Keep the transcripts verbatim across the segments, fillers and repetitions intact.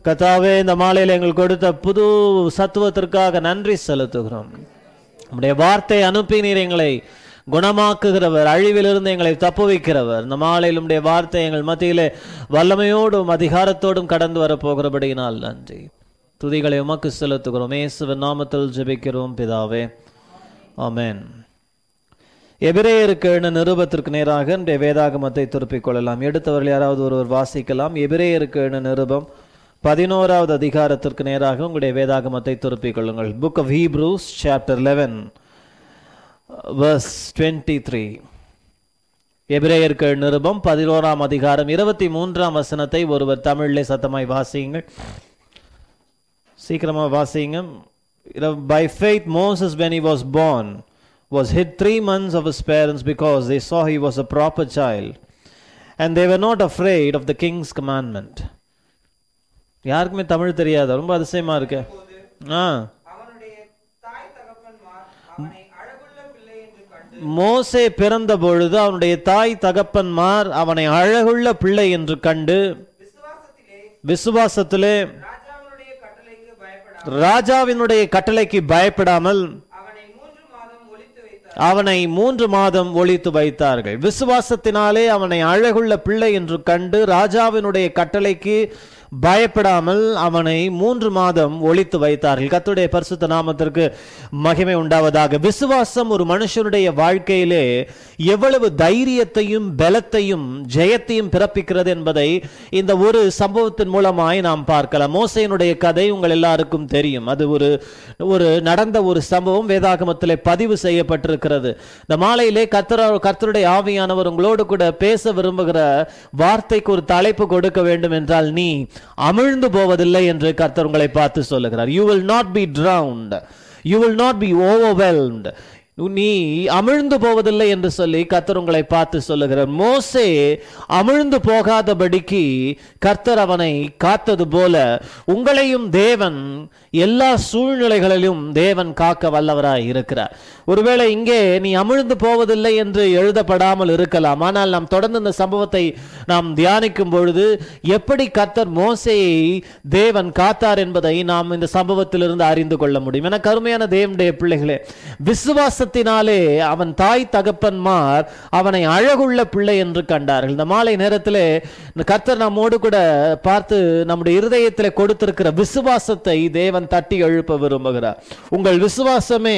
கர்த்தாவே, இந்த மாலையில் எங்களுக்கு கொடுத்த புது சத்துவத்திற்காக நன்றி செலுத்துகிறோம். உம்முடைய வார்த்தை அனுப்பி நீர் எங்களை குணமாக்குகிறவர், அழிவிலிருந்து எங்களை தப்புவிக்கிறவர். இந்த மாலையில் உம்முடைய வார்த்தை எங்கள் மத்தியிலே வல்லமையோடும் அதிகாரத்தோடும் கடந்து வரப்போகிறபடியினால் நன்றி. துதிகளை உமக்கு செலுத்துகிறோம். இயேசுவின் நாமத்தில் ஜெபிக்கிறோம் பிதாவே, ஆமென். எபிரேயருக்கு எழுதின நிருபத்திற்கு நேராக இன்றைய வேதாகமத்தை திருப்பிக் கொள்ளலாம். எடுத்தவர்கள் யாராவது ஒருவர் வாசிக்கலாம். எபிரேயருக்கு எழுதின நிருபம் பதினோராவது அதிகாரத்திற்கு நேராக உங்களுடைய வேதாகமத்தை திருப்பிக் கொள்ளுங்கள். Book of Hebrews chapter eleven verse twenty-three. எபிரேயருக்கு நிருபம் பதினோராம் அதிகாரம் இருபத்தி மூன்றாம் வசனத்தை ஒருவர் தமிழிலே சத்தமாய் வாசியுங்கள். சீக்கிரமா வாசிங்க. By faith Moses, when he was born, was hid three months of his parents because they saw he was a proper child, and they were not afraid of the king's commandment. யாருக்குமே தமிழ் தெரியாது, ரொம்ப அதிசயமா இருக்கு. ஆ மோசே பிறந்த பொழுது அவனுடைய தாய் தகப்பன்மார் அவனை அழகுள்ள பிள்ளை என்று கண்டு விசுவாசத்திலே ராஜாவினுடைய கட்டளைக்கு பயப்படாமல் அவனை மூன்று மாதம் ஒளித்து வைத்தார்கள். விசுவாசத்தினாலே அவனை அழகுள்ள பிள்ளை என்று கண்டு ராஜாவினுடைய கட்டளைக்கு பயப்படாமல் அவனை மூன்று மாதம் ஒளித்து வைத்தார்கள். கர்த்தருடைய பரிசுத்த நாமத்திற்கு மகிமை உண்டாவதாக. விசுவாசம் ஒரு மனுஷனுடைய வாழ்க்கையிலே எவ்வளவு தைரியத்தையும் பலத்தையும் ஜெயத்தையும் பிறப்பிக்கிறது என்பதை இந்த ஒரு சம்பவத்தின் மூலமாய் நாம் பார்க்கலாம். மோசேயினுடைய கதை உங்கள் எல்லாருக்கும் தெரியும். அது ஒரு ஒரு நடந்த ஒரு சம்பவம் வேதாகமத்திலே பதிவு செய்யப்பட்டிருக்கிறது. இந்த மாலையிலே கர்த்தர் கர்த்தருடைய ஆவியானவர் உங்களோடு கூட பேச விரும்புகிற வார்த்தைக்கு ஒரு தலைப்பு கொடுக்க வேண்டும் என்றால், நீ அமிழ்ந்து போவதில்லை என்று கர்த்தர் உங்களை பார்த்து சொல்லுகிறார். You will not be drowned. You will not be overwhelmed. நீ அமிழ்ந்து போவதில்லை என்று சொல்லி கர்த்தர் உங்களை பார்த்து சொல்லுகிறார். மோசே அமிழ்ந்து போகாதபடிக்கு கர்த்தர் அவனை காத்தது போல உங்களையும் தேவன் எல்லா சூழ்நிலைகளிலும் தேவன் காக்க வல்லவராய் இருக்கிறார். ஒருவேளை இங்கே நீ அமிழ்ந்து போவதில்லை என்று எழுதப்படாமல் இருக்கலாம். ஆனால் நாம் தொடர்ந்து இந்த சம்பவத்தை நாம் தியானிக்கும் பொழுது எப்படி கர்த்தர் மோசேயை தேவன் காத்தார் என்பதை நாம் இந்த சம்பவத்திலிருந்து அறிந்து கொள்ள முடியும். என கருமையான தேவனுடைய பிள்ளைகளே, விசுவாசத்தினாலே அவன் தாய் தகப்பன்மார் அவனை அழகுள்ள பிள்ளை என்று கண்டார்கள். இந்த மாலை நேரத்திலே கர்த்தர் நம்மோடு கூட பார்த்து நம்முடைய இருதயத்திலே கொடுத்திருக்கிற விசுவாசத்தை தேவன் தட்டி எழுப்ப விரும்புகிறார். உங்கள் விசுவாசமே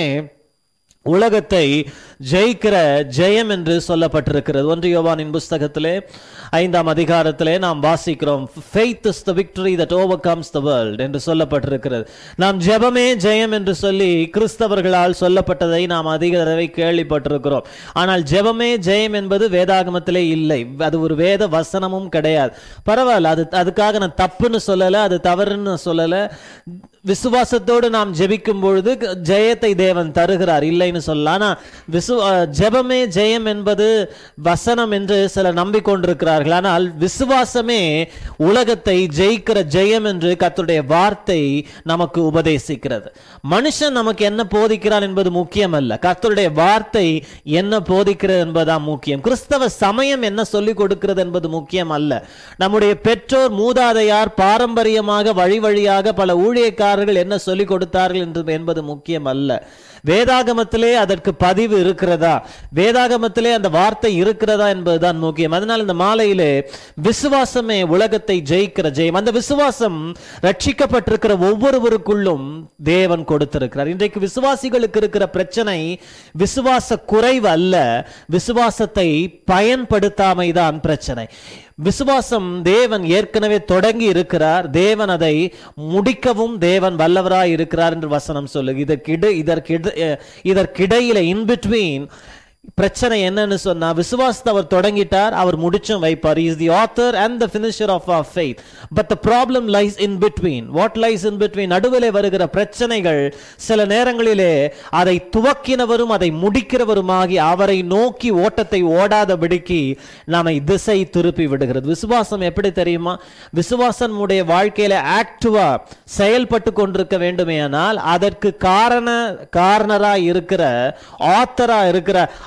உலகத்தை ஜெயிக்கிற ஜெயம் என்று சொல்லப்பட்டிருக்கிறது. ஒன்று யோவானின் புஸ்தகத்திலே ஐந்தாம் அதிகாரத்திலே நாம் வாசிக்கிறோம், faith is the victory that overcomes the world என்று சொல்லப்பட்டிருக்கிறது. நாம் ஜெபமே ஜெயம் என்று சொல்லி கிறிஸ்தவர்களால் சொல்லப்பட்டதை நாம் அதிக தடவை கேள்விப்பட்டிருக்கிறோம். ஆனால் ஜெபமே ஜெயம் என்பது வேதாகமத்திலே இல்லை. அது ஒரு வேத வசனமும் கிடையாது. பரவாயில்ல, அது அதுக்காக நான் தப்புன்னு சொல்லலை, அது தவறுன்னு சொல்லலை. விசுவாசத்தோடு நாம் ஜெபிக்கும் பொழுது ஜெயத்தை தேவன் தருகிறார், இல்லைன்னு சொல்லலாம். ஆனா விசு ஜெபமே ஜெயம் என்பது வசனம் என்று சில நம்பிக்கொண்டிருக்கிறார்கள். ஆனால் விசுவாசமே உலகத்தை ஜெயிக்கிற ஜெயம் என்று கர்த்தருடைய வார்த்தை நமக்கு உபதேசிக்கிறது. மனுஷன் நமக்கு என்ன போதிக்கிறான் என்பது முக்கியம் அல்ல, கர்த்தருடைய வார்த்தை என்ன போதிக்கிறது என்பதுதான் முக்கியம். கிறிஸ்தவ சமயம் என்ன சொல்லிக் கொடுக்கிறது என்பது முக்கியம் அல்ல. நம்முடைய பெற்றோர் மூதாதையார் பாரம்பரியமாக வழி வழியாக பல ஊழியக்காரர்கள் என்ன சொல்லிக் கொடுத்தார்கள் என்பது முக்கியம் அல்ல. வேதாகமத்திலே அதற்கு பதிவு இருக்கிறதா, வேதாகமத்திலே அந்த வார்த்தை இருக்கிறதா என்பதுதான் முக்கியம். அதனால் இந்த மாலையிலே விசுவாசமே உலகத்தை ஜெயிக்கிற ஜெயம். அந்த விசுவாசம் ரட்சிக்கப்பட்டிருக்கிற ஒவ்வொருவருக்குள்ளும் தேவன் கொடுத்திருக்கிறார். இன்றைக்கு விசுவாசிகளுக்கு இருக்கிற பிரச்சனை விசுவாச குறைவு அல்ல, விசுவாசத்தை பயன்படுத்தாமைதான் பிரச்சனை. விசுவாசம் தேவன் ஏற்கனவே தொடங்கி இருக்கிறார், தேவன் அதை முடிக்கவும் தேவன் வல்லவராய் இருக்கிறார் என்று வசனம் சொல்லு. இதற்கிட இதற்கிட இதற்கிடையில இன் பிட்வீன் பிரச்சனை என்னன்னு சொன்னா, விசுவாசத்தை அவர் தொடங்கிட்டார், அவர் முடிச்சும் வைப்பார். He is the author and the finisher of our faith. But the problem lies in between. What lies in between? நடுவிலே வருகிற பிரச்சனைகள் சில நேரங்களிலே அதை துவக்கினவரும் அதை முடிக்கிறவருமாகி அவரை நோக்கி ஓட்டத்தை ஓடாதபடிக்கு நம்மை திசை திருப்பி விடுகிறது. விசுவாசம் எப்படி தெரியுமா? விசுவாசம் நம்முடைய வாழ்க்கையில ஆக்டிவா செயல்பட்டு கொண்டிருக்க வேண்டுமே ஆனால் அதற்கு காரண காரணரா இருக்கிற ஆத்தரா இருக்கிற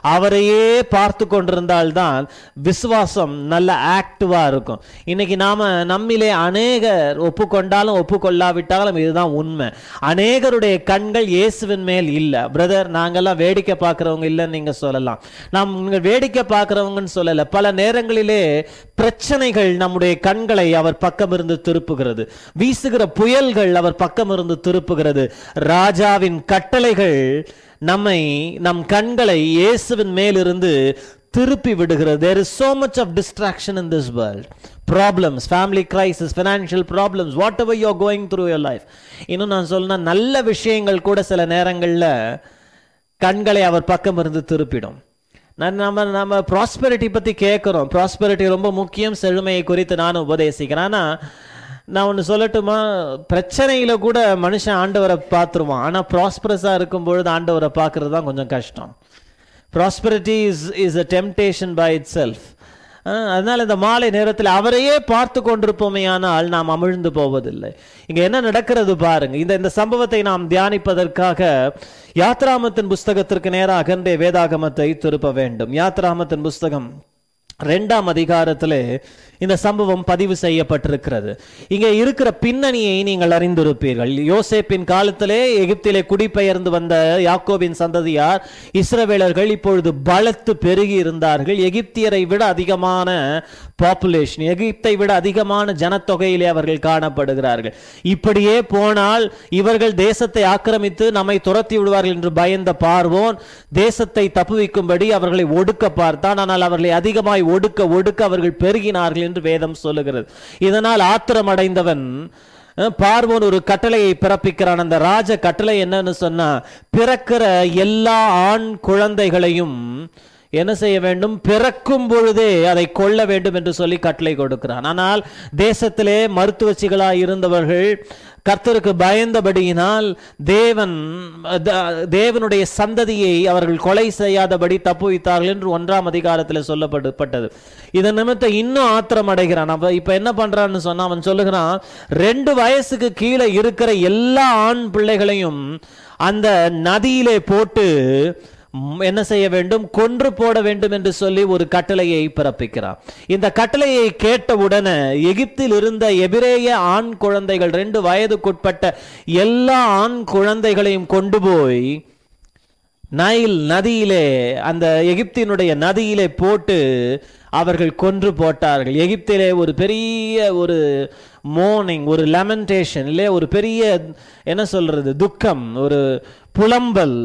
அவரையே பார்த்து கொண்டிருந்தால்தான் விசுவாசம் நல்ல ஆக்டிவா இருக்கும். இன்னைக்கு நாம நம்மிலே அநேகர் ஒப்புக்கொண்டாலும் ஒப்புக்கொள்ளாவிட்டாலும் இதுதான் உண்மை. அநேகருடைய கண்கள் இயேசுவின் மேல் இல்லை. பிரதர், நாங்கெல்லாம் வேடிக்கை பார்க்கிறவங்க இல்லைன்னு நீங்க சொல்லலாம். நாம் வேடிக்கை பார்க்கிறவங்கன்னு சொல்லல. பல நேரங்களிலே பிரச்சனைகள் நம்முடைய கண்களை அவர் பக்கம் இருந்து திருப்புகிறது. வீசுகிற புயல்கள் அவர் பக்கம் இருந்து திருப்புகிறது. ராஜாவின் கட்டளைகள் நம்மை, நம் கண்களை இயேசுவின் மேலிருந்து திருப்பி விடுகிறது. There is so much of distraction in this world. Problems, family crisis, financial problems, whatever you are going through your life. இன்னும் நான் சொன்னா நல்ல விஷயங்கள் கூட சில நேரங்கள்ல கண்களை அவர் பக்கம் இருந்து திருப்பிடும். நம்ம நம்ம ப்ராஸ்பெரிட்டி பத்தி கேட்கிறோம். ப்ராஸ்பெரிட்டி ரொம்ப முக்கியம். செழுமையை குறித்து நான் உபதேசிக்கிறேன். ஆனா நான் ஒன்று சொல்லட்டுமா, பிரச்சனையில கூட மனுஷன் ஆண்டவரை பார்த்துருவான். ஆனால் ப்ராஸ்பரஸா இருக்கும் பொழுது ஆண்டவரை பார்க்கறது தான் கொஞ்சம் கஷ்டம். Prosperity is is a temptation by itself. அதனால இந்த மாலை நேரத்தில் அவரையே பார்த்து கொண்டிருப்போமே, ஆனால் நாம் அமிழ்ந்து போவதில்லை. இங்க என்ன நடக்கிறது பாருங்க. இந்த இந்த சம்பவத்தை நாம் தியானிப்பதற்காக யாத்ராமத்தின் புஸ்தகத்திற்கு நேராக அகன்றே வேதாகமத்தை திருப்ப வேண்டும். யாத்ராமத்தின் புஸ்தகம் இரண்டாம் அதிகாரத்திலே இந்த சம்பவம் பதிவு செய்யப்பட்டிருக்கிறது. இங்கே இருக்கிற பின்னணியை நீங்கள் அறிந்திருப்பீர்கள். யோசேப்பின் காலத்திலே எகிப்திலே குடிபெயர்ந்து வந்த யாக்கோபின் சந்ததியார் இஸ்ரவேலர்கள் இப்பொழுது பலத்து பெருகி இருந்தார்கள். எகிப்தியரை விட அதிகமான பாப்புலேஷன், எகிப்தை விட அதிகமான ஜனத்தொகையிலே அவர்கள் காணப்படுகிறார்கள். இப்படியே போனால் இவர்கள் தேசத்தை ஆக்கிரமித்து நம்மை துரத்தி விடுவார்கள் என்று பயந்த பார்வோன் தேசத்தை தப்புவிக்கும்படி அவர்களை ஒடுக்க பார்த்தான். ஆனால் அவர்களை அதிகமாய் ஒடுக்க ஒடுக்க அவர்கள் பெருகினார்கள் என்று வேதம் சொல்லுகிறது. இதனால் ஆத்திரம் அடைந்தவன் பார்வோன் ஒரு கட்டளையை பிறப்பிக்கிறான். அந்த ராஜ கட்டளை என்னன்னு சொன்னா, பிறக்கிற எல்லா ஆண் குழந்தைகளையும் என்ன செய்ய வேண்டும், பிறக்கும் பொழுதே அதை கொல்ல வேண்டும் என்று சொல்லி கட்டளை கொடுக்கிறான். ஆனால் தேசத்திலே மருத்துவச்சிகளாய் இருந்தவர்கள் கர்த்தருக்கு பயந்தபடியினால் தேவன் தேவனுடைய சந்ததியை அவர்கள் கொலை செய்யாதபடி தப்புவித்தார்கள் என்று ஒன்றாம் அதிகாரத்தில் சொல்லப்பட்டது. இதன் நிமித்தம் இன்னும் ஆத்திரம் அடைகிறான். அவ இப்ப என்ன பண்றான்னு சொன்னா, அவன் சொல்லுகிறான், ரெண்டு வயசுக்கு கீழே இருக்கிற எல்லா ஆண் பிள்ளைகளையும் அந்த நதியிலே போட்டு என்ன செய்ய வேண்டும், கொன்று போட வேண்டும் என்று சொல்லி ஒரு கட்டளையை பிறப்பிக்கிறார். இந்த கட்டளையை கேட்டவுடனே எகிப்தில் இருந்த எபிரேய ஆண் குழந்தைகள், ரெண்டு வயதுக்குட்பட்ட எல்லா ஆண் குழந்தைகளையும் கொண்டு போய் நைல் நதியிலே, அந்த எகிப்தினுடைய நதியிலே போட்டு அவர்கள் கொன்று போட்டார்கள். எகிப்திலே ஒரு பெரிய ஒரு மோர்னிங், ஒரு லெமெண்டேஷன், இல்லை ஒரு பெரிய என்ன சொல்றது, துக்கம், ஒரு புலம்பல்.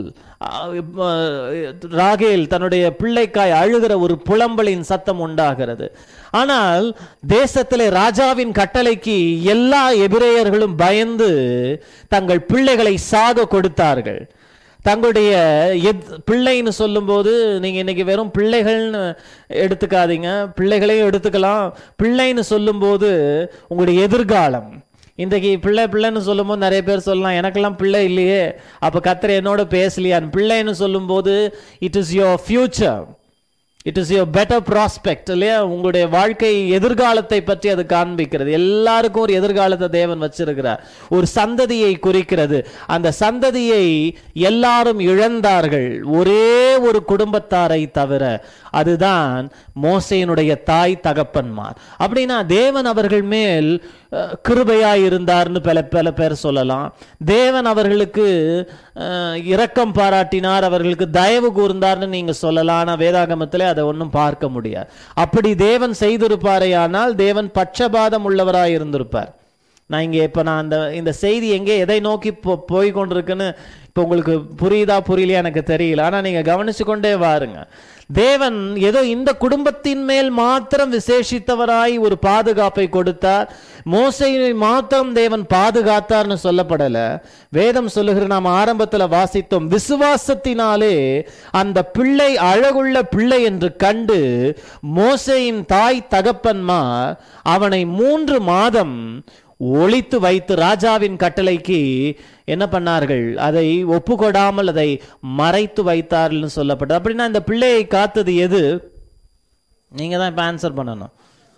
ராகேல் தன்னுடைய பிள்ளைக்காய் அழுகிற ஒரு புலம்பலின் சத்தம் உண்டாகிறது. ஆனால் தேசத்திலே ராஜாவின் கட்டளைக்கு எல்லா எபிரேயர்களும் பயந்து தங்கள் பிள்ளைகளை சாக கொடுத்தார்கள். தங்களுடைய பிள்ளைன்னு சொல்லும் போது நீங்க இன்னைக்கு வெறும் பிள்ளைகள்னு எடுத்துக்காதீங்க, பிள்ளைகளையும் எடுத்துக்கலாம். பிள்ளைன்னு சொல்லும் போது உங்களுடைய எதிர்காலம். இன்றைக்கு பிள்ளை பிள்ளைன்னு சொல்லும் போது நிறைய பேர் சொல்லலாம், எனக்கெல்லாம் பிள்ளை இல்லையே, அப்ப கர்த்தர் என்னோட பேசலையான்னு. பிள்ளைன்னு சொல்லும் போது it is your future, it is your better prospect, இல்லையா? உங்களுடைய வாழ்க்கை எதிர்காலத்தை பற்றி அது காண்பிக்கிறது. எல்லாருக்கும் ஒரு எதிர்காலத்தை தேவன் வச்சிருக்கிறார். ஒரு சந்ததியை குறிக்கிறது. அந்த சந்ததியை எல்லாரும் இழந்தார்கள், ஒரே ஒரு குடும்பத்தாரை தவிர. அதுதான் மோசேயினுடைய தாய் தகப்பன்மார். அப்படின்னா தேவன் அவர்கள் மேல் கிருபையாய் இருந்தார்னு பல பல பேர் சொல்லலாம். தேவன் அவர்களுக்கு இரக்கம் பாராட்டினார், அவர்களுக்கு தயவு கூர்ந்தார்னு நீங்க சொல்லலாம். ஆனா வேதாகமத்திலே அதை ஒன்றும் பார்க்க முடியாது. அப்படி தேவன் செய்திருப்பாரே ஆனால் தேவன் பட்சபாதம் உள்ளவராய் இருந்திருப்பார். நான் இங்கே இப்ப நான் அந்த இந்த செய்தி எங்கே எதை நோக்கி போய் கொண்டிருக்குன்னு இப்போ உங்களுக்கு புரியுதா புரியலையா எனக்கு தெரியல. ஆனா நீங்க கவனிச்சு கொண்டே வாருங்க. தேவன் ஏதோ இந்த குடும்பத்தின் மேல் மாத்திரம் விசேஷித்தவராய் ஒரு பாதுகாப்பை கொடுத்தார், மோசேயை மாத்திரம் தேவன் பாதுகாத்தார்னு சொல்லப்படல. வேதம் சொல்லுகிற, நாம் ஆரம்பத்தில் வாசித்தோம், விசுவாசத்தினாலே அந்த பிள்ளை அழகுள்ள பிள்ளை என்று கண்டு மோசேயின் தாய் தகப்பன்மார் அவனை மூன்று மாதம் ஒளித்து வைத்து ராஜாவின் கட்டளைக்கு என்ன பண்ணார்கள், அதை ஒப்புக்கொடாமல் அதை மறைத்து வைத்தார்கள் சொல்லப்பட்டது. அப்படின்னா இந்த பிள்ளையை காத்தது எது? நீங்க தான் இப்ப ஆன்சர் பண்ணணும்.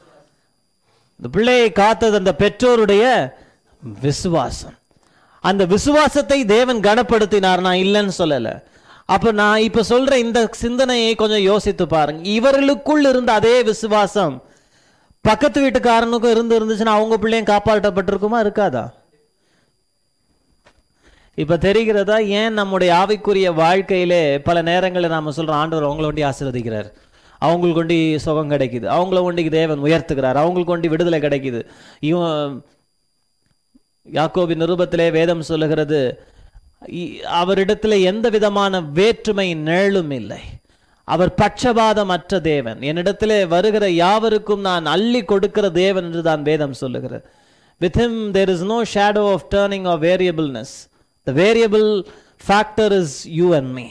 இந்த பிள்ளையை காத்தது அந்த பெற்றோருடைய விசுவாசம். அந்த விசுவாசத்தை தேவன் கனப்படுத்தினார், நான் இல்லைன்னு சொல்லல. அப்ப நான் இப்ப சொல்ற இந்த சிந்தனையை கொஞ்சம் யோசித்து பாருங்க. இவர்களுக்குள் இருந்த அதே விசுவாசம் பக்கத்து வீட்டுக்காரனுக்கும் இருந்து இருந்துச்சுன்னா அவங்க பிள்ளையும் காப்பாற்றப்பட்டிருக்குமா இருக்காதா? இப்ப தெரிகிறதா ஏன் நம்முடைய ஆவிக்குரிய வாழ்க்கையிலே பல நேரங்களில் நாம சொல்றோம், ஆண்டவர் அவங்கள ஒண்டி ஆசீர்வதிக்கிறார், அவங்களுக்கு கொண்டு சுகம் கிடைக்குது, அவங்கள ஒண்டி தேவன் உயர்த்துகிறார், அவங்களுக்கு கொண்டு விடுதலை கிடைக்குது. இவன் யாக்கோபின் நிருபத்திலே வேதம் சொல்லுகிறது, அவரிடத்துல எந்த விதமான வேற்றுமை நிழலும் இல்லை, அவர் பட்சபாதமற்ற தேவன், என்னிடத்திலே வருகிற யாவருக்கும் நான் அள்ளி கொடுக்கிற தேவன் என்று தான் வேதம் சொல்லுகிறது. With him there is no shadow of turning or variableness. The variable factor is you and me.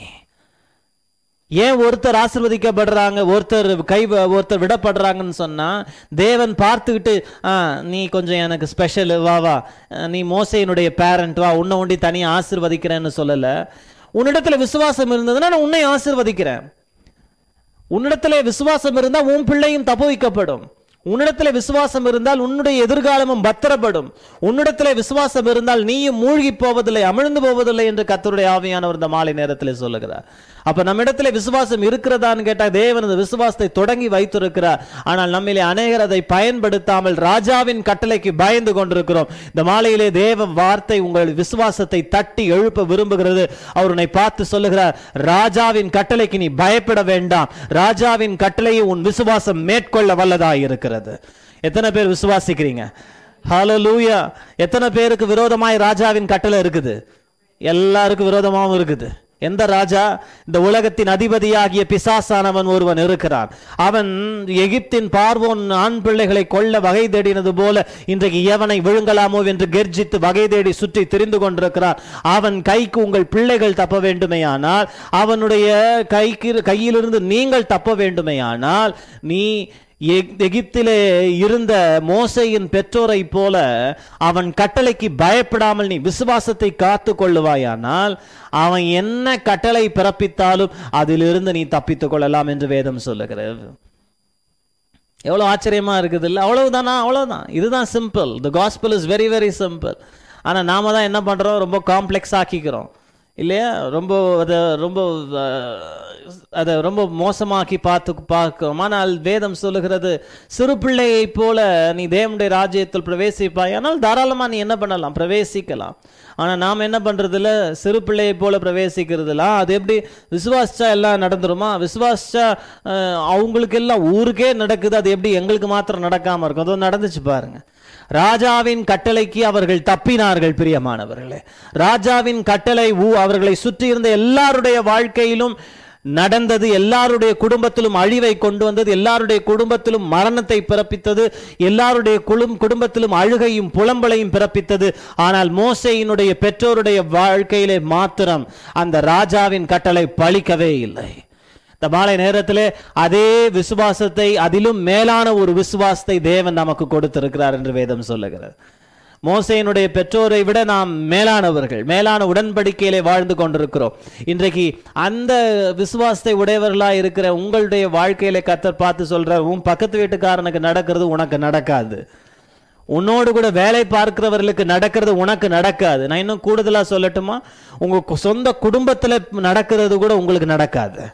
ஏன் ஒருத்தர் ஆசீர்வதிக்கப்படுறாங்க, ஒருத்தர் கை ஒருத்தர் விடப்படுறாங்கன்னு சொன்னா, தேவன் பார்த்துக்கிட்டு நீ கொஞ்சம் எனக்கு ஸ்பெஷல், வா வா நீ மோசேயினுடைய பேரண்ட், வா உன்னை ஒண்டி தனியா ஆசீர்வதிக்கிறேன்னு சொல்லல. உன்னிடத்துல விசுவாசம் இருந்ததுன்னா நான் உன்னை ஆசீர்வதிக்கிறேன். உன்னிடத்துல விசுவாசம் இருந்தா உன் பிள்ளையும் தப்புவிக்கப்படும். உன்னிடத்துல விசுவாசம் இருந்தால் உன்னுடைய எதிர்காலமும் பத்திரப்படும். உன்னிடத்துல விசுவாசம் இருந்தால் நீயும் மூழ்கி போவதில்லை, அமிழ்ந்து போவதில்லை என்று கர்த்தருடைய ஆவியானவர் இந்த மாலை நேரத்தில் சொல்லுகிறார். அப்ப நம்ம இடத்துல விசுவாசம் இருக்கிறதான்னு கேட்டா, தேவன் அந்த விசுவாசத்தை தொடங்கி வைத்திருக்கிறார். ஆனால் நம்மிலே அநேகர் அதை பயன்படுத்தாமல் ராஜாவின் கட்டளைக்கு பயந்து கொண்டிருக்கிறோம். இந்த மாலையிலே தேவ வார்த்தை உங்கள் விசுவாசத்தை தட்டி எழுப்ப விரும்புகிறது. அவர் உன்னை பார்த்து சொல்லுகிறார், ராஜாவின் கட்டளைக்கு நீ பயப்பட வேண்டாம், ராஜாவின் கட்டளையை உன் விசுவாசம் மேற்கொள்ள வல்லதாய் இருக்கிறது. எத்தனை பேர் விசுவாசிக்கிறீங்க? ஹல்லேலூயா. எத்தனை பேருக்கு விரோதமாய் ராஜாவின் கட்டளை இருக்குது? எல்லாருக்கும் விரோதமாகவும் இருக்குது. எந்த ராஜா? இந்த உலகத்தின் அதிபதியாகிய பிசாசானவன் ஒருவன் இருக்கிறான். அவன் எகிப்தின் பார்வோன் ஆண் பிள்ளைகளை கொல்ல வகை தேடினது போல இன்றைக்கு எவனை விழுங்கலாமோ என்று கெர்ஜித்து வகை தேடி சுற்றி திரிந்து கொண்டிருக்கிறான். அவன் கைக்கு உங்கள் பிள்ளைகள் தப்ப வேண்டுமேயானால், அவனுடைய கைக்கு கையிலிருந்து நீங்கள் தப்ப வேண்டுமேயானால், நீ எகிப்திலே இருந்த மோசேயின் பெற்றோரை போல அவன் கட்டளைக்கு பயப்படாமல் நீ விசுவாசத்தை காத்து கொள்ளுவாயானால், அவன் என்ன கட்டளை பிறப்பித்தாலும் அதிலிருந்து நீ தப்பித்துக் கொள்ளலாம் என்று வேதம் சொல்லுகிறது. எவ்வளவு ஆச்சரியமா இருக்குது இல்ல? அவ்வளவுதானா? அவ்வளவுதான். இதுதான் simple. The gospel is very very simple. ஆனா நாம தான் என்ன பண்றோம், ரொம்ப காம்ப்ளெக்ஸ் ஆக்கிக்கிறோம் இல்லையா? ரொம்ப அதை ரொம்ப அதை ரொம்ப மோசமாக்கி பார்த்து பார்க்கிறோம். ஆனால் வேதம் சொல்லுகிறது, சிறு பிள்ளையை போல நீ தேவனுடைய ராஜ்யத்தில் பிரவேசிப்பாய். ஆனால் தாராளமா நீ என்ன பண்ணலாம், பிரவேசிக்கலாம். ஆனா நாம் என்ன பண்றது இல்ல, சிறு பிள்ளையை போல பிரவேசிக்கிறதுல அது எப்படி விசுவாசிச்சா எல்லாம் நடந்துருமா? விசுவாசிச்சா அவங்களுக்கு எல்லாம் ஊருக்கே நடக்குது, அது எப்படி எங்களுக்கு மாத்திரம் நடக்காம இருக்கும்? அது நடந்துச்சு பாருங்க. ராஜாவின் கட்டளைக்கு அவர்கள் தப்பினார்கள். பிரியமானவர்களே, ராஜாவின் கட்டளை அவர்களை சுற்றி இருந்த எல்லாருடைய வாழ்க்கையிலும் நடந்தது, எல்லாருடைய குடும்பத்திலும் அழிவை கொண்டு வந்தது, எல்லாருடைய குடும்பத்திலும் மரணத்தை பிறப்பித்தது, எல்லாருடைய குடும்பத்திலும் அழுகையும் புலம்பலையும் பிறப்பித்தது. ஆனால் மோசேயினுடைய பெற்றோருடைய வாழ்க்கையிலே மாத்திரம் அந்த ராஜாவின் கட்டளை பலிக்கவே இல்லை. இந்த மாலை நேரத்திலே அதே விசுவாசத்தை, அதிலும் மேலான ஒரு விசுவாசத்தை தேவன் நமக்கு கொடுத்திருக்கிறார் என்று வேதம் சொல்லுகிறது. மோசேயினுடைய பெற்றோரை விட நாம் மேலானவர்கள், மேலான உடன்படிக்கையிலே வாழ்ந்து கொண்டிருக்கிறோம். இன்றைக்கு அந்த விசுவாசத்தை உடையவர்களாக இருக்கிற உங்களுடைய வாழ்க்கையில கர்த்தர் பார்த்து சொல்றார், உன் பக்கத்து வீட்டுக்காரனுக்கு நடக்கிறது உனக்கு நடக்காது, உன்னோடு கூட வேலை பார்க்கிறவர்களுக்கு நடக்கிறது உனக்கு நடக்காது. நான் இன்னும் கூடுதலா சொல்லட்டுமா, உங்க சொந்த குடும்பத்துல நடக்கிறது கூட உங்களுக்கு நடக்காது.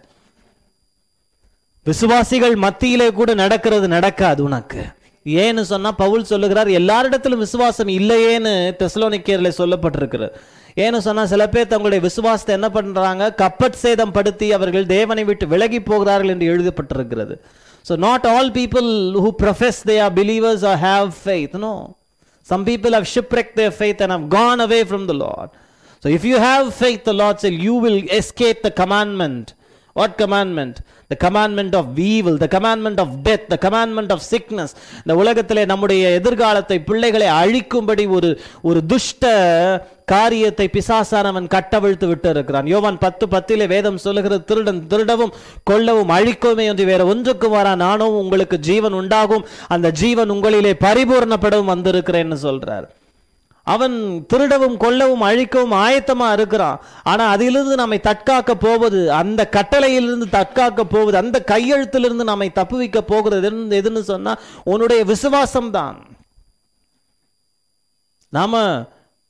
விசுவாசிகள் மத்தியிலே கூட நடக்கிறது நடக்காது உனக்கு. ஏன்னு சொன்னா பவுல் சொல்லுகிறார், எல்லாரிடத்திலும் விசுவாசம் இல்லையேன்னு தெசலோனிக்கேயர்ல சொல்லப்பட்டிருக்கிறது. ஏன்னு சொன்னா சில பேர் தங்களுடைய விசுவாசத்தை என்ன பண்றாங்க, கப்பட் சேதம் படுத்தி அவர்கள் தேவனை விட்டு விலகி போகிறார்கள் என்று எழுதப்பட்டிருக்கிறது. So not all people who profess they are believers or have faith. No. Some people have shipwrecked their faith and have gone away from the Lord. So if you have faith, the Lord said you will escape the commandment. What commandment? The commandment of evil, the commandment of death, the commandment of sickness. இந்த உலகத்திலே நம்முடைய எதிர்காலத்தை பிள்ளைகளை அழிக்கும்படி ஒரு ஒரு துஷ்ட காரியத்தை பிசாசானவன் கட்டவிழ்த்து விட்டு இருக்கிறான். யோவான் பத்து பத்திலே வேதம் சொல்லுகிறது, திருடன் திருடவும் கொல்லவும் அழிக்குமே என்று வேற ஒன்றுக்கு வரா, நானும் உங்களுக்கு ஜீவன் உண்டாகும், அந்த ஜீவன் உங்களிலே பரிபூர்ணப்படவும் வந்திருக்கிறேன்னு சொல்றார். அவன் திருடவும் கொல்லவும் அழிக்கவும் ஆயத்தமா இருக்கிறான். ஆனா அதிலிருந்து நம்மை தற்காக்க போவது, அந்த கட்டளையிலிருந்து தற்காக்க போவது, அந்த கையெழுத்திலிருந்து நம்மை தப்புவிக்க போகிறது எதுன்னு சொன்னா உன்னுடைய விசுவாசம் தான். நாம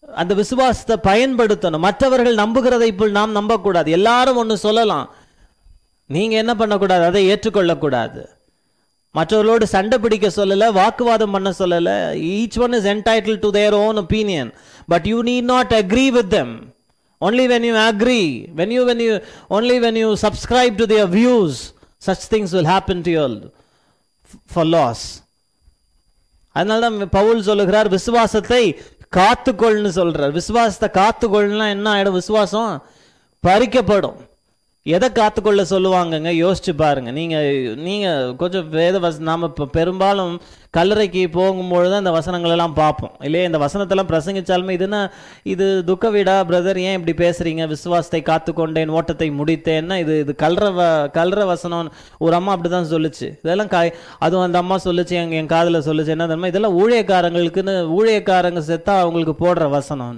அந்த விசுவாசத்தை பயன்படுத்தணும். மற்றவர்கள் நம்புகிறதை போல் நாம் நம்பக்கூடாது. எல்லாரும் ஒன்று சொல்லலாம், நீங்க என்ன பண்ணக்கூடாது, அதை ஏற்றுக்கொள்ளக்கூடாது. மற்றவர்களோடு சண்டை பிடிக்க சொல்லல, வாக்குவாதம் பண்ண சொல்லல. Each one is entitled to their own opinion, but you need not agree with them. only when you agree, when you when you only when you subscribe to their views, such things will happen to you for loss. அதனால தான் பவுல் சொல்லுகிறார், விசுவாசத்தை காத்துக்கொள்னு சொல்றார். விசுவாசத்தை காத்துக்கொள்னா என்ன ஆயிடும்? விசுவாசம் பறிக்கப்படும். எதை காத்துக்கொள்ள சொல்லுவாங்கங்க? யோசிச்சு பாருங்க. நீங்க நீங்க கொஞ்சம் வேத வச நாம இப்போ பெரும்பாலும் கல்லறைக்கு போகும்பொழுது அந்த வசனங்கள் எல்லாம் பார்ப்போம் இல்லையே. இந்த வசனத்தெல்லாம் பிரசங்கிச்சாலுமே இதுன்னா இது துக்க வீடா பிரதர், ஏன் இப்படி பேசுறீங்க? விசுவாசத்தை காத்துக்கொண்டேன், ஓட்டத்தை முடித்தேன்னா இது இது கல்ற வ கல்ற வசனம். ஒரு அம்மா அப்படிதான் சொல்லுச்சு. இதெல்லாம் கா அதுவும் அந்த அம்மா சொல்லுச்சு, எங்க என் காதில் சொல்லுச்சு, என்ன தெரியுமா, இதெல்லாம் ஊழியக்காரங்களுக்குன்னு, ஊழியக்காரங்க செத்தா அவங்களுக்கு போடுற வசனம்,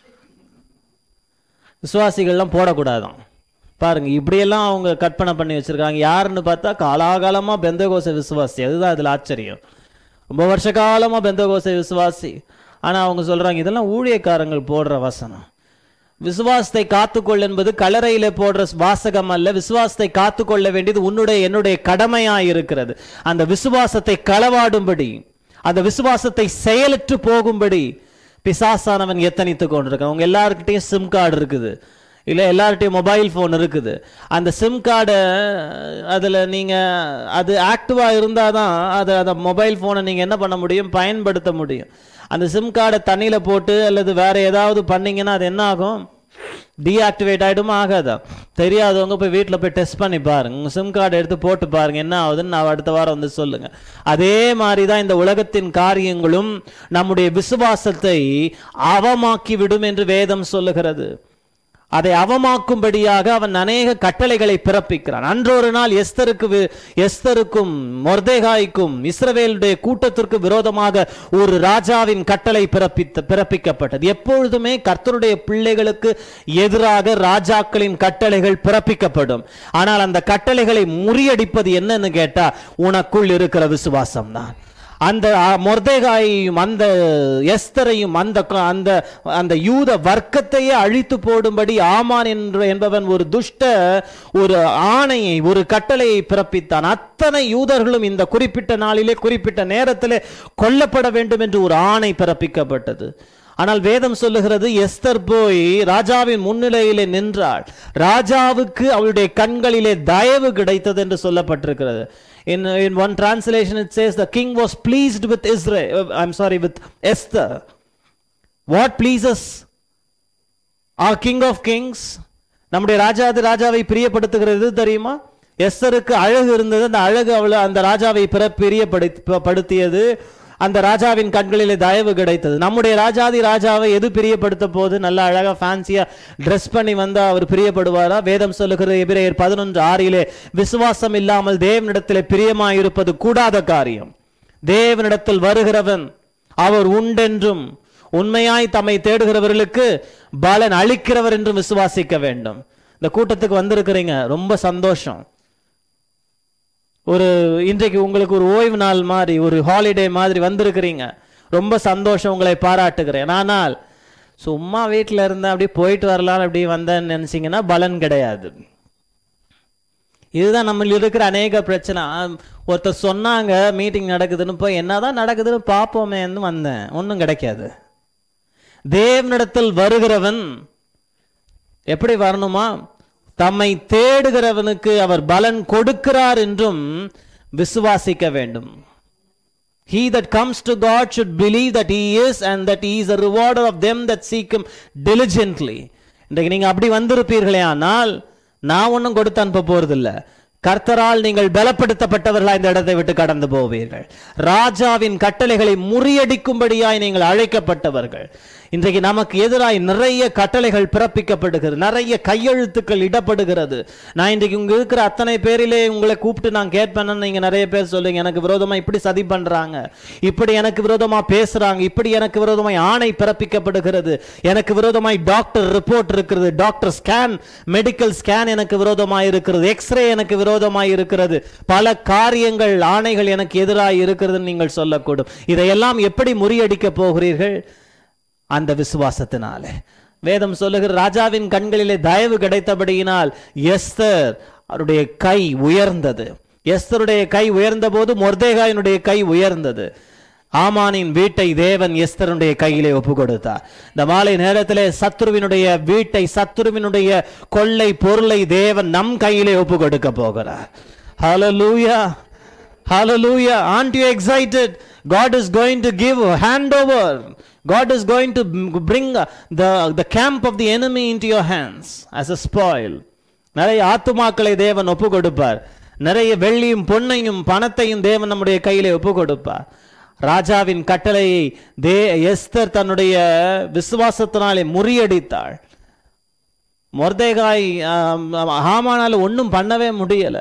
விசுவாசிகள்லாம் போடக்கூடாதான். பாருங்க, இப்படியெல்லாம் அவங்க கற்பனை பண்ணி வச்சிருக்காங்க. யாருன்னு பார்த்தா காலாகாலமா பெந்தகோச விசுவாசி. அதுதான் அதுல ஆச்சரியம். ரொம்ப வருஷ காலமா பெந்தகோச விசுவாசி. ஆனா அவங்க சொல்றாங்க இதெல்லாம் ஊழியக்காரங்கள் போடுற வசனம். விசுவாசத்தை காத்துக்கொள் என்பது கல்லறையில போடுற வாசகம் அல்ல. விசுவாசத்தை காத்துக்கொள்ள வேண்டியது உன்னுடைய என்னுடைய கடமையாய் இருக்கிறது. அந்த விசுவாசத்தை களவாடும்படி, அந்த விசுவாசத்தை செயலற்று போகும்படி பிசாசானவன் எத்தனித்து கொண்டிருக்கான். அவங்க எல்லாருக்கிட்டையும் சிம் கார்டு இருக்குது, இல்லை எல்லார்ட்டையும் மொபைல் ஃபோன் இருக்குது. அந்த சிம் கார்டை அதில் நீங்கள் அது ஆக்டிவாக இருந்தால் தான் அதை அந்த மொபைல் ஃபோனை நீங்கள் என்ன பண்ண முடியும், பயன்படுத்த முடியும். அந்த சிம் கார்டை தண்ணியில் போட்டு அல்லது வேறு ஏதாவது பண்ணிங்கன்னா அது என்ன ஆகும்? டீஆக்டிவேட் ஆகிடுமா? ஆகாதா? தெரியாதவங்க போய் வீட்டில் போய் டெஸ்ட் பண்ணி பாருங்க. உங்கள் சிம் கார்டை எடுத்து போட்டு பாருங்க என்ன ஆகுதுன்னு நான் அடுத்த வாரம் வந்து சொல்லுங்கள். அதே மாதிரி தான் இந்த உலகத்தின் காரியங்களும் நம்முடைய விசுவாசத்தை அவமாக்கி விடும் என்று வேதம் சொல்லுகிறது. அதை அவமாக்கும்படியாக அவன் அநேக கட்டளைகளை பிறப்பிக்கிறான். அன்றொரு நாள் எஸ்தருக்கு எஸ்தருக்கும் மொர்தெகாய்க்கும் இஸ்ரவேலுடைய கூட்டத்திற்கு விரோதமாக ஒரு ராஜாவின் கட்டளை பிறப்பித்த பிறப்பிக்கப்பட்டது. எப்பொழுதுமே கர்த்தருடைய பிள்ளைகளுக்கு எதிராக ராஜாக்களின் கட்டளைகள் பிறப்பிக்கப்படும். ஆனால் அந்த கட்டளைகளை முறியடிப்பது என்னன்னு கேட்டா உனக்குள் இருக்கிற விசுவாசம் தான். அந்த மொர்தெகாயையும் அந்த எஸ்தரையும் அந்த அந்த அந்த யூத வர்க்கத்தையே அழித்து போடும்படி ஆமான் என்று என்பவன் ஒரு துஷ்ட ஒரு ஆணையை, ஒரு கட்டளையை பிறப்பித்தான். அத்தனை யூதர்களும் இந்த குறிப்பிட்ட நாளிலே குறிப்பிட்ட நேரத்திலே கொல்லப்பட வேண்டும் என்று ஒரு ஆணை பிறப்பிக்கப்பட்டது. ஆனால் வேதம் சொல்லுகிறது, எஸ்தர் போய் ராஜாவின் முன்னிலையிலே நின்றாள். ராஜாவுக்கு அவளுடைய கண்களிலே தயவு கிடைத்தது என்று சொல்லப்பட்டிருக்கிறது. In, in one translation it says the king was pleased with Israel. I'm sorry, with Esther. What pleases our king of kings? நம்முடைய ராஜாதி ராஜாவை பிரியப்படுத்துகிறது தெரியுமா? எஸ்தருக்கு அழகு இருந்தது. அந்த அழகு அவள் அந்த ராஜாவை பிரியப்படுத்தியது. அந்த ராஜாவின் கண்களிலே தயவு கிடைத்தது. நம்முடைய ராஜாதி ராஜாவை எது பிரியப்படுத்த போது? நல்ல அழகா ஃபேன்சியா ட்ரெஸ் பண்ணி வந்தா அவர் பிரியப்படுவாரா? வேதம் சொல்லுகிறது எபிரேயர் பதினொன்று ஆறிலே, விசுவாசம் இல்லாமல் தேவனிடத்திலே பிரியமாய் இருப்பது கூடாத காரியம். தேவனிடத்தில் வருகிறவன் அவர் உண்டென்றும் உண்மையாய் தம்மை தேடுகிறவர்களுக்கு பலன் அளிக்கிறவர் என்றும் விசுவாசிக்க வேண்டும். இந்த கூட்டத்துக்கு வந்திருக்கிறீங்க, ரொம்ப சந்தோஷம். ஒரு இன்றைக்கு உங்களுக்கு ஒரு ஓய்வு நாள் மாதிரி, ஒரு ஹாலிடே மாதிரி வந்திருக்கிறீங்க, ரொம்ப சந்தோஷம், உங்களை பாராட்டுகிறேன். ஆனால் சும்மா வீட்டில் இருந்தேன் அப்படியே போயிட்டு வரலாம் அப்படி வந்தேன்னு நினைச்சிங்கன்னா பலன் கிடையாது. இதுதான் நம்ம இருக்கிற அநேக பிரச்சனை. ஒருத்தர் சொன்னாங்க மீட்டிங் நடக்குதுன்னு, போய் என்னதான் நடக்குதுன்னு பார்ப்போமேன்னு வந்தேன், ஒன்றும் கிடைக்காது. தேவனிடத்தில் வருகிறவன் எப்படி வரணுமா? தம்மை தேடுகிறவனுக்கு அவர் பலன் கொடுக்கிறார் என்றும் விசுவாசிக்க வேண்டும். He that comes to God should believe that he is and that he is a rewarder of them that seek him diligently. இன்றைக்கு நீங்க அப்படி வந்திருப்பீர்களே, ஆனால் நான் ஒன்றும் கொடுத்து அனுப்ப போறதில்லை. கர்த்தரால் நீங்கள் பலப்படுத்தப்பட்டவர்களா இந்த இடத்தை விட்டு கடந்து போவீர்கள். ராஜாவின் கட்டளைகளை முறியடிக்கும்படியாய் நீங்கள் அழைக்கப்பட்டவர்கள். இன்றைக்கு நமக்கு எதிராய் நிறைய கட்டளைகள் பிறப்பிக்கப்படுகிறது, நிறைய கையெழுத்துக்கள் இடப்படுகிறது. நான் இன்றைக்கு உங்க இருக்கிற அத்தனை பேரிலே உங்களை கூப்பிட்டு நான் கேட்பேன்னு நீங்க நிறைய பேர் சொல்லுங்க, எனக்கு விரோதமா இப்படி சதி பண்றாங்க, இப்படி எனக்கு விரோதமா பேசுறாங்க, இப்படி எனக்கு விரோதமாய் ஆணை பிறப்பிக்கப்படுகிறது, எனக்கு விரோதமாய் டாக்டர் ரிப்போர்ட் இருக்கிறது, டாக்டர் ஸ்கேன், மெடிக்கல் ஸ்கேன் எனக்கு விரோதமாய் இருக்கிறது, எக்ஸ்ரே எனக்கு விரோதமாய் இருக்கிறது, பல காரியங்கள் ஆணைகள் எனக்கு எதிராய் இருக்கிறது நீங்கள் சொல்லக்கூடும். இதையெல்லாம் எப்படி முறியடிக்க போகிறீர்கள்? அந்த விசுவாசத்தினாலே. வேதம் சொல்லுகிற ராஜாவின் கண்களிலே தயவு கிடைத்தபடியினால் எஸ்தர் அவருடைய கை உயர்ந்தது. எஸ்தருடைய கை உயர்ந்த போது மொர்தெகாயினுடைய கை உயர்ந்தது. ஆமானின் வீட்டை தேவன் எஸ்தருடைய கையிலே ஒப்பு கொடுத்தார். இந்த மாலை நேரத்திலே சத்துருவினுடைய வீட்டை, சத்துருவினுடைய கொள்ளை பொருளை தேவன் நம் கையிலே ஒப்பு கொடுக்க போகிறார். ஹல்லேலூயா, ஹல்லேலூயா. Aren't you excited? God is going to give a handover. God is going to bring the the camp of the enemy into your hands as a spoil. நிறைய ஆத்துமாக்களை தேவன் ஒப்பு கொடுப்பார். நிறைய வெள்ளியும் பொன்னையும் பணத்தையும் தேவன் நம்முடைய கையிலே ஒப்பு கொடுப்பார். ராஜாவின் கட்டளையை தே எஸ்தர் தன்னுடைய விசுவாசத்தினாலே முறியடித்தாள். மொர்தெகாய் ஹாமானால ஒன்றும் பண்ணவே முடியல.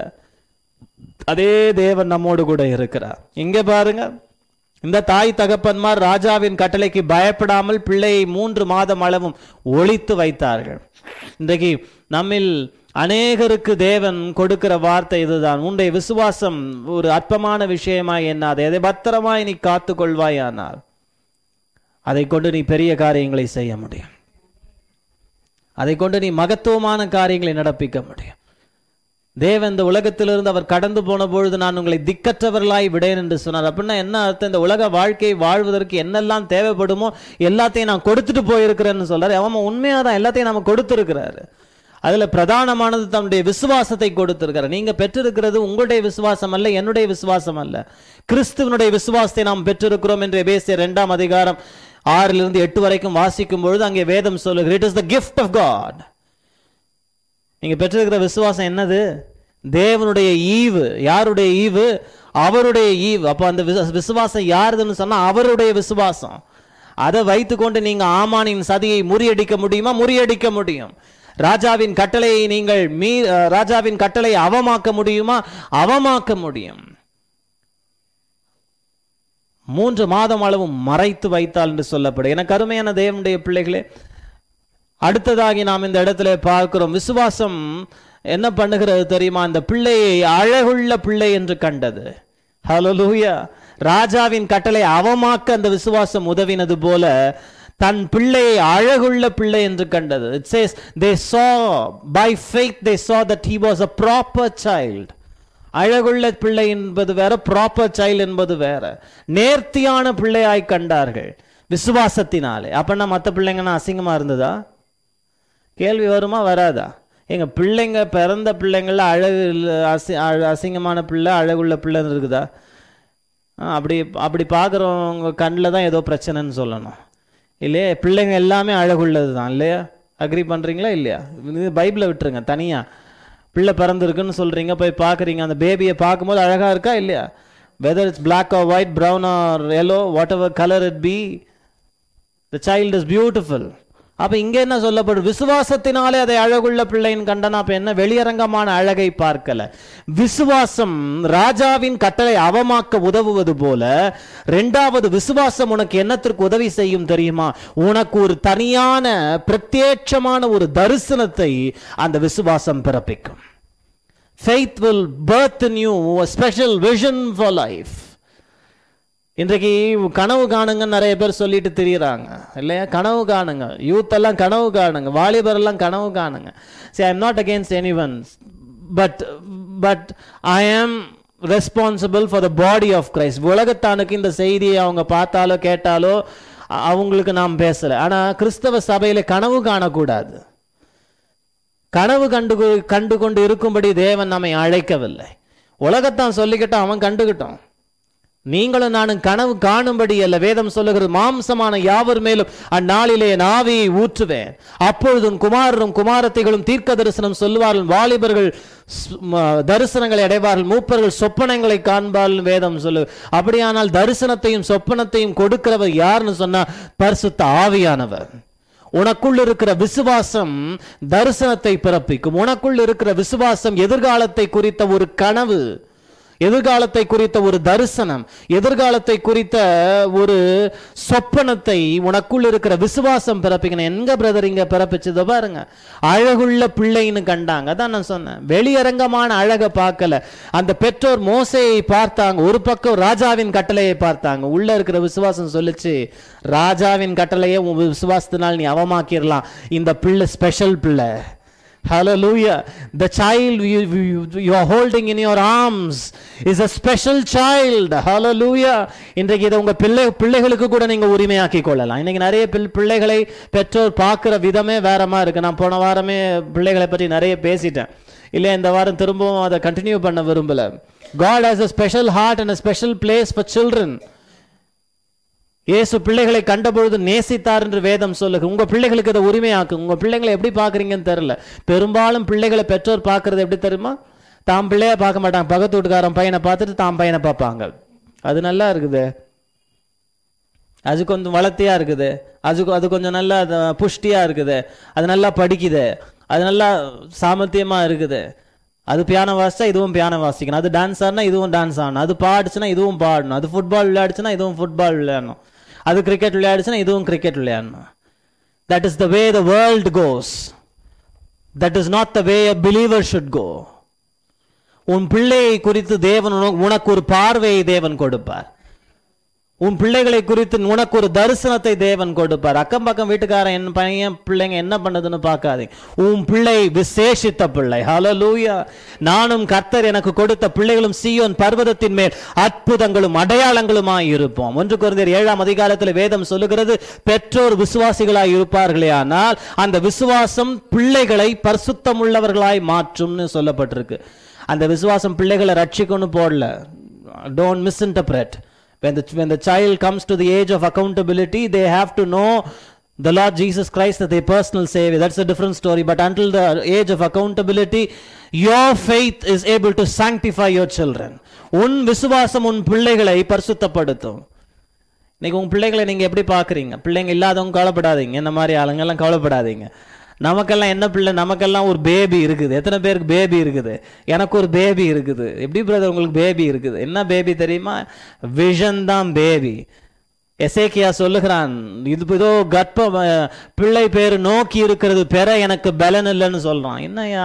அதே தேவன் நம்மோடு கூட இருக்கிறார். இங்கே பாருங்க, இந்த தாய் தகப்பன்மார் ராஜாவின் கட்டளைக்கு பயப்படாமல் பிள்ளையை மூன்று மாதம் அளவும் ஒளித்து வைத்தார்கள். இன்றைக்கு நம்மில் அநேகருக்கு தேவன் கொடுக்கிற வார்த்தை இதுதான். உன்னுடைய விசுவாசம் ஒரு அற்பமான விஷயமாய் எண்ணாதே, அதை பத்திரமாய் நீ காத்து கொள்வாயானால் அதை கொண்டு நீ பெரிய காரியங்களை செய்ய முடியும். அதை கொண்டு நீ மகத்துவமான காரியங்களை நடப்பிக்க முடியும். தேவன் இந்த உலகத்திலிருந்து அவர் கடந்து போன பொழுது நான் உங்களை திக்கற்றவர்களாய் விடேன் என்று சொன்னார். அப்படின்னா என்ன அர்த்தம்? இந்த உலக வாழ்க்கையை வாழ்வதற்கு என்னெல்லாம் தேவைப்படுமோ எல்லாத்தையும் நான் கொடுத்துட்டு போயிருக்கிறேன்னு சொல்றாரு. அவன் உண்மையாக தான் எல்லாத்தையும் நம்ம கொடுத்துருக்கிறாரு. அதுல பிரதானமானது தன்னுடைய விசுவாசத்தை கொடுத்திருக்கிறார். நீங்க பெற்றிருக்கிறது உங்களுடைய விசுவாசம் அல்ல, என்னுடைய விசுவாசம் அல்ல, கிறிஸ்துவனுடைய விசுவாசத்தை நாம் பெற்றிருக்கிறோம் என்று எபேசியர் இரண்டாம் அதிகாரம் ஆறிலிருந்து எட்டு வரைக்கும் வாசிக்கும் பொழுது அங்கே வேதம் சொல்லுகிறது, it is the gift of God. நீங்க பெற்றிருக்கிற விசுவாசம் என்னது? தேவனுடைய ஈவு. யாருடைய ஈவு? அவருடைய ஈவு. அப்போ அந்த விசுவாசம் யாருதுன்னு சொன்னா அவருடைய விசுவாசம். அதை வைத்துக்கொண்டு நீங்க ஆமானின் சதியை முறியடிக்க முடியுமா? முறியடிக்க முடியும். ராஜாவின் கட்டளையை நீங்கள் மீ ராஜாவின் கட்டளையை அவமாக்க முடியுமா? அவமாக்க முடியும். மூன்று மாதம் அளவும் மறைத்து வைத்தால் என்று சொல்லப்படும். எனக்கு அருமையான தேவனுடைய பிள்ளைகளே, அடுத்ததாகி நாம் இந்த இடத்துல பார்க்கிறோம், விசுவாசம் என்ன பண்ணுகிறது தெரியுமா? இந்த பிள்ளையை அழகுள்ள பிள்ளை என்று கண்டது. ஹல்லேலூயா. ராஜாவின் கட்டளை அவமாக்க அந்த விசுவாசம் உதவினது போல தன் பிள்ளையை அழகுள்ள பிள்ளை என்று கண்டது. It says they saw by faith they saw that he was a proper child. அழகுள்ள பிள்ளை என்பது வேற, ப்ராப்பர் சைல்டு என்பது வேற. நேர்த்தியான பிள்ளையாய் கண்டார்கள் விசுவாசத்தினாலே. அப்படின்னா மற்ற பிள்ளைங்கன்னா அசிங்கமா இருந்ததா? கேள்வி வருமா வராதா? எங்க பிள்ளைங்க பிறந்த பிள்ளைங்கள அழகு அசி அசிங்கமான பிள்ளை அழகுள்ள பிள்ளைன்னு இருக்குதா? அப்படி அப்படி பார்க்குறவங்க கண்ணில் தான் ஏதோ பிரச்சனைன்னு சொல்லணும் இல்லையா? பிள்ளைங்க எல்லாமே அழகுள்ளது தான் இல்லையா? அக்ரி பண்ணுறீங்களா இல்லையா? இது பைபிளை விட்டுருங்க. தனியாக பிள்ளை பிறந்திருக்குன்னு சொல்கிறீங்க, போய் பார்க்குறீங்க, அந்த பேபியை பார்க்கும்போது அழகாக இருக்கா இல்லையா? Whether it's black or white, brown or yellow, whatever colour it be, the child is beautiful. அப்ப இங்க என்ன சொல்லப்படும்? விசுவாசத்தினாலே அதை அழகுள்ள பிள்ளைன்னு கண்டனா. அப்ப என்ன? வெளியரங்கமான அழகை பார்க்கல. விசுவாசம் ராஜாவின் கட்டளை அவமாக்க உதவுவது போல இரண்டாவது விசுவாசம் உனக்கு என்னத்திற்கு உதவி செய்யும் தெரியுமா? உனக்கு ஒரு தனியான பிரத்யேட்சமான ஒரு தரிசனத்தை அந்த விசுவாசம் பிறப்பிக்கும். Faith will birth in you a special vision for life. இன்றைக்கு கனவு காணுங்க நிறைய பேர் சொல்லிட்டு திரியிறாங்க இல்லையா? கனவு காணுங்க, யூத் எல்லாம் கனவு காணுங்க, வாலிபர் எல்லாம் கனவு காணுங்க. See, I am not against anyone, but but I am responsible for the body of Christ. உலகத்தானுக்கு இந்த செய்தியை அவங்க பார்த்தாலோ கேட்டாலோ அவங்களுக்கு நாம் பேசல. ஆனா கிறிஸ்தவ சபையில கனவு காணக்கூடாது. கனவு கண்டு கண்டு கொண்டு இருக்கும்படி தேவன் நம்மை அழைக்கவில்லை. உலகத்தான் சொல்லிக்கிட்டோம், அவன் கண்டுகிட்டோம். நீங்களும் நானும் கனவு காணும்படி அல்ல. வேதம் சொல்லுகிறது, மாம்சமான யாவர் மேலும் அந்நாளிலே ஆவியை ஊற்றுவேன், அப்பொழுதும் குமாரரும் குமாரத்திகளும் தீர்க்க தரிசனம் சொல்லுவார்கள், வாலிபர்கள் தரிசனங்களை அடைவார்கள், மூப்பர்கள் சொப்பனங்களை காண்பார்கள் வேதம் சொல்லு. அப்படியானால் தரிசனத்தையும் சொப்பனத்தையும் கொடுக்கிறவர் யாருன்னு சொன்னா பரிசுத்த ஆவியானவர். உனக்குள் இருக்கிற விசுவாசம் தரிசனத்தை பிறப்பிக்கும். உனக்குள் இருக்கிற விசுவாசம் எதிர்காலத்தை குறித்த ஒரு கனவு. எதிர்காலத்தை குறித்த ஒரு தரிசனம், எதிர்காலத்தை குறித்த ஒரு சொப்பனத்தை உனக்குள் இருக்கிற விசுவாசம் பிறப்பிக்கணும். எங்க பிரதர் இங்க பிறப்பிச்சதோ பாருங்க, அழகுள்ள பிள்ளைன்னு கண்டாங்க. அதான் நான் சொன்னேன், வெளியரங்கமான அழகை பார்க்கல. அந்த பெற்றோர் மோசேயை பார்த்தாங்க, ஒரு பக்கம் ராஜாவின் கட்டளையை பார்த்தாங்க. உள்ள இருக்கிற விசுவாசம் சொல்லுச்சு, ராஜாவின் கட்டளையை உன் விசுவாசத்தினால் நீ அவமாக்கிடலாம். இந்த பிள்ளை ஸ்பெஷல் பிள்ளை. Hallelujah. The child you, you, you are holding in your arms is a special child. Hallelujah. இன்றைக்கு இதை உங்க பிள்ளை பிள்ளைகளுக்கு கூட நீங்க உரிமையாக்கி கொள்ளலாம். இன்னைக்கு நிறைய பிள்ளைகளை பெற்றோர் பார்க்கிற விதமே வேறமா இருக்கு. நான் போன வாரமே பிள்ளைகளை பற்றி நிறைய பேசிட்டேன் இல்லையா? இந்த வாரம் திரும்பவும் அதை கண்டினியூ பண்ண விரும்பல. God has a special heart and a special place for children. இயேசு பிள்ளைகளை கண்டபொழுது நேசித்தார் என்று வேதம் சொல்லுது. உங்க பிள்ளைகளுக்கு அதை உரிமையாக்கு. உங்க பிள்ளைகளை எப்படி பாக்குறீங்கன்னு தெரியல. பெரும்பாலும் பிள்ளைகளை பெற்றோர் பார்க்கறது எப்படி தெரியுமா? தாம் பிள்ளைய பார்க்க மாட்டாங்க, பக்கத்து வீட்டுக்காரன் பையனை பார்த்துட்டு தாம் பையனை பார்ப்பாங்க. அது நல்லா இருக்குது, அது கொஞ்சம் வளர்த்தியா இருக்குது, அது அது கொஞ்சம் நல்லா புஷ்டியா இருக்குது, அது நல்லா படிக்குது, அது நல்லா சாமர்த்தியமா இருக்குது, அது பியானோ வாசிச்சா இதுவும் பியானோ வாசிக்கணும், அது டான்ஸ் ஆடினா இதுவும் டான்ஸ் ஆடணும், அது பாடுச்சுன்னா இதுவும் பாடணும், அது ஃபுட்பால் விளையாடுச்சுன்னா இதுவும் ஃபுட்பால் விளையாடணும், அது கிரிக்கெட் விளையாடுச்சுன்னா இதுவும் கிரிக்கெட் விளையாடணும். That is the way the world goes. That is not the way a believer should go. உன் பிள்ளையை குறித்து தேவன் உனக்கு ஒரு பார்வையை தேவன் கொடுப்பார். உன் பிள்ளைகளை குறித்து உனக்கு ஒரு தரிசனத்தை தேவன் கொடுப்பார். அக்கம் பக்கம் வீட்டுக்காரன் என் பையன் பிள்ளைங்க என்ன பண்ணுதுன்னு பார்க்காதீங்க. உன் பிள்ளை விசேஷித்த பிள்ளை. ஹல்லேலூயா. நானும் கர்த்தர் எனக்கு கொடுத்த பிள்ளைகளும் சீயோன் பர்வதத்தின் மேல் அற்புதங்களும் அடையாளங்களுமாய் இருப்போம். ஒன்று கொரிந்தியர் ஏழாம் அதிகாரத்தில் வேதம் சொல்லுகிறது, பெற்றோர் விசுவாசிகளாய் இருப்பார்களே ஆனால் அந்த விசுவாசம் பிள்ளைகளை பரிசுத்தம் உள்ளவர்களாய் மாற்றும்னு சொல்லப்பட்டிருக்கு. அந்த விசுவாசம் பிள்ளைகளை ரட்சிக்கணும் போடல. Don't misinterpret. When the, when the child comes to the age of accountability, they have to know the Lord Jesus Christ as their personal Savior. That's a different story. But until the age of accountability, your faith is able to sanctify your children. உன் விசுவாசம் உன் பிள்ளைகளை பரிசுத்தப்படுத்தும். இன்னைக்கு உன் பிள்ளைகளை நீங்க எப்படி பார்க்குறீங்க? பிள்ளைங்க இல்லாதவங்க கவலைப்படாதீங்க, என்ன மாதிரி ஆளுங்கெல்லாம் கவலைப்படாதீங்க. நமக்கெல்லாம் என்ன பிள்ளை? நமக்கெல்லாம் ஒரு பேபி இருக்குது. எத்தனை பேருக்கு பேபி இருக்குது? எனக்கு ஒரு பேபி இருக்குது. எப்படி பிரதர் உங்களுக்கு பேபி இருக்குது? என்ன பேபி தெரியுமா? விஷன் தான் பேபி. எசேக்கியா சொல்லுகிறான், இது இதோ கர்ப்ப பிள்ளை பேரு நோக்கி இருக்கிறது, பெற எனக்கு பலன் இல்லைன்னு சொல்றான். என்னையா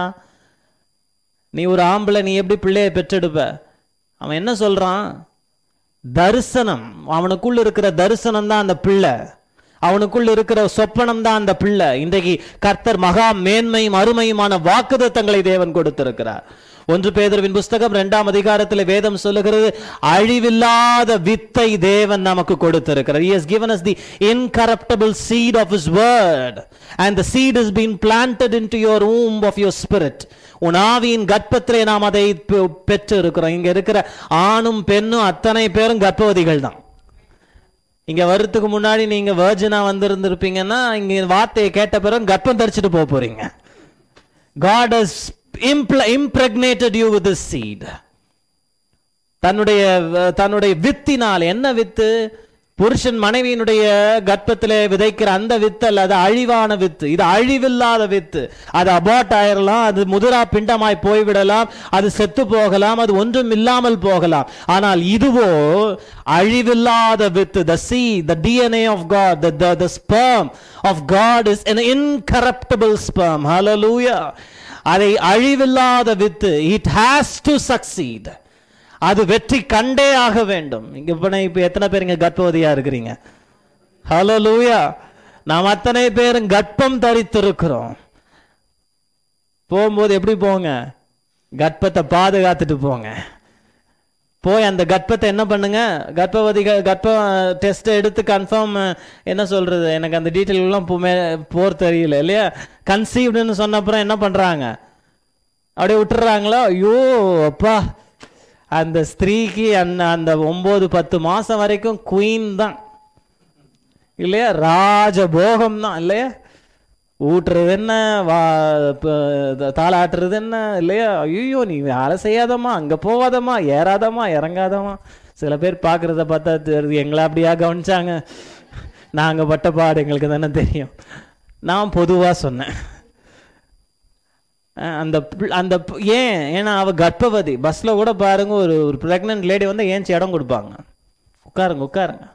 நீ ஒரு ஆம்பளை, நீ எப்படி பிள்ளையை பெற்றெடுப்ப? அவன் என்ன சொல்றான்? தரிசனம், அவனுக்குள்ள இருக்கிற தரிசனம் தான் அந்த பிள்ளை, அவனுக்குள் இருக்கிற சொப்பனம் தான் அந்த பிள்ளை. இன்றைக்கு கர்த்தர் மகா மேன்மையும் அருமையுமான வாக்குத்தத்தங்களை தேவன் கொடுத்திருக்கிறார். ஒன்று பேதுருவின் புஸ்தகம் இரண்டாம் அதிகாரத்தில் வேதம் சொல்லுகிறது, அழிவில்லாத வித்தை தேவன் நமக்கு கொடுத்திருக்கிறார். He has given us the incorruptible seed of his word and the seed has been planted into your womb of your spirit. உன் ஆவியின் கர்ப்பத்திலே நாம் அதை பெற்று இருக்கிறோம். இங்க இருக்கிற ஆணும் பெண்ணும் அத்தனை பேரும் கர்ப்பவதிகள் தான். இங்க வரதுக்கு முன்னாடி நீங்க வர்ஜினா வந்திருந்திருப்பீங்கன்னா இங்க வார்த்தையை கேட்ட பிறகு கர்ப்பம் தரிச்சிட்டு போக போறீங்க. God has impregnated you with this seed. தன்னுடைய தன்னுடைய வித்தினால். என்ன வித்து? புருஷன் மனைவியினுடைய கர்ப்பத்திலே விதைக்கிற அந்த வித்து அல்ல, அது அழிவான வித்து. இது அழிவில்லாத வித்து. அது அபார்ட் ஆயிரலாம், அது முதிரா பிண்டமாய் போய்விடலாம், அது செத்து போகலாம், அது ஒன்றும் இல்லாமல் போகலாம். ஆனால் இதுவோ அழிவில்லாத வித்து. The seed, the D N A of God, the, the, the sperm of God is an incorruptible sperm. Hallelujah. அதை அழிவில்லாத வித்து. It has to succeed. அது வெற்றி கண்டே ஆக வேண்டும். இங்க இப்ப எத்தனை பேர் இங்க கர்ப்பவதியா இருக்கிறீங்க? ஹல்லேலூயா. நாம் அத்தனை பேரும் கர்ப்பம் தரித்திருக்கிறோம். போகும்போது எப்படி போங்க? கர்ப்பத்தை பாதுகாத்துட்டு போங்க. போய் அந்த கர்ப்பத்தை என்ன பண்ணுங்க? கர்ப்பவதி கர்ப்ப டெஸ்ட் எடுத்து கன்ஃபார்ம் என்ன சொல்றது, எனக்கு அந்த டீட்டெயில் எல்லாம் போர் தெரியல இல்லையா? கன்சீவ்டுன்னு சொன்ன அப்புறம் என்ன பண்றாங்க? அப்படியே விட்டுறாங்களோ? ஐயோ அப்பா, அந்த ஸ்திரீக்கு அந்த அந்த ஒன்பது பத்து மாசம் வரைக்கும் குயின் தான் இல்லையா? ராஜபோகம் தான் இல்லையா? ஊட்டுறது என்ன, வா தாளாட்டுறது என்ன இல்லையா? ஐயோ நீ வேலை செய்யாதம்மா, அங்க போவாதம்மா, ஏறாதம்மா, இறங்காதம்மா. சில பேர் பார்க்கறத பார்த்தா தெரியுது, எங்களை அப்படியா கவனிச்சாங்க, நாங்க பட்ட பாடு எங்களுக்கு தானே தெரியும். நான் பொதுவா சொன்னேன். அந்த அந்த ஏன் ஏன்னா அவ கர்ப்பவதி. பஸ்ல கூட பாருங்க, ஒரு ஒரு பிரெக்னன்ட் லேடி வந்து ஏன்ச்சு இடம் கொடுப்பாங்க, உட்காருங்க உட்காருங்க.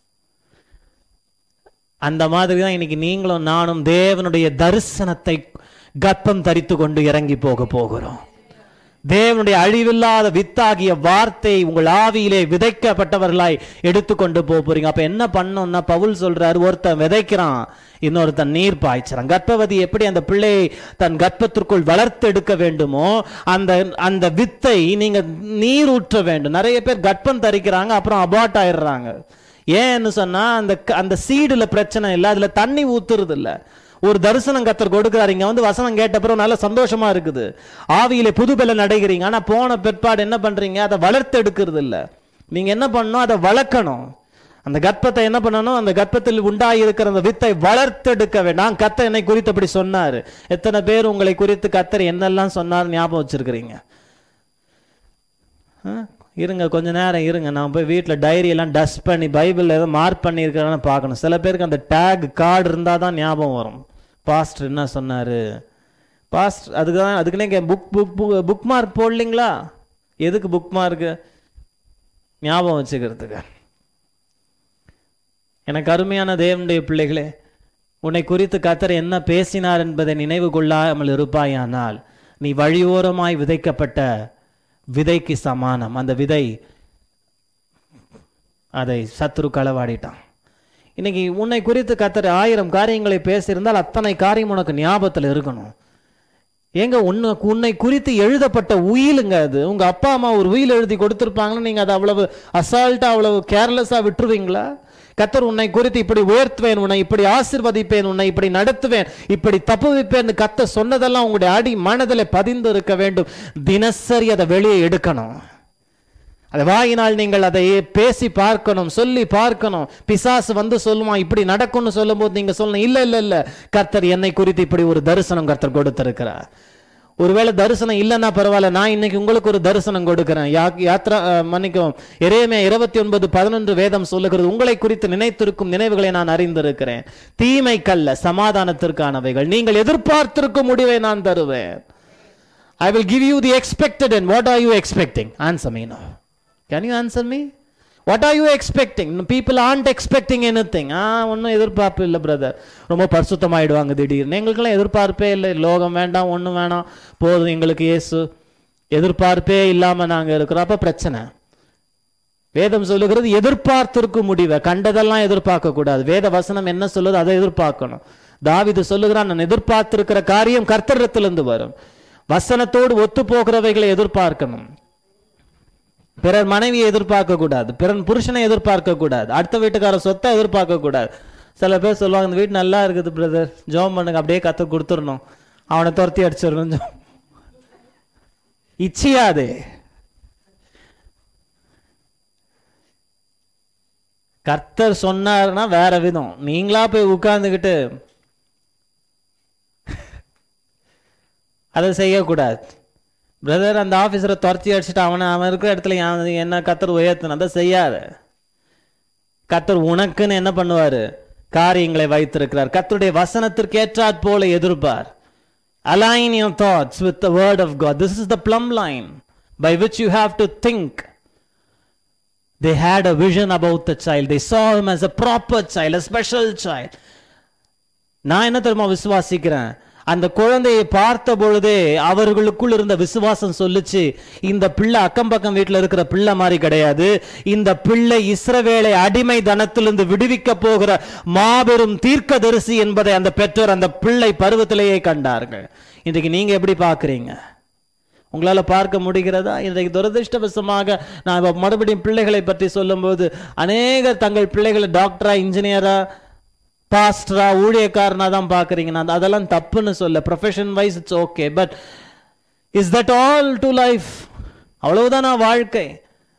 அந்த மாதிரி தான் இன்னைக்கு நீங்களும் நானும் தேவனுடைய தரிசனத்தை கர்ப்பம் தரித்து கொண்டு இறங்கி போக போகிறோம். தேவனுடைய அழிவில்லாத வித்தாகிய வார்த்தை உங்கள் ஆவியிலே விதைக்கப்பட்டவர்களாய் எடுத்துக்கொண்டு போறீங்க. அப்ப என்ன பண்ணோம்னா, பவுல் சொல்றாரு, ஒருத்தன் விதைக்கிறான், இன்னொருத்தன் நீர் பாய்ச்சறான். கர்ப்பவதி எப்படி அந்த பிள்ளையை தன் கர்ப்பத்திற்குள் வளர்த்து எடுக்க வேண்டுமோ, அந்த அந்த வித்தை நீங்க நீர் ஊற்ற வேண்டும். நிறைய பேர் கர்ப்பம் தரிக்கிறாங்க, அப்புறம் அபார்ட் ஆயிடுறாங்க. ஏன்னு சொன்னா அந்த அந்த சீடுல பிரச்சனை இல்லை, அதுல தண்ணி ஊத்துறது இல்லை. ஒரு தரிசனம் கர்த்தர் கொடுக்கிறார், இங்க வந்து வசனம் கேட்ட பிறகு நல்ல சந்தோஷமா இருக்குது, ஆவியிலே புதுபெலன் அடைகிறீங்க. ஆனா போன பிற்பாடு என்ன பண்றீங்க, அதை வளர்த்து எடுக்கிறது இல்லை. நீங்க என்ன பண்ணணும், அதை வளர்க்கணும். அந்த கர்ப்பத்தை என்ன பண்ணணும், அந்த கர்ப்பத்தில் உண்டாகி இருக்கிற அந்த வித்தை வளர்த்தெடுக்க வேண்டாம். கர்த்தர் என்னை குறித்து அப்படி சொன்னாரு. எத்தனை பேர் உங்களை குறித்து கர்த்தர் என்னெல்லாம் சொன்னார் ஞாபகம் வச்சிருக்கிறீங்க? இருங்க கொஞ்ச நேரம் இருங்க, நான் போய் வீட்டில் டைரி எல்லாம் டஸ்ட் பண்ணி பைபிள் ஏதோ மார்க் பண்ணியிருக்கிறேன்னு பார்க்கணும். சில பேருக்கு அந்த டேக் கார்டு இருந்தால் தான் ஞாபகம் வரும், பாஸ்டர் என்ன சொன்னார். பாஸ்டர் அதுக்கு தான் அதுக்குன்னே புக் புக் புக் மார்க் போடலிங்களா? எதுக்கு புக் மார்க்கு? ஞாபகம் வச்சுக்கிறதுக்கு. எனக்கு அருமையான தேவனுடைய பிள்ளைகளே, உன்னை குறித்து கர்த்தர் என்ன பேசினார் என்பதை நினைவு கொள்ளாமல் இருப்பாயானால் நீ வழியோரமாய் விதைக்கப்பட்ட விதைக்கு சமானம். அந்த விதை அதை சத்துரு களவாடிட்டான். இன்னைக்கு உன்னை குறித்து கர்த்தர் ஆயிரம் காரியங்களை பேசியிருந்தால் அத்தனை காரியம் உனக்கு ஞாபகத்தில் இருக்கணும். ஏங்க உன்னை உன்னை குறித்து எழுதப்பட்ட உயிலுங்க அது. உங்க அப்பா அம்மா ஒரு உயில் எழுதி கொடுத்துருப்பாங்கன்னு நீங்க அதை அவ்வளவு அசால்ட்டா அவ்வளவு கேர்லெஸ்ஸா விட்டுருவீங்களா? கர்த்தர் உன்னை குறித்து இப்படி உயர்த்துவேன், உன்னை இப்படி ஆசீர்வதிப்பேன், உன்னை இப்படி நடத்துவேன், இப்படி தப்புவிப்பேன் கர்த்தர் சொன்னதெல்லாம் உங்களுடைய அடி மனதில் பதிந்து இருக்க வேண்டும். தினசரி அதை வெளியே எடுக்கணும். அதை வாயினால் நீங்கள் அதை பேசி பார்க்கணும், சொல்லி பார்க்கணும். பிசாசு வந்து சொல்லுவான் இப்படி நடக்கும்னு சொல்லும் போது நீங்க சொல்லணும், இல்ல இல்ல இல்ல கர்த்தர் என்னை குறித்து இப்படி ஒரு தரிசனம் கர்த்தர் கொடுத்திருக்கிறார். ஒருவேளை தரிசனம் இல்லைன்னா பரவாயில்ல, நான் இன்னைக்கு உங்களுக்கு ஒரு தரிசனம் கொடுக்கிறேன். யாத்ரா மன்னிக்கவும் எரேமியா இருபத்தி ஒன்பது பதினொன்று வேதம் சொல்லுகிறது, உங்களை குறித்து நினைத்திருக்கும் நினைவுகளை நான் அறிந்திருக்கிறேன், தீமைக்கல்ல சமாதானத்திற்கானவைகள், நீங்கள் எதிர்பார்த்திருக்கும் முடிவை நான் தருவேன். I will give you the expected end. What are you expecting? Answer me now. Can you answer me? What are you expecting? People aren't expecting anything. ஆ ஒன்றும் எதிர்பார்ப்பு இல்லை பிரதர், ரொம்ப பரிசுத்தமாயிடுவாங்க திடீர்னு. எங்களுக்கெல்லாம் எதிர்பார்ப்பே இல்லை, லோகம் வேண்டாம், ஒன்றும் வேணாம், போதும் எங்களுக்கு இயேசு. எதிர்பார்ப்பே இல்லாமல் நாங்கள் இருக்கிறோம். அப்போ பிரச்சனை. வேதம் சொல்லுகிறது எதிர்பார்த்திருக்கும் முடிவை, கண்டதெல்லாம் எதிர்பார்க்க கூடாது. வேத வசனம் என்ன சொல்லுது அதை எதிர்பார்க்கணும். தாவீது சொல்லுகிறான், நான் எதிர்பார்த்திருக்கிற காரியம் கர்த்தரிடத்திலிருந்து வரும். வசனத்தோடு ஒத்து போகிறவைகளை எதிர்பார்க்கணும். பிறர் மனைவியை எதிர்பார்க்க கூடாது, பிறன் புருஷனை எதிர்பார்க்க கூடாது, அடுத்த வீட்டுக்கார சொத்தை எதிர்பார்க்க கூடாது. சில பேர் சொல்லுவாங்க, இந்த வீட்டு நல்லா இருக்குது பிரதர், ஜோம் பண்ணுங்க, அப்படியே கத்து கொடுத்துடணும், அவனை துரத்தி அடிச்சிடணும். இச்சியாது. கர்த்தர் சொன்னார்னா வேற விதம். நீங்களா போய் உட்கார்ந்துக்கிட்டு அதை செய்யக்கூடாது. பிரதர் அந்த ஆஃபீஸரை துரத்தி அடிச்சுட்டு அவனை அவன் இருக்கிற இடத்துல என்ன கர்த்தர் உயர்த்தின, அதை செய்யாத. கர்த்தர் உனக்குன்னு என்ன பண்ணுவாரு, காரியங்களை வைத்திருக்கிறார். கர்த்தருடைய வசனத்திற்கு ஏற்றாற் போல எதிர்பார். Align your thoughts with the word of God. This is the plumb line by which you have to think. They had a vision about the child. They saw him as a proper child, a special child. நான் என்ன தெரியுமா விசுவாசிக்கிறேன், அந்த குழந்தையை பார்த்த பொழுதே அவர்களுக்குள் இருந்த விசுவாசம் சொல்லுச்சு, இந்த பிள்ளை அக்கம் பக்கம் வீட்டில் இருக்கிற பிள்ளை மாதிரி கிடையாது, இந்த பிள்ளை இஸ்ரவேலை அடிமை தனத்திலிருந்து விடுவிக்க போகிற மாபெரும் தீர்க்கதரிசி என்பதை அந்த பெற்றோர் அந்த பிள்ளை பருவத்திலேயே கண்டார்கள். இன்றைக்கு நீங்க எப்படி பார்க்கிறீங்க? உங்களால பார்க்க முடிகிறதா? இன்றைக்கு துரதிருஷ்டவசமாக நான் மறுபடியும் பிள்ளைகளை பற்றி சொல்லும் போது அநேகர் தங்கள் பிள்ளைகளை டாக்டரா, இன்ஜினியரா, பாஸ்டரா, ஊழியக்காரனா தான் பார்க்குறீங்க. நான் அதெல்லாம் தப்புன்னு சொல்ல, profession wise it's okay, but is that all to life? அவ்வளவுதான் வாழ்க்கை.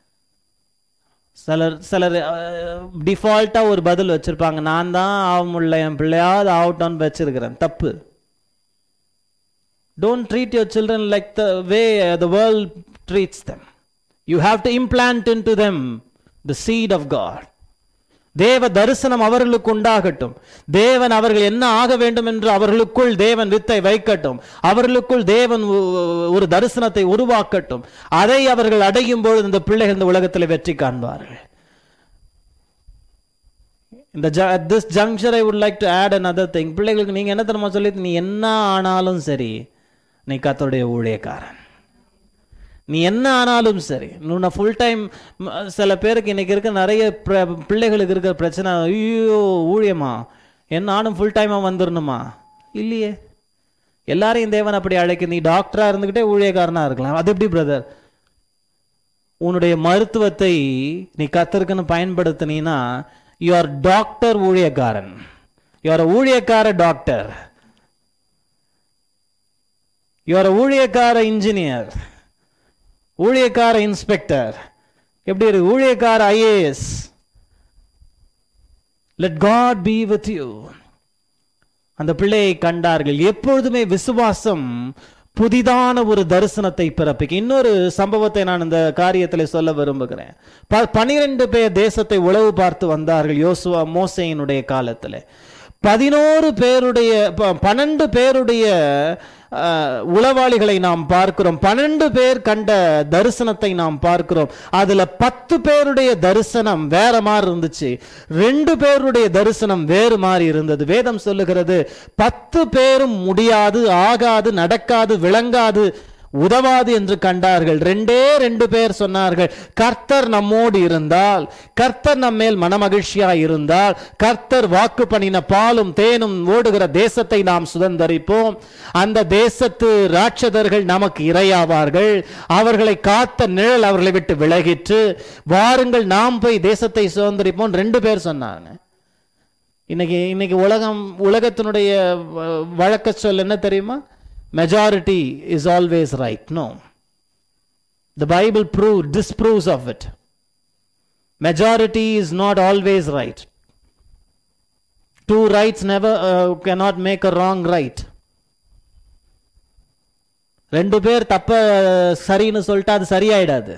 சிலர் சிலர் டிஃபால்ட்டா ஒரு பதில் வச்சிருப்பாங்க, நான் தான் ஆகமுள்ள என் பிள்ளையாவது ஆகட்டும்னு வச்சிருக்கிறேன். தப்பு. Don't treat your children like the way the world treats them. You have to implant into them the seed of God. தேவ தரிசனம் அவர்களுக்கு உண்டாகட்டும். தேவன் அவர்கள் என்ன ஆக வேண்டும் என்று அவர்களுக்குள் தேவன் வித்தை வைக்கட்டும். அவர்களுக்குள் தேவன் ஒரு தரிசனத்தை உருவாக்கட்டும். அதை அவர்கள் அடையும் பொழுது இந்த பிள்ளைகள் இந்த உலகத்தில் வெற்றி காண்பார்கள். இந்த at this juncture I would like to add another thing. பிள்ளைகளுக்கு நீங்க என்ன தெரியுமா சொல்லி, நீ என்ன ஆனாலும் சரி நீ கர்த்தருடைய ஊழியக்காரன். நீ என்ன ஆனாலும் சரி. நான் ஃபுல் டைம், சில பேருக்கு இன்னைக்கு இருக்க நிறைய பிள்ளைகளுக்கு இருக்கிற பிரச்சனை, ஐயோ ஊழியமா என்ன நானும் ஃபுல் டைமா வந்துடணுமா? இல்லையே, எல்லாரையும் தேவன் அப்படி அழைக்க. நீ டாக்டரா இருந்துகிட்டே ஊழியக்காரனா இருக்கலாம். அது எப்படி பிரதர்? உன்னுடைய மருத்துவத்தை நீ கர்த்தருக்குன்னு பயன்படுத்தினா you are doctor ஊழியக்காரன். you are a ஊழியக்கார டாக்டர். you are a ஊழியக்கார இன்ஜினியர், ஊழியக்கார இன்ஸ்பெக்டர். எப்படி இருக்கு? ஊழியக்கார IAS. let God be with you. அந்த பிள்ளையை கண்டார்கள். எப்பொழுதுமே விசுவாசம் புதிதான ஒரு தரிசனத்தை பிறப்பிக்க. இன்னொரு சம்பவத்தை நான் இந்த காரியத்தில் சொல்ல விரும்புகிறேன். பனிரெண்டு பேர் தேசத்தை உளவு பார்த்து வந்தார்கள் யோசுவா மோசேயினுடைய காலத்தில். பதினோரு பேருடைய பன்னெண்டு பேருடைய உளவாளிகளை நாம் பார்க்கிறோம். பன்னெண்டு பேர் கண்ட தரிசனத்தை நாம் பார்க்கிறோம். அதுல பத்து பேருடைய தரிசனம் வேற மாதிரி இருந்துச்சு, ரெண்டு பேருடைய தரிசனம் வேறு மாதிரி இருந்தது. வேதம் சொல்லுகிறது, பத்து பேரும் முடியாது, ஆகாது, நடக்காது, விளங்காது, உதவாது என்று கண்டார்கள். ரெண்டே ரெண்டு பேர் சொன்னார்கள், கர்த்தர் நம்மோடு இருந்தால், கர்த்தர் நம்மேல் மனமகிழ்ச்சியா இருந்தால், கர்த்தர் வாக்கு பண்ணின பாலும் தேனும் ஓடுகிற தேசத்தை நாம் சுதந்தரிப்போம். அந்த தேசத்து ராட்சதர்கள் நமக்கு இரையாவார்கள். அவர்களை காத்த நிழல் அவர்களை விட்டு விலகிற்று. வாருங்கள் நாம் போய் தேசத்தை சுதந்தரிப்போம். ரெண்டு பேர் சொன்னாங்க. இன்னைக்கு இன்னைக்கு உலகம் உலகத்தினுடைய வழக்க சொல் என்ன தெரியுமா? Majority is always right. No. The Bible prove, disproves of it. Majority is not always right. Two rights never uh, cannot make a wrong right. ரெண்டு பேர் தப்ப சரின்னு சொல்லிட்டு அது சரியாயிடாது.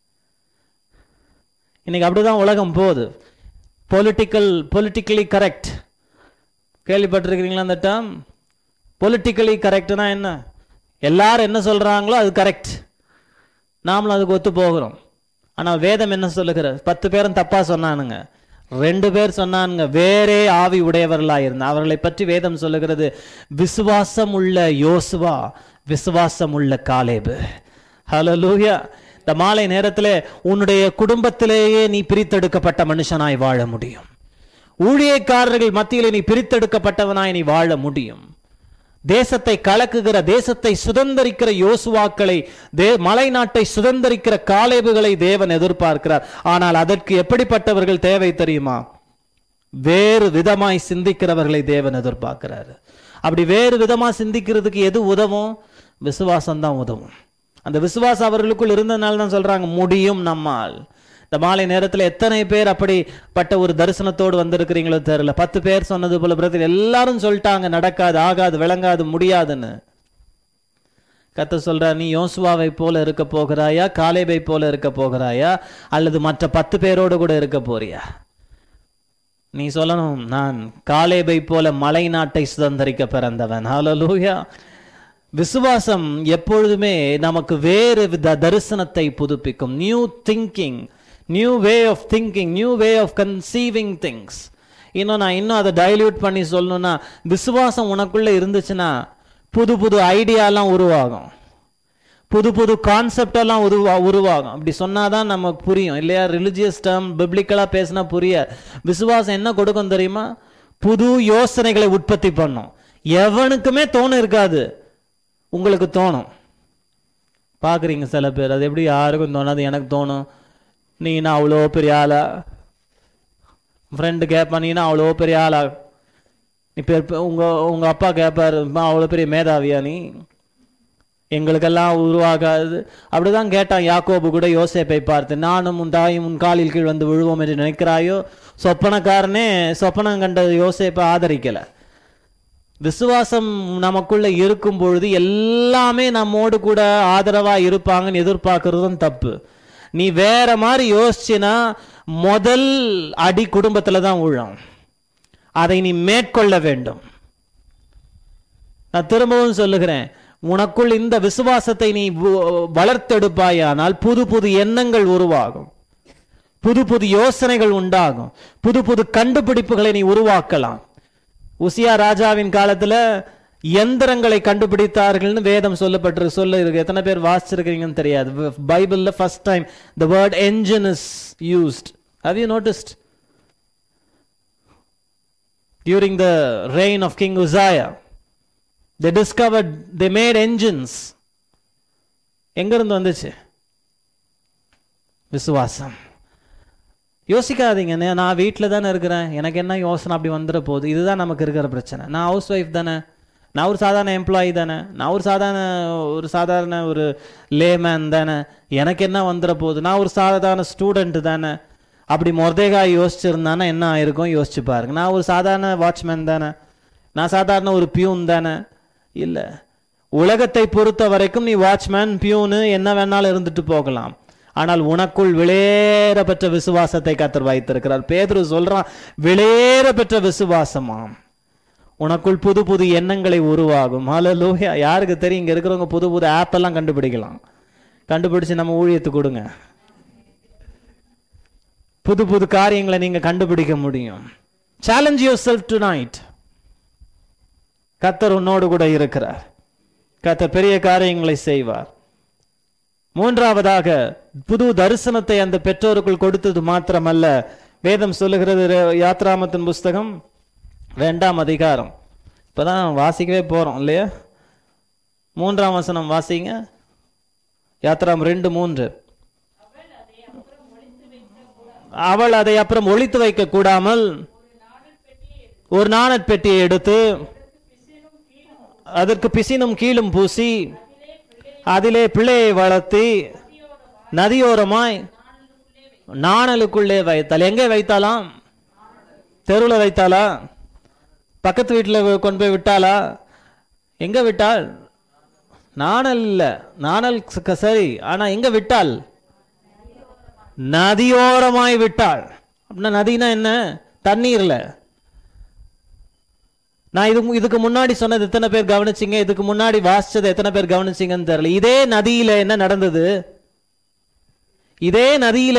இன்னைக்கு அப்படிதான் உலகம் போகுது. பொலிட்டிக்கல் பொலிட்டிக்கலி கரெக்ட் கேள்விப்பட்டிருக்கிறீங்களா அந்த டேர்ம்? பொலிட்டிக்கலி கரெக்ட்னா என்ன? எல்லாரும் என்ன சொல்றாங்களோ அது கரெக்ட், நாமளும் அதுக்கு ஒத்து போகிறோம். ஆனால் வேதம் என்ன சொல்லுகிறது? பத்து பேரும் தப்பா சொன்னானுங்க, ரெண்டு பேர் சொன்னானுங்க வேறே ஆவி உடையவர்களா இருந்தா. அவர்களை பற்றி வேதம் சொல்லுகிறது, விசுவாசம் உள்ள யோசுவா, விசுவாசம் உள்ள காலேபு. ஹல்லேலூயா. இந்த மாலை நேரத்தில் உன்னுடைய குடும்பத்திலேயே நீ பிரித்தெடுக்கப்பட்ட மனுஷனாய் வாழ முடியும். ஊழியக்காரர்கள் மத்தியிலே நீ பிரித்தெடுக்கப்பட்டவனாய் நீ வாழ முடியும். தேசத்தை கலக்குகிற, தேசத்தை சுதந்தரிக்கிற யோசுவாக்களை, மலை நாட்டை சுதந்தரிக்கிற காலேபுகளை தேவன் எதிர்பார்க்கிறார். ஆனால் அதற்கு எப்படிப்பட்டவர்கள் தேவை தெரியுமா? வேறு விதமாய் சிந்திக்கிறவர்களை தேவன் எதிர்பார்க்கிறார். அப்படி வேறு விதமா சிந்திக்கிறதுக்கு எது உதவும்? விசுவாசம் தான் உதவும். அந்த விசுவாசம் அவர்களுக்குள் இருந்ததுனால தான் சொல்றாங்க முடியும் நம்மால். இந்த மாலை நேரத்தில் எத்தனை பேர் அப்படிப்பட்ட ஒரு தரிசனத்தோடு வந்திருக்கிறீங்களோ தெரியல. பத்து பேர் சொன்னது போல பிரதர் எல்லாரும் சொல்லிட்டாங்க நடக்காது, ஆகாது, விளங்காது, முடியாதுன்னு. கர்த்தர் சொல்றார், நீ யோசுவாவை போல இருக்க போகிறாயா, காலேபை போல இருக்க போகிறாயா, அல்லது மற்ற பத்து பேரோடு கூட இருக்க போறியா? நீ சொல்லணும், நான் காலேபை போல மலை நாட்டை சுதந்தரிக்க பிறந்தவன். ஹல்லேலூயா. விசுவாசம் எப்பொழுதுமே நமக்கு வேறு வித தரிசனத்தை புதுப்பிக்கும். New thinking, new way of thinking, new way of conceiving things. இன்னும் நான் இன்னும் அதை டைல்யூட் பண்ணி சொல்லணும்னா, விசுவாசம் உனக்குள்ள இருந்துச்சுன்னா புது புது ஐடியாலாம் உருவாகும், புது புது கான்செப்ட் எல்லாம் உருவா உருவாகும் அப்படி சொன்னாதான் நமக்கு புரியும் இல்லையா? ரிலிஜியஸ் டேர்ம் பிப்ளிக்கலா பேசினா புரிய. விசுவாசம் என்ன கொடுக்கும் தெரியுமா? புது யோசனைகளை உற்பத்தி பண்ணும். எவனுக்குமே தோணு இருக்காது, உங்களுக்கு தோணும். பார்க்குறீங்க சில பேர், அது எப்படி யாருக்கும் தோணாது, எனக்கு தோணும். நீ நான் அவ்வளோ பெரிய ஆளா? ஃப்ரெண்டு கேட்பான், நீனா அவ்வளோ பெரிய ஆளா? நீ பேர் உங்கள் உங்கள் அப்பா கேட்பார், அவ்வளோ பெரிய மேதாவியா நீ? எங்களுக்கெல்லாம் உருவாகாது. அப்படிதான் கேட்டான் யாக்கோபு கூட யோசேப்பை பார்த்து, நானும் உன் தாயும் உன் காலில் கீழ் வந்து விழுவோம் என்று நினைக்கிறாயோ? சொப்பனக்காரனே சொப்பனம் கண்ட யோசேப்பை ஆதரிக்கலை. விசுவாசம் நமக்குள்ள இருக்கும் பொழுது எல்லாமே நம்மோடு கூட ஆதரவா இருப்பாங்கன்னு எதிர்பார்க்கறதும் தப்பு. நீ வேற மாதிரி யோசிச்சினா முதல் அடி குடும்பத்துல தான் விழும். அதை நீ மேற்கொள்ள வேண்டும். நான் திரும்பவும் சொல்லுகிறேன், உனக்குள் இந்த விசுவாசத்தை நீ வளர்த்தெடுப்பாயானால் புது புது எண்ணங்கள் உருவாகும், புது புது யோசனைகள் உண்டாகும், புது புது கண்டுபிடிப்புகளை நீ உருவாக்கலாம். உசியா ராஜாவின் காலத்துல எந்திரங்களை கண்டுபிடித்தார்கள்னு வேதம் சொல்லப்பட்டிருக்கு. சொல்ல இருக்கு. எத்தனை பேர் வாசிச்சிருக்கீங்கன்னு தெரியாது. பைபிள்ல first time the word engine is used. Have you noticed? During the reign of King Uzziah, they discovered, they made engines. எங்க இருந்து வந்துச்சு? விசுவாசம். யோசிக்காதீங்க, நான் வீட்டில் தானே இருக்கிறேன், எனக்கு என்ன யோசனை அப்படி வந்துட போகுது. இதுதான் நமக்கு இருக்கிற பிரச்சனை. நான் ஹவுஸ் ஒய்ஃப் தானே, நான் ஒரு சாதாரண எம்ப்ளாயி தானே, நான் ஒரு சாதாரண ஒரு சாதாரண ஒரு லேமேன் தானே, எனக்கு என்ன வந்துட போகுது, நான் ஒரு சாதாரண ஸ்டூடெண்ட் தானே. அப்படி மொர்தேகாய் யோசிச்சிருந்தானே என்ன ஆயிருக்கும் யோசிச்சு பாருங்க. நான் ஒரு சாதாரண வாட்ச்மேன் தானே, நான் சாதாரண ஒரு பியூன் தானே. இல்லை, உலகத்தை பொறுத்த வரைக்கும் நீ வாட்ச்மேன், பியூனு என்ன வேணாலும் இருந்துட்டு போகலாம். ஆனால் உனக்குள் விளையேற பெற்ற விசுவாசத்தை கர்த்தர் வைத்திருக்கிறார். பேதுரு சொல்றான், விளையேற பெற்ற விசுவாசமாம், உனக்குள் புது புது எண்ணங்களை உருவாகும். ஹல்லேலூயா. யாருக்கு தெரியும், இங்க இருக்கிறவங்க புது புது ஆப் எல்லாம் கண்டுபிடிக்கலாம். கண்டுபிடிச்சு நம்ம ஊழியத்துக்கு கொடுங்க. புது புது காரியங்களை நீங்க கண்டுபிடிக்க முடியும். Challenge yourself tonight. கர்த்தர் உன்னோடு கூட இருக்கிறார். கர்த்தர் பெரிய காரியங்களை செய்வார். மூன்றாவதாக, புது தரிசனத்தை அந்த பெற்றோருக்குள் கொடுத்தது மாத்திரமல்ல, வேதம் சொல்லுகிறது, யாத்ராமத்தின் புஸ்தகம் இரண்டாம் அதிகாரம், இப்பதான் வாசிக்கவே போறோம் இல்லையா? மூன்றாம் வசனம் வாசிங்க. யாத்ராம் ரெண்டு மூன்று. அவள் அதை அப்புறம் ஒளித்து வைக்க கூடாமல் ஒரு நாணற் பெட்டியை எடுத்து அதற்கு பிசினும் கீழும் பூசி அதிலே பிள்ளையை வளர்த்தி நதியோரமாய் நாணலுக்குள்ளே வைத்தாள். எங்கே வைத்தாலாம்? தெருவில் வைத்தாளா? பக்கத்து வீட்டில் கொண்டு போய் விட்டாளா? எங்க விட்டாள்? நாணல் இல்ல, நாணல் சரி, ஆனா எங்க விட்டாள்? நதியோரமாய் விட்டாள். அப்படின்னா நதினா என்ன? தண்ணீர்ல. நான் இது இதுக்கு முன்னாடி சொன்னது எத்தனை பேர் கவனிச்சிங்க? இதுக்கு முன்னாடி வாசிச்சது எத்தனை பேர் கவனிச்சிங்கன்னு தெரியல. இதே நதியில என்ன நடந்தது? இதே நதியில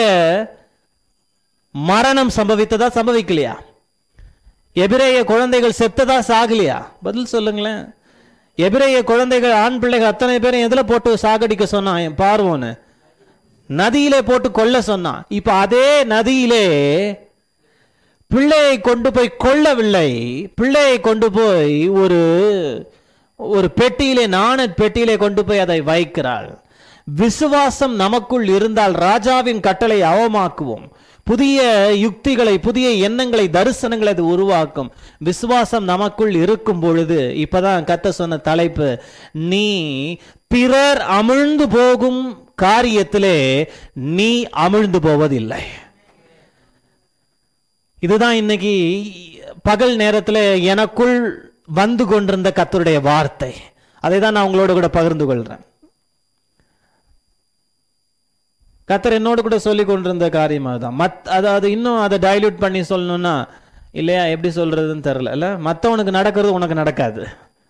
மரணம் சம்பவித்ததா சம்பவிக்கலையா? எபிரேய குழந்தைகள் செத்ததா சாகலையா? பதில் சொல்லுங்களேன். எபிரேய குழந்தைகள் ஆண் பிள்ளைகள் அத்தனை பேரும் எதுல போட்டு சாகடிக்க சொன்னான் பார்வோன்னு? நதியிலே போட்டு கொல்ல சொன்னான். இப்ப அதே நதியிலே பிள்ளையை கொண்டு போய் கொள்ளவில்லை, பிள்ளையை கொண்டு போய் ஒரு ஒரு பெட்டியிலே, நாணற் பெட்டியிலே கொண்டு போய் அதை வைக்கிறாள். விசுவாசம் நமக்குள் இருந்தால் ராஜாவின் கட்டளை அவமாக்குவோம். புதிய யுக்திகளை, புதிய எண்ணங்களை, தரிசனங்களை அது உருவாக்கும். விசுவாசம் நமக்குள் இருக்கும் பொழுது, இப்பதான் கர்த்தர் சொன்ன தலைப்பு, நீ பிறர் அமிழ்ந்து போகும் காரியத்திலே நீ அமிழ்ந்து போவதில்லை. இதுதான் இன்னைக்கு பகல் நேரத்தில் எனக்குள் வந்து கொண்டிருந்த கர்த்தருடைய வார்த்தை. அதை தான் நான் உங்களோட கூட பகிர்ந்து கொள்றேன். கர்த்தர் என்னோடு கூட சொல்லி கொண்டிருந்த காரியம் அதுதான். மத் அதாவது இன்னும் அதை டைல்யூட் பண்ணி சொல்லணும்னா, இல்லையா, எப்படி சொல்றதுன்னு தெரியல. இல்ல, மற்றவனுக்கு நடக்கிறது உனக்கு நடக்காது.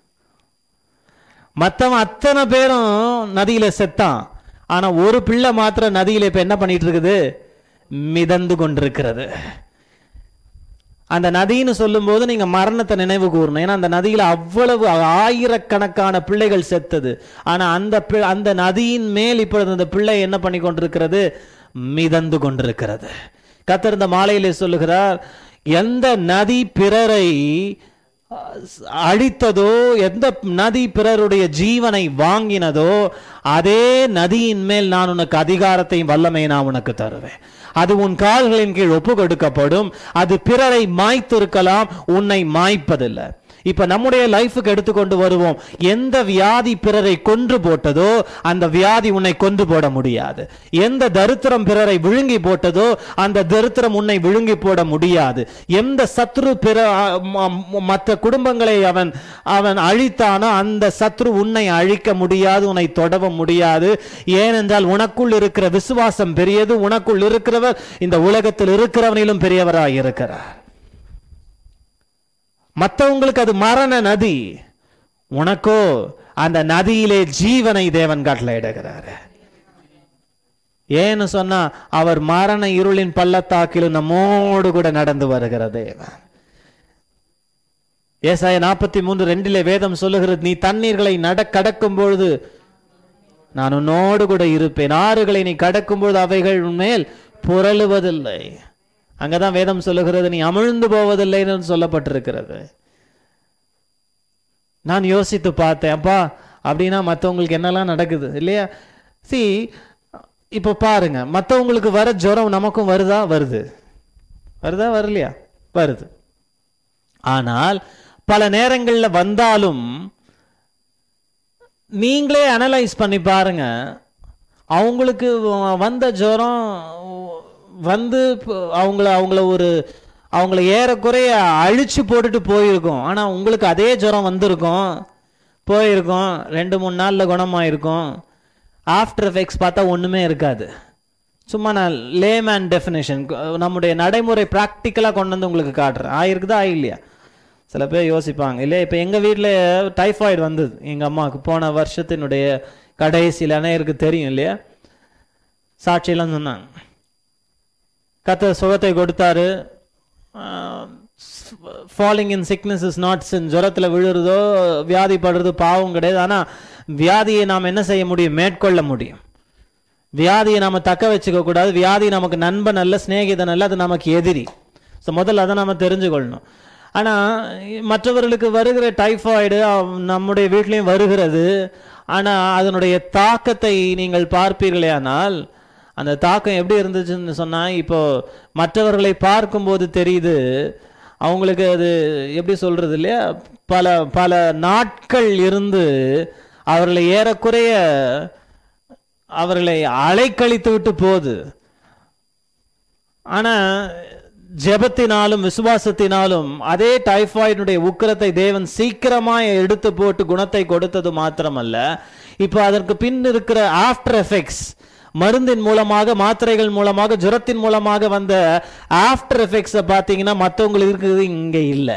மற்றவன் அத்தனை பேரும் நதியில செத்தான், ஆனா ஒரு பிள்ளை மாத்திரம் நதியில இப்ப என்ன பண்ணிட்டு இருக்குது? மிதந்து கொண்டிருக்கிறது. அந்த நதின்னு சொல்லும் போது நீங்க மரணத்தை நினைவு கூறணும். ஏன்னா அந்த நதியில அவ்வளவு ஆயிரக்கணக்கான பிள்ளைகள் செத்தது. ஆனா அந்த அந்த நதியின் மேல் இப்பொழுது அந்த பிள்ளை என்ன பண்ணி கொண்டிருக்கிறது? மிதந்து கொண்டிருக்கிறது. கர்த்தர் இந்த மாலையிலே சொல்லுகிறார், எந்த நதி பிறரை அழித்ததோ, எந்த நதி பிறருடைய ஜீவனை வாங்கினதோ, அதே நதியின் மேல் நான் உனக்கு அதிகாரத்தையும் வல்லமை நான் உனக்கு தருவேன். அது உன் கால்களின் கீழ் ஒப்பு கொடுக்கப்படும். அது பிறரை மாய்த்திருக்கலாம், உன்னை மாய்ப்பதில்லை. இப்ப நம்முடைய லைஃபுக்கு எடுத்துக்கொண்டு வருவோம். எந்த வியாதி பிறரை கொன்று போட்டதோ அந்த வியாதி உன்னை கொன்று போட முடியாது. எந்த தரித்திரம் பிறரை விழுங்கி போட்டதோ அந்த தரித்திரம் உன்னை விழுங்கி போட முடியாது. எந்த சத்ரு பிற மற்ற குடும்பங்களை அவன் அவன் அழித்தானோ அந்த சத்ரு உன்னை அழிக்க முடியாது, உன்னை தொடவ முடியாது. ஏனென்றால் உனக்குள் இருக்கிற விசுவாசம் பெரியது. உனக்குள் இருக்கிறவர் இந்த உலகத்தில் இருக்கிறவனிலும் பெரியவராய் இருக்கிறார். மற்றவங்களுக்கு அது மரண நதி, உனக்கோ அந்த நதியிலே ஜீவனை தேவன் கட்டளையிடுகிறார். ஏன்னு சொன்னா அவர் மரண இருளின் பள்ளத்தாக்கிலும் நம்மோடு கூட நடந்து வருகிற தேவன். ஏசாயா நாற்பத்தி மூன்று ரெண்டிலே வேதம் சொல்லுகிறது, நீ தண்ணீர்களை நட கடக்கும் பொழுது நான் உன்னோடு கூட இருப்பேன், ஆறுகளை நீ கடக்கும் பொழுது அவைகள் மேல் புரளுவதில்லை. அங்கதான் வேதம் சொல்லுகிறது நீ அமிழ்ந்து போவதில்லைன்னு சொல்லப்பட்டிருக்கிறது. நான் யோசித்து பார்த்தேன், அப்பா அப்படின்னா மற்றவங்களுக்கு என்னெல்லாம் நடக்குது இல்லையா? சி இப்போ பாருங்க, மற்றவங்களுக்கு வர ஜுரம் நமக்கும் வருதா? வருது. வருதா? வரலையா? வருது. ஆனால் பல நேரங்களில் வந்தாலும் நீங்களே அனலைஸ் பண்ணி பாருங்க, அவங்களுக்கு வந்த ஜுரம் வந்து அவங்கள அவங்கள ஒரு அவங்கள ஏறக்குறைய அழிச்சு போட்டுட்டு போயிருக்கும். ஆனால் உங்களுக்கு அதே ஜுரம் வந்திருக்கும், போயிருக்கும், ரெண்டு மூணு நாளில் குணமாயிருக்கும். ஆஃப்டர் எஃபெக்ட்ஸ் பார்த்தா ஒன்றுமே இருக்காது. சும்மா நான் லேமேன் டெஃபினேஷன், நம்முடைய நடைமுறை ப்ராக்டிக்கலாக கொண்டு வந்து உங்களுக்கு காட்டுறேன். ஆயிருக்குதா இல்லையா? சில பேர் யோசிப்பாங்க இல்லையா, இப்போ எங்கள் வீட்டில் டைஃபாய்டு வந்தது எங்கள் அம்மாவுக்கு போன வருஷத்தினுடைய கடைசியில். அனைவருக்கு தெரியும் இல்லையா, சாட்சியெல்லாம் சொன்னாங்க. கர்த்தர் சுகத்தை கொடுத்தாரு. Falling in sickness is not sin. ஜுரத்தில் விழுறதோ வியாதிப்படுறது பாவம் கிடையாது. ஆனால் வியாதியை நாம் என்ன செய்ய முடியும்? மேற்கொள்ள முடியும். வியாதியை நாம் தக்க வச்சுக்க கூடாது. வியாதி நமக்கு நண்பன் அல்ல, சிநேகிதன் அல்ல, அது நமக்கு எதிரி. ஸோ முதல்ல அதை நம்ம தெரிஞ்சுக்கொள்ளணும். ஆனால் மற்றவர்களுக்கு வருகிற டைஃபாய்டு நம்முடைய வீட்லேயும் வருகிறது. ஆனால் அதனுடைய தாக்கத்தை நீங்கள் பார்ப்பீர்களே, ஆனால் அந்த தாக்கம் எப்படி இருந்துச்சுன்னு சொன்னால், இப்போ மற்றவர்களை பார்க்கும்போது தெரியுது அவங்களுக்கு அது எப்படி சொல்கிறது இல்லையா, பல பல நாட்கள் இருந்து அவர்களை ஏறக்குறைய அவர்களை அலைக்கழித்து விட்டு போகுது. ஆனால் ஜெபத்தினாலும் விசுவாசத்தினாலும் அதே டைஃபாய்டுடைய உக்கிரத்தை தேவன் சீக்கிரமாக எடுத்து போட்டு குணத்தை கொடுத்தது மாத்திரமல்ல, இப்போ அதற்கு பின் இருக்கிற ஆஃப்டர் எஃபெக்ட்ஸ், மருந்தின் மூலமாக, மாத்திரைகள் மூலமாக, ஜுரத்தின் மூலமாக வந்த ஆஃப்டர் எஃபெக்ட்ஸை பார்த்தீங்கன்னா மற்றவங்களுக்கு இருக்குது, இங்கே இல்லை.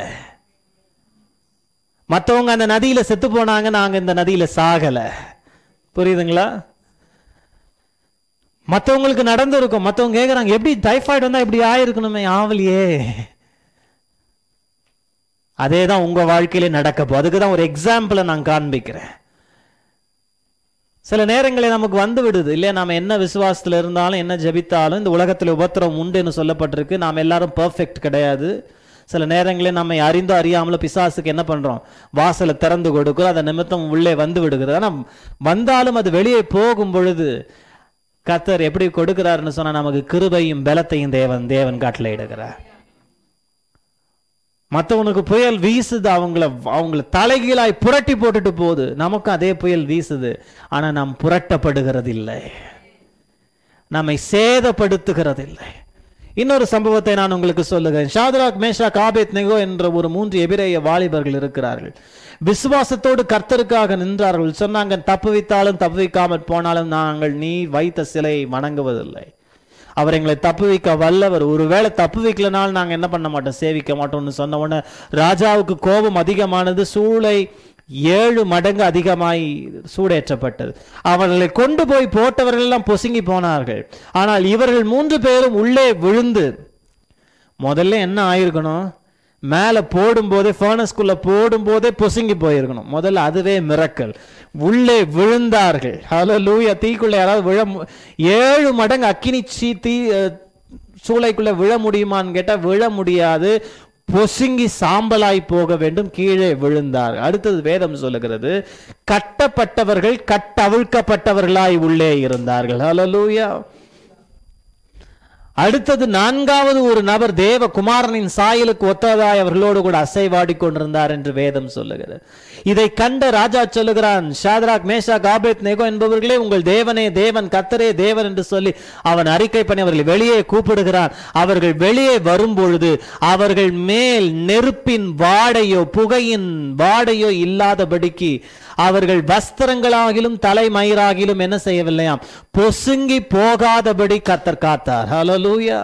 மற்றவங்க அந்த நதியில செத்து போனாங்க, நாங்கள் இந்த நதியில சாகலை. புரியுதுங்களா? மற்றவங்களுக்கு நடந்திருக்கும். மற்றவங்க கேட்குறாங்க, எப்படி டைஃபாய்டு வந்தால் இப்படி ஆயிருக்கணுமே, ஆவலியே. அதே தான் உங்கள் வாழ்க்கையிலே நடக்க போ. அதுக்கு தான் ஒரு எக்ஸாம்பிளை நான் காண்பிக்கிறேன். சில நேரங்களில் நமக்கு வந்து விடுது இல்லையா, நாம் என்ன விசுவாசத்தில் இருந்தாலும் என்ன ஜெபித்தாலும் இந்த உலகத்தில் உபத்திரம் உண்டுன்னு சொல்லப்பட்டிருக்கு. நாம் எல்லாரும் பர்ஃபெக்ட் கிடையாது. சில நேரங்களில் நம்மை அறிந்தோ அறியாமலோ பிசாசுக்கு என்ன பண்ணுறோம்? வாசலை திறந்து கொடுக்குறோம். அதை நிமித்தம் உள்ளே வந்து விடுகிறது. ஆனால் வந்தாலும் அது வெளியே போகும் பொழுது கர்த்தர் எப்படி கொடுக்கிறாருன்னு சொன்னால், நமக்கு கிருபையும் பலத்தையும் தேவன் தேவன் கட்டளையிடுகிறார். மற்றவனுக்கு புயல் வீசுது, அவங்கள அவங்கள தலைகீழாய் புரட்டி போட்டுட்டு போகுது. நமக்கும் அதே புயல் வீசுது. ஆனால் நாம் புரட்டப்படுகிறது இல்லை, நம்மை சேதப்படுத்துகிறது இல்லை. இன்னொரு சம்பவத்தை நான் உங்களுக்கு சொல்லுகிறேன். ஷாத்ராக், மேஷாக், ஆபேத்நேகோ என்ற ஒரு மூன்று எபிரேய வாலிபர்கள் இருக்கிறார்கள். விசுவாசத்தோடு கர்த்தருக்காக நின்றார்கள். சொன்னாங்க, தப்புவித்தாலும் தப்புவிக்காமல் போனாலும் நாங்கள் நீ வைத்த சிலை வணங்குவதில்லை. அவர் எங்களை தப்புவிக்க வல்லவர். ஒருவேளை தப்புவிக்கலனாலும் நாங்கள் என்ன பண்ண மாட்டோம்? சேவிக்க மாட்டோம்னு சொன்ன உடனே ராஜாவுக்கு கோபம் அதிகமானது. சூளை ஏழு மடங்கு அதிகமாய் சூடேற்றப்பட்டது. அவர்களை கொண்டு போய் போட்டவர்கள் எல்லாம் பொசுங்கி போனார்கள். ஆனால் இவர்கள் மூன்று பேரும் உள்ளே விழுந்து, முதல்ல என்ன ஆயிருக்கணும்? மேலே போடும்போதே, ஃபர்னஸ்குள்ள போடும் போதே பொசுங்கி போயிருக்கணும். முதல்ல அதுவே மிரக்கல். உள்ளே விழுந்தார்கள். ஹல்லேலூயா. தீக்குள்ள யாராவது விழ, ஏழு மடங்கு அக்கினி சீ தீ சூளைக்குள்ள விழ முடியுமான்னு கேட்டால் விழ முடியாது. பொசுங்கி சாம்பலாய் போக வேண்டும். கீழே விழுந்தார். அடுத்தது வேதம் சொல்லுகிறது, கட்டப்பட்டவர்கள் கட்டவிழ்க்கப்பட்டவர்களாய் உள்ளே இருந்தார்கள். ஹல்லேலூயா. அடுத்தது நான்காவது ஒரு நபர் தேவ குமாரனின் சாயலுக்கு ஒத்ததாய் அவர்களோடு கூட அசைவாடி கொண்டிருந்தார் என்று வேதம் சொல்லுகிறது. இதை கண்ட ராஜா சொல்லுகிறான், ஷாத்ராக் மேஷாக் ஆபேத்நேகோ என்பவர்களே, உங்கள் தேவனே தேவன், கர்த்தரே தேவன் என்று சொல்லி அவன் அறிக்கை பண்ணி அவர்களை வெளியே கூப்பிடுகிறான். அவர்கள் வெளியே வரும்பொழுது அவர்கள் மேல் நெருப்பின் வாடையோ புகையின் வாடையோ இல்லாதபடிக்கு அவர்கள் வஸ்திரங்களாகிலும் தலைமயிராகிலும் என்ன செய்யவில்லையாம், பொசுங்கி போகாதபடி கர்த்தர் காத்தார். ஹல்லேலூயா.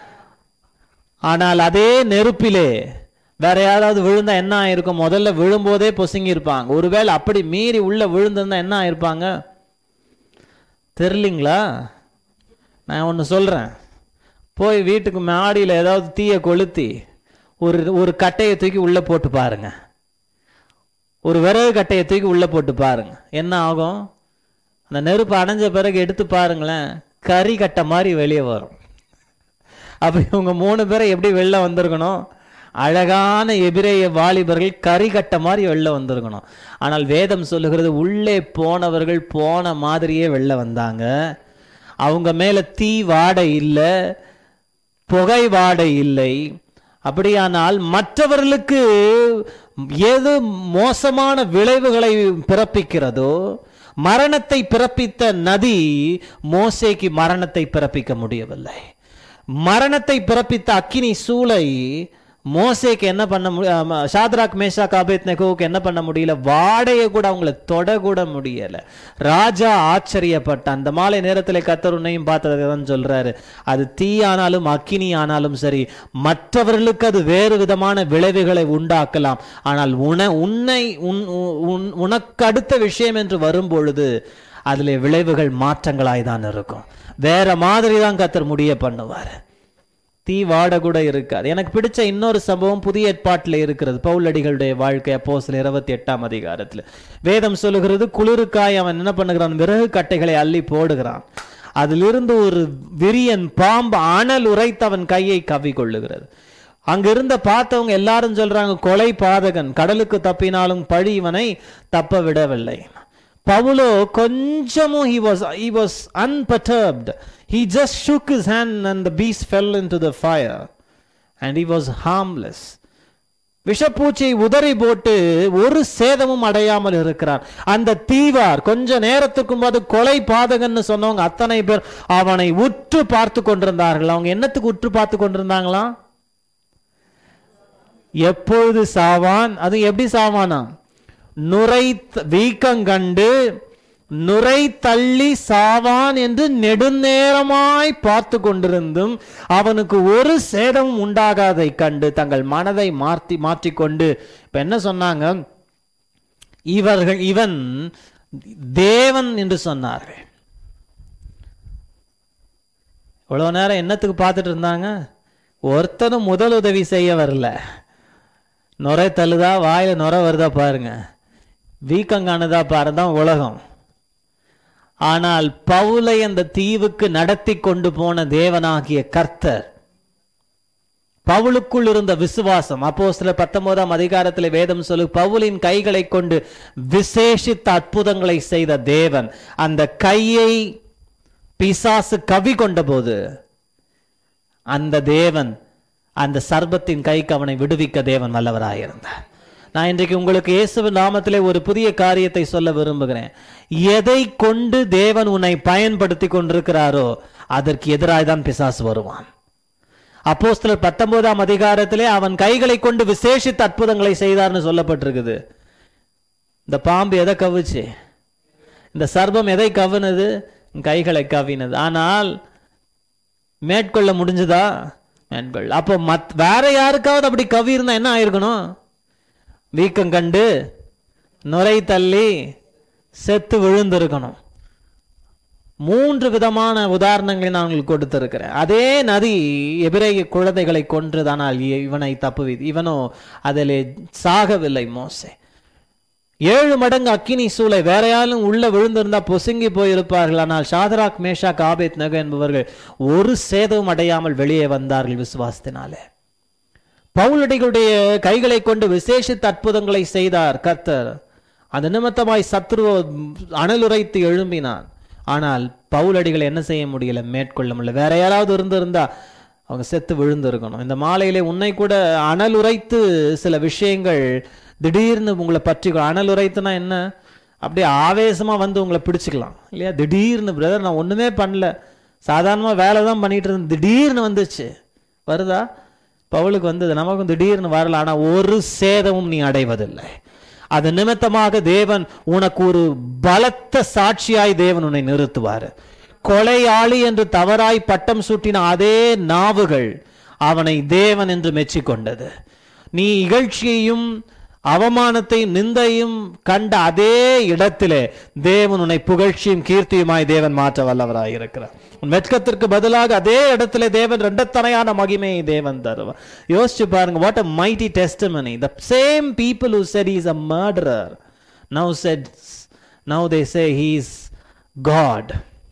ஆனால் அதே நெருப்பிலே வேற யாராவது விழுந்தா என்ன ஆயிருக்கும்? முதல்ல விழும்போதே பொசுங்கி இருப்பாங்க. ஒருவேளை அப்படி மீறி உள்ள விழுந்திருந்தா என்ன ஆயிருப்பாங்க தெரியலீங்களா? நான் ஒன்று சொல்றேன், போய் வீட்டுக்கு மாடியில் ஏதாவது தீயை கொளுத்தி ஒரு ஒரு கட்டையை தூக்கி உள்ள போட்டு பாருங்க, ஒரு விறகு கட்டையை தூக்கி உள்ள போட்டு பாருங்க, என்ன ஆகும்? அந்த நெருப்பு அணைஞ்ச பிறகு எடுத்து பாருங்களேன், கறி கட்டை மாதிரி வெளியே வரும். அப்ப இவங்க மூணு பேரை எப்படி வெளில வந்திருக்கணும்? அழகான எபிரேய வாலிபர்கள் கறி கட்டை மாதிரி வெளில வந்திருக்கணும். ஆனால் வேதம் சொல்லுகிறது, உள்ளே போனவர்கள் போன மாதிரியே வெளில வந்தாங்க. அவங்க மேல தீ வாடை இல்லை, புகை வாடை இல்லை. அப்படியானால் மற்றவர்களுக்கு எது மோசமான விளைவுகளை பிறப்பிக்கிறதோ, மரணத்தை பிறப்பித்த நதி மோசேக்கு மரணத்தை பிறப்பிக்க முடியவில்லை. மரணத்தை பிறப்பித்த அக்கினி சூளை மோசேக்கு என்ன பண்ண முடியும்? ஷாத்ராக் மேஷாக் ஆபேத்நேகோவுக்கு என்ன பண்ண முடியல? வாடையை கூட அவங்கள தொட கூட முடியல. ராஜா ஆச்சரியப்பட்ட அந்த மாலை நேரத்தில் கர்த்தர் உன்னையும் பார்த்ததான் சொல்றாரு, அது தீ ஆனாலும் அக்கினி ஆனாலும் சரி, மற்றவர்களுக்கு அது வேறு விதமான விளைவுகளை உண்டாக்கலாம். ஆனால் உன உன்னை உனக்கு அடுத்த விஷயம் என்று வரும் பொழுது அதுல விளைவுகள் மாற்றங்களாய் தான் இருக்கும். வேற மாதிரி தான் கர்த்தர் முடிய பண்ணுவார். தீ வாட கூட இருக்காது. எனக்கு பிடிச்ச இன்னொரு சம்பவம் புதிய ஏற்பாட்டில் இருக்கிறது. பவுலடிகளுடைய வாழ்க்கை அப்போஸ்தலர் இருபத்தி எட்டாம் அதிகாரத்தில் வேதம் சொல்லுகிறது, குளிருக்காய் அவன் என்ன பண்ணுகிறான்? விறகு கட்டைகளை அள்ளி போடுகிறான். அதிலிருந்து ஒரு விரியன் பாம்பு அனல் உரைத்து அவன் கையை கவ்வி கொள்ளுகிறது. அங்கிருந்த பார்த்தவங்க எல்லாரும் சொல்றாங்க, கொலை பாதகன், கடலுக்கு தப்பினாலும் பழி இவனை தப்ப விடவில்லை. பவுலோ கொஞ்சமும் he was he was unperturbed. He just shook his hand and the beast fell into the fire and he was harmless. விஷப்பூச்சியை உதறி போட்டு ஒரு சேதமும் அடையாமல் இருக்கிறான். அந்த தீவார் கொஞ்ச நேரத்துக்கு முன்பு கொலை பாதகன்னு சொன்னவங்க அத்தனை பேர் அவனை உற்று பார்த்து கொண்டிருந்தார்கள். அவங்க என்னத்துக்கு உற்று பார்த்து கொண்டிருந்தாங்களாம்? எப்பொழுது சாவான், அது எப்படி சாவானா? நுரை வீக்கங்கண்டு நுரை தள்ளி சாவான் என்று நெடுநேரமாய் பார்த்து கொண்டிருந்தும் அவனுக்கு ஒரு சேதமும் உண்டாகாதை கண்டு தங்கள் மனதை மாற்றி மாற்றிக்கொண்டு இப்ப என்ன சொன்னாங்க? இவர்கள் இவன் தேவன் என்று சொன்னார்கள். இவ்வளவு நேரம் என்னத்துக்கு பார்த்துட்டு இருந்தாங்க? ஒருத்தனும் முதல் உதவி செய்ய வரல. நுரை தள்ளுதா, வாயில நுரை வருதா பாருங்க, வீக்கங்கானதா பாருதான் உலகம். ஆனால் பவுலை அந்த தீவுக்கு நடத்தி கொண்டு போன தேவனாகிய கர்த்தர், பவுலுக்குள் இருந்த விசுவாசம், அப்போஸ்தலர் பத்தொன்பதாம் அதிகாரத்தில் வேதம் சொல்லு, பவுலின் கைகளை கொண்டு விசேஷித்த அற்புதங்களை செய்த தேவன் அந்த கையை பிசாசு கவி கொண்ட போது அந்த தேவன் அந்த சர்பத்தின் கைக்கு அவனை விடுவிக்க தேவன் வல்லவராயிருந்தார். நான் இன்றைக்கு உங்களுக்கு இயேசுவின் நாமத்திலே ஒரு புதிய காரியத்தை சொல்ல விரும்புகிறேன். எதை கொண்டு தேவன் உன்னை பயன்படுத்தி கொண்டிருக்கிறாரோ அதற்கு எதிராக தான் பிசாசு வருவான். அப்போஸ்தலர் பத்தொன்பதாம் அதிகாரத்திலே அவன் கைகளை கொண்டு விசேஷித்த அற்புதங்களை செய்தார்னு சொல்லப்பட்டிருக்குது. இந்த பாம்பு எதை கவுச்சு? இந்த சர்பம் எதை கவுனது? கைகளை கவினது. ஆனால் மேற்கொள்ள முடிஞ்சதா? மேற்கொள்ள. அப்போ மத் வேற யாருக்காவது அப்படி கவி இருந்தா என்ன ஆயிருக்கணும்? வீக்கம் கண்டு நுரை தள்ளி செத்து விழுந்திருக்கணும். மூன்று விதமான உதாரணங்களை நான் உங்களுக்கு கொடுத்திருக்கிறேன். அதே நதி எபிரேய குழந்தைகளை கொன்றதானால் இவனை தப்புவி, இவனோ அதிலே சாகவில்லை. மோசே ஏழு மடங்கு அக்கினி சூளை வேற யாரும் உள்ள விழுந்திருந்தா பொசுங்கி போயிருப்பார்கள். ஆனால் ஷாத்ராக் மேஷாக் ஆபேத்நேகோ என்பவர்கள் ஒரு சேதமும் அடையாமல் வெளியே வந்தார்கள் விசுவாசத்தினாலே. பவுலடிகளுடைய கைகளை கொண்டு விசேஷித்த அற்புதங்களை செய்தார் கர்த்தர். அந்த நிமித்தமாய் சத்ருவ அனலுரைத்து எழும்பினான். ஆனால் பவுலடிகளை என்ன செய்ய முடியல, மேற்கொள்ள முடியல. வேற யாராவது இருந்திருந்தா அவங்க செத்து விழுந்து இருக்கணும். இந்த மாலையிலே உன்னை கூட அனல் உரைத்து சில விஷயங்கள் திடீர்னு உங்களை பற்றிக்கணும். அனல் உரைத்துனா என்ன, அப்படியே ஆவேசமா வந்து உங்களை பிடிச்சிக்கலாம் இல்லையா? திடீர்னு பிரதர் நான் ஒண்ணுமே பண்ணல, சாதாரணமா வேலை தான் பண்ணிட்டு இருந்தேன், திடீர்னு வந்துச்சு. வருதா? பவுலுக்கு வந்தது, நமக்கும் திடீர்னு வரல. ஆனா ஒரு சேதமும் நீ அடைவதில்லை. அது நிமித்தமாக தேவன் உனக்கு ஒரு பலத்த சாட்சியாய் தேவன் உன்னை நிறுத்துவார். கொலையாளி என்று தவறாய் பட்டம் சூட்டின அதே நாவுகள் அவனை தேவன் என்று மெச்சிக்கொண்டது. நீ இகழ்ச்சியையும் அவமானத்தையும் நிந்தையும் கண்ட அதே இடத்திலே தேவன் உன்னை புகழ்ச்சியும் கீர்த்தியுமாய் தேவன் மாற்ற வல்லவராய் இருக்கிறார். உன் வெட்கத்திற்கு பதிலாக அதே இடத்திலே தேவன் இரண்டத்தனையான மகிமையை தேவன் தருவார். யோசிச்சு பாருங்க, what a mighty testimony. The same people who said he is a murderer now said now they say he is God.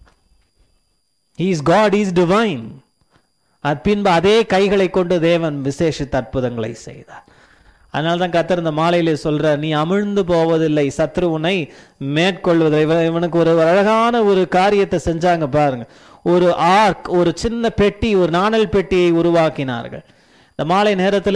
He is God, he is divine. பின்பு அதே கைகளை கொண்டு தேவன் விசேஷித்த அற்புதங்களை செய்தார். அதனால தான் கர்த்தர் இந்த மாலையிலே சொல்ற, நீ அமிழ்ந்து போவதில்லை, சத்ரு உன்னை மேற்கொள்வதில்லை. இவனுக்கு ஒரு அழகான ஒரு காரியத்தை செஞ்சாங்க பாருங்க. ஒரு ஆர்க், ஒரு சின்ன பெட்டி, ஒரு நாணல் பெட்டியை உருவாக்கினார்கள். இந்த மாலை நேரத்தில்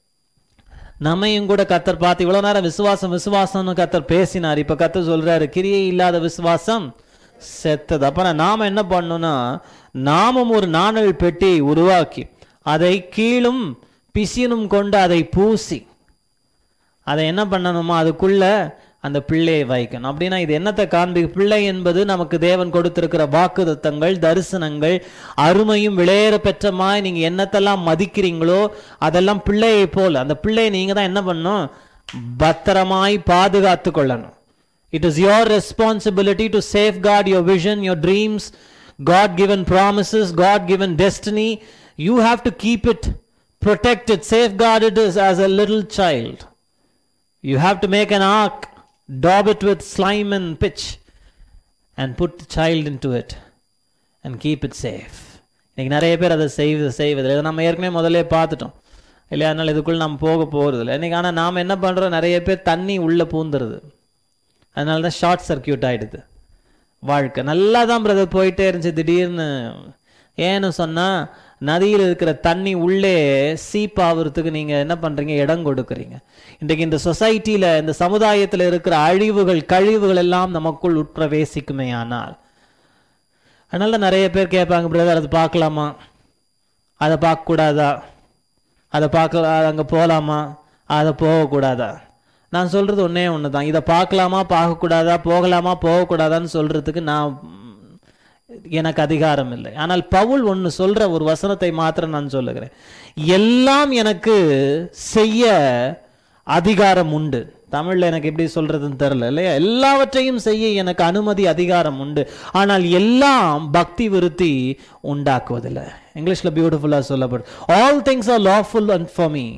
நம்மையும் கூட கர்த்தர் பார்த்து இவ்வளவு நேரம் விசுவாசம் விசுவாசம்னு கர்த்தர் பேசினார். இப்ப கர்த்தர் சொல்றாரு, கிரியை இல்லாத விசுவாசம் செத்தது. அப்ப நாம என்ன பண்ணணும்னா, நாமும் ஒரு நாணல் பெட்டியை உருவாக்கி அதை கீழும் பிசினும் கொண்டு அதை பூசி அதை என்ன பண்ணணுமா, அதுக்குள்ள அந்த பிள்ளையை வைக்கணும். அப்படின்னா இது என்னத்தை காண்பி, பிள்ளை என்பது நமக்கு தேவன் கொடுத்திருக்கிற வாக்குத்தத்தங்கள், தரிசனங்கள், அருமையும் விளையேற பெற்றமாய் நீங்க என்னத்தெல்லாம் மதிக்கிறீங்களோ அதெல்லாம் பிள்ளையை போல். அந்த பிள்ளையை நீங்க தான் என்ன பண்ணணும், பத்திரமாய் பாதுகாத்து கொள்ளணும். It is your responsibility to safeguard your vision, your dreams, God given promises, God given destiny. You have to keep it, protect it, safeguard it as a little child. You have to make an ark, daub it with slime and pitch and put the child into it and keep it safe. இன்னைக்கு நிறைய பேர் அதை செய்வது செய்வதில்லை. இதை நம்ம ஏற்கனவே முதல்ல பார்த்துட்டோம் இல்லையா? அதனால இதுக்குள்ள நம்ம போக போகிறது இல்லை இன்னைக்கு. ஆனால் நாம் என்ன பண்ணுறோம், நிறைய பேர் தண்ணி உள்ளே பூந்துருது, அதனால தான் ஷார்ட் சர்க்கியூட் ஆகிடுது வாழ்க்கை. நல்லா தான் பிரதர் போயிட்டே இருந்துச்சு, திடீர்னு ஏன்னு சொன்னால் நதியில் இருக்கிற தண்ணி உள்ளே சீப்பாகிறதுக்கு நீங்கள் என்ன பண்ணுறீங்க, இடம் கொடுக்குறீங்க. இன்றைக்கு இந்த சொசைட்டியில், இந்த சமுதாயத்தில் இருக்கிற அழிவுகள் கழிவுகள் எல்லாம் நமக்குள் உட்பிரவேசிக்குமே. ஆனால் அதனால தான் நிறைய பேர் கேட்பாங்க, பிரதர் அது பார்க்கலாமா, அதை பார்க்கக்கூடாதா, அதை பார்க்க அங்கே போகலாமா, அதை போகக்கூடாதா? நான் சொல்கிறது ஒன்றே ஒன்று தான், இதை பார்க்கலாமா பார்க்கக்கூடாதா, போகலாமா போகக்கூடாதான்னு சொல்கிறதுக்கு நான் எனக்கு அதிகாரம் இல்லை. ஆனால் பவுல் ஒன்று சொல்ற ஒரு வசனத்தை மாத்திரம் நான் சொல்லுகிறேன், எல்லாம் எனக்கு செய்ய அதிகாரம் உண்டு. தமிழ்ல எனக்கு எப்படி சொல்றதுன்னு தெரியல இல்லையா? எல்லாவற்றையும் செய்ய எனக்கு அனுமதி அதிகாரம் உண்டு, ஆனால் எல்லாம் பக்தி விருத்தி உண்டாக்குவதில்லை. இங்கிலீஷ்ல பியூட்டிஃபுல்லா சொல்லப்படும், all things are lawful and for me,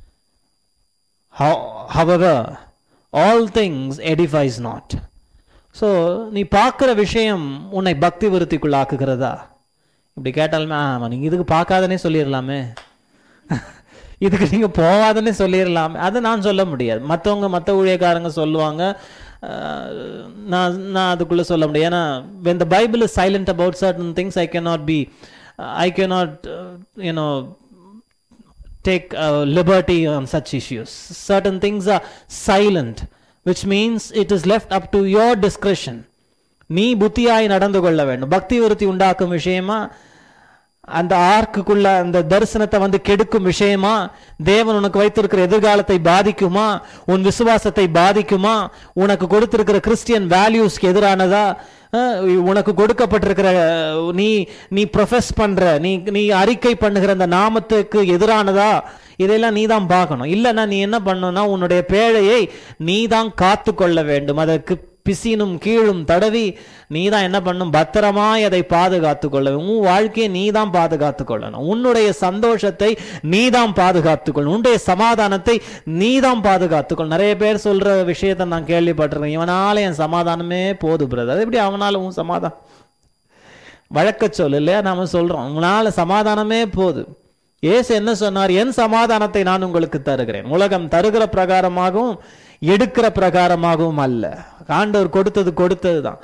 however all things edifies not. So நீ பார்க்குற விஷயம் உன்னை பக்தி விருத்திக்குள்ள ஆக்குகிறதா? இப்படி கேட்டாலுமே ஆமாம், நீங்கள் இதுக்கு பார்க்காதனே சொல்லிடலாமே, இதுக்கு நீங்கள் போகாதனே சொல்லிடலாமே. அதை நான் சொல்ல முடியாது, மற்றவங்க மற்ற ஊழியக்காரங்க சொல்லுவாங்க, நான் நான் அதுக்குள்ளே சொல்ல முடியாது. ஏன்னா when the Bible is silent about certain things, I cannot be I cannot uh, you know take uh, liberty on such issues. Certain things are silent, which means it is left up to your discretion. நீ புத்தியாய் நடந்து கொள்ள வேண்டும். பக்தி விருத்தி உண்டாக்கும் விஷயமா, அந்த ஆர்க்குள்ள அந்த தரிசனத்தை வந்து கெடுக்கும் விஷயமா, தேவன் உனக்கு வைத்திருக்கிற எதிர்காலத்தை பாதிக்குமா, உன் விசுவாசத்தை பாதிக்குமா, உனக்கு கொடுத்திருக்கிற கிறிஸ்டியன் வேல்யூஸ்க்கு எதிரானதா, உனக்கு கொடுக்கப்பட்டிருக்கிற நீ நீ ப்ரொஃபஸ் பண்ற நீ நீ அறிக்கை பண்ணுகிற அந்த நாமத்துக்கு எதிரானதா, இதெல்லாம் நீ தான் பார்க்கணும். இல்லைன்னா நீ என்ன பண்ணணும்னா, உன்னுடைய பேழையை நீ தான் காத்து கொள்ள வேண்டும். அதற்கு பிசினும் கீழும் தடவி நீ தான் என்ன பண்ணும், பத்திரமாய் அதை பாதுகாத்து கொள்ள. உன் வாழ்க்கையை நீ தான் பாதுகாத்து கொள்ளணும். உன்னுடைய சந்தோஷத்தை நீ தான் பாதுகாத்து கொள்ளணும். உன்னுடைய சமாதானத்தை நீ தான் பாதுகாத்துக்கொள். நிறைய பேர் சொல்ற விஷயத்தை நான் கேள்விப்பட்டிருக்கேன், இவனால என் சமாதானமே போது பிரதர். எப்படி அவனால உன் சமாதானம்? வழக்க சொல் இல்லையா? நாம சொல்றோம் உன்னால சமாதானமே போது. இயேசு என்ன சொன்னார்? என் சமாதானத்தை நான் உங்களுக்கு தருகிறேன், உலகம் தருகிற பிரகாரமாகவும் எடுக்கிற பிரகாரமாகவும் அல்ல. ஆண்டவர் கொடுத்தது கொடுத்தது தான்.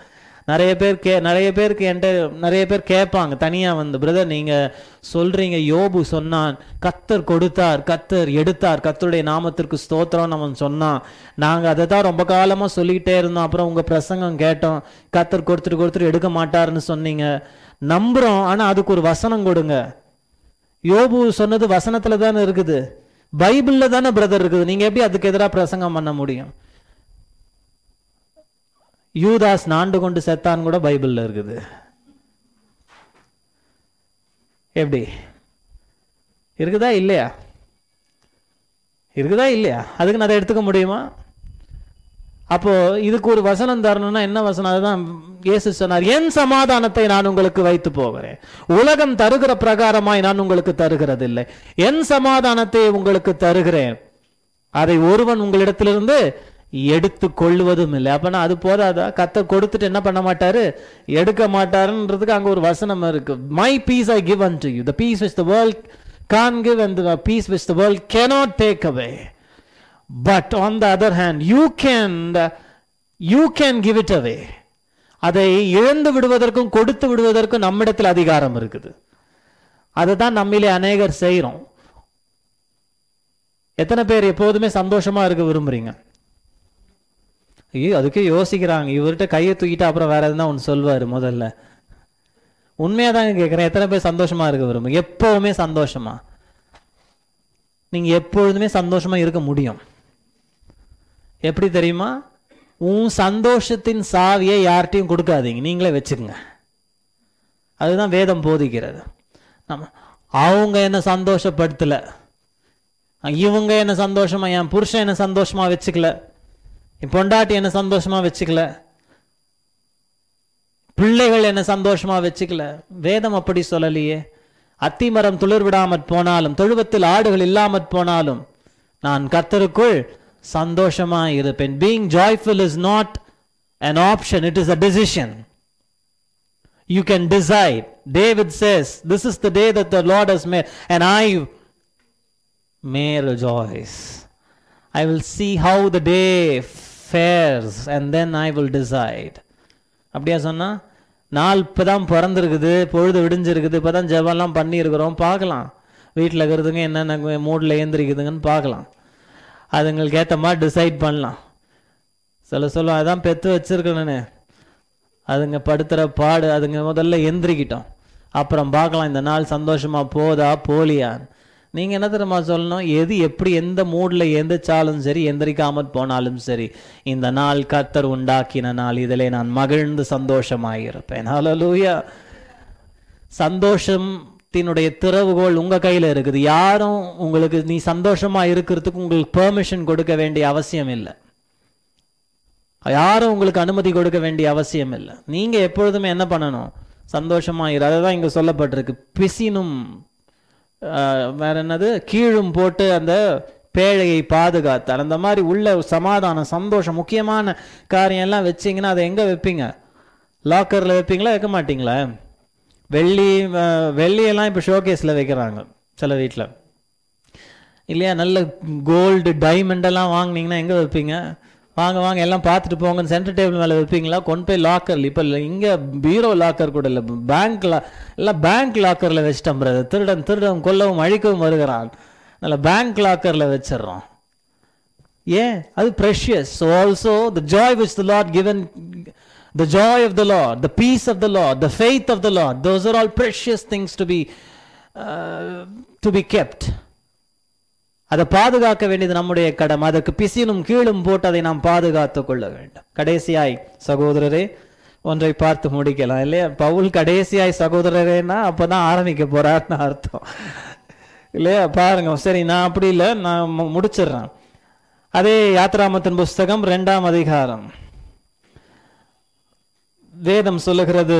நிறைய பேர் கே நிறைய பேருக்கு என்கிட்ட நிறைய பேர் கேட்பாங்க தனியாக வந்து, பிரதர் நீங்கள் சொல்கிறீங்க யோபு சொன்னான், கத்தர் கொடுத்தார் கத்தர் எடுத்தார், கத்தருடைய நாமத்திற்கு ஸ்தோத்திரம் நம்ம சொன்னான், நாங்கள் அதை தான் ரொம்ப காலமாக சொல்லிக்கிட்டே இருந்தோம், அப்புறம் உங்கள் பிரசங்கம் கேட்டோம், கத்தர் கொடுத்துட்டு கொடுத்துட்டு எடுக்க மாட்டாருன்னு சொன்னீங்க, நம்புகிறோம், ஆனால் அதுக்கு ஒரு வசனம் கொடுங்க. யோபு சொன்னது வசனத்தில் தானே இருக்குது, பைபிளில் தானே பிரதர் இருக்குது, நீங்கள் எப்படி அதுக்கு எதிராக பிரசங்கம் பண்ண முடியும்? யூதாஸ் நாண்டு கொண்டு செத்தான் கூட பைபிள்ல இருக்குது. எப்படி இருக்குதா இல்லையா? இருக்குதா இல்லையா? அதுக்கு நான் அதை எடுத்துக்க முடியுமா? அப்போ இதுக்கு ஒரு வசனம் தரணும்னா என்ன வசனம்? அதுதான் இயேசு சொன்னார், என் சமாதானத்தை நான் உங்களுக்கு வைத்து போகிறேன், உலகம் தருகிற பிரகாரமாய் நான் உங்களுக்கு தருகிறதில்லை, என் சமாதானத்தை உங்களுக்கு தருகிறேன், அதை ஒருவன் உங்களிடத்திலிருந்து எடுத்து கொள்வதும் இல்லை. அப்பனா அது போதாதா? கத்தர் கொடுத்துட்டு என்ன பண்ண மாட்டாரு? எடுக்க மாட்டாருன்றதுக்கு அங்க ஒரு வசனம் இருக்கு. My peace I give unto you, the peace which the world can't give and the peace which the world cannot take away. But on the other hand, you can you can give it away. அதை இழந்து விடுவதற்கும் கொடுத்து விடுவதற்கும் நம்மிடத்தில் அதிகாரம் இருக்குது. அதை தான் நம்மிலே அநேகர் செய்கிறோம். எத்தனை பேர் எப்போதுமே சந்தோஷமா இருக்க விரும்புறீங்க? ஐயோ அதுக்கே யோசிக்கிறாங்க, இவர்கிட்ட கையை தூக்கிட்டு அப்புறம் வேற எதுனா ஒன்று சொல்வாரு. முதல்ல உண்மையா தாங்க கேட்குறேன், எத்தனை பேர் சந்தோஷமா இருக்க விரும்புங்க? எப்பவுமே சந்தோஷமா? நீங்க எப்பொழுதுமே சந்தோஷமா இருக்க முடியும். எப்படி தெரியுமா? உன் சந்தோஷத்தின் சாவியை யார்கிட்டையும் கொடுக்காதீங்க, நீங்களே வச்சுக்கோங்க. அதுதான் வேதம் போதிக்கிறது. நம்ம அவங்க என்ன சந்தோஷப்படுத்தல, இவங்க என்ன சந்தோஷமா, என் புருஷன் என்ன சந்தோஷமா வச்சுக்கல, என் பொண்டாட்டி என்ன சந்தோஷமா வச்சுக்கல, பிள்ளைகள் என்ன சந்தோஷமா வச்சுக்கல. வேதம் அப்படி சொல்லலையே. அத்திமரம் துளிர் விடாமற் போனாலும், தொழுவத்தில் ஆடுகள் இல்லாமற் போனாலும் நான் கர்த்தருக்குள் சந்தோஷமா இருப்பேன். Being joyful is not an option, it is a decision. You can decide. David says, this is the day that the Lord has made and I may rejoice. I will see how the day fares and then I will decide. அப்படியா சொன்னா? நாள் இப்பதான் பிறந்திருக்குது, பொழுது விடிஞ்சிருக்குது, இப்பதான் ஜெபம்லாம் பண்ணியிருக்கிறோம், பார்க்கலாம் வீட்டில் இருக்கிறதுங்க என்னென்ன மூடில் ஏந்திரிக்குதுங்கன்னு பார்க்கலாம், அதுங்களுக்கு ஏற்ற மாதிரி டிசைட் பண்ணலாம். சில சொல்லும் அதான் பெற்று வச்சிருக்கணுன்னு, அதுங்க படுத்துகிற பாடு, அதுங்க முதல்ல எந்திரிக்கிட்டோம், அப்புறம் பார்க்கலாம் இந்த நாள் சந்தோஷமா போதா போலியான்னு. நீங்கள் என்ன தெரியுமா சொல்லணும்? எது எப்படி எந்த மூடில் எந்திரிச்சாலும் சரி, எந்திரிக்காமற் போனாலும் சரி, இந்த நாள் கர்த்தர் உண்டாக்கின நாள், இதிலே நான் மகிழ்ந்து சந்தோஷமாயிருப்பேன். ஹல்லேலூயா. சந்தோஷத்தினுடைய திறவுகோல் உங்கள் கையில் இருக்குது. யாரும் உங்களுக்கு நீ சந்தோஷமா இருக்கிறதுக்கு உங்களுக்கு பெர்மிஷன் கொடுக்க வேண்டிய அவசியம் இல்லை, யாரும் உங்களுக்கு அனுமதி கொடுக்க வேண்டிய அவசியம் இல்லை. நீங்கள் எப்பொழுதுமே என்ன பண்ணணும்? சந்தோஷமா இரு. அதுதான் இங்கே சொல்லப்பட்டிருக்கு. பிசினும் வேற என்னது கீழும் போட்டு அந்த பேழையை பாதுகாத்தார். அந்த மாதிரி உள்ள சமாதானம், சந்தோஷம், முக்கியமான காரியம் எல்லாம் வச்சிங்கன்னா அதை எங்கே வைப்பீங்க? லாக்கரில் வைப்பீங்களா, வைக்க மாட்டீங்களா? வெள்ளி வெள்ளியெல்லாம் இப்போ ஷோகேஸில் வைக்கிறாங்க சில வீட்டில் இல்லையா? நல்ல கோல்டு டைமண்டெல்லாம் வாங்கினீங்கன்னா எங்கே வைப்பீங்க? வாங்க வாங்க எல்லாம் பார்த்துட்டு போங்கன்னு சென்டர் டேபிள் மேலே வைப்பீங்களா? கொண்டு போய் லாக்கரில், இப்போ இல்லை இங்கே பீரோ லாக்கர் கூட இல்லை, பேங்க் லா எல்லாம் பேங்க் லாக்கரில் வச்சிட்டோம். பிரதர் திருடன் திருடன் கொல்லவும் அழிக்கவும் வருகிறான், நல்ல பேங்க் லாக்கரில் வச்சிடறோம். ஏன்? அது precious. So also the joy which the Lord given, the joy of the Lord, the peace of the Lord, the faith of the Lord, those are all precious things to be uh, to be kept. அதை பாதுகாக்க வேண்டியது நம்முடைய கடமை. அதற்கு பிசினும் கீழும் போட்டு அதை நாம் பாதுகாத்து கொள்ள வேண்டும். கடைசியாய் சகோதரரே, ஒன்றை பார்த்து முடிக்கலாம் இல்லையா? பவுல் கடைசியாய் சகோதரரேன்னா அப்பதான் ஆரம்பிக்க போறாருன்னு அர்த்தம் இல்லையா? பாருங்க, சரி நான் அப்படி இல்லை, நான் முடிச்சிடுறேன். அதே யாத்ராமத்தின் புஸ்தகம் ரெண்டாம் அதிகாரம் வேதம் சொல்லுகிறது.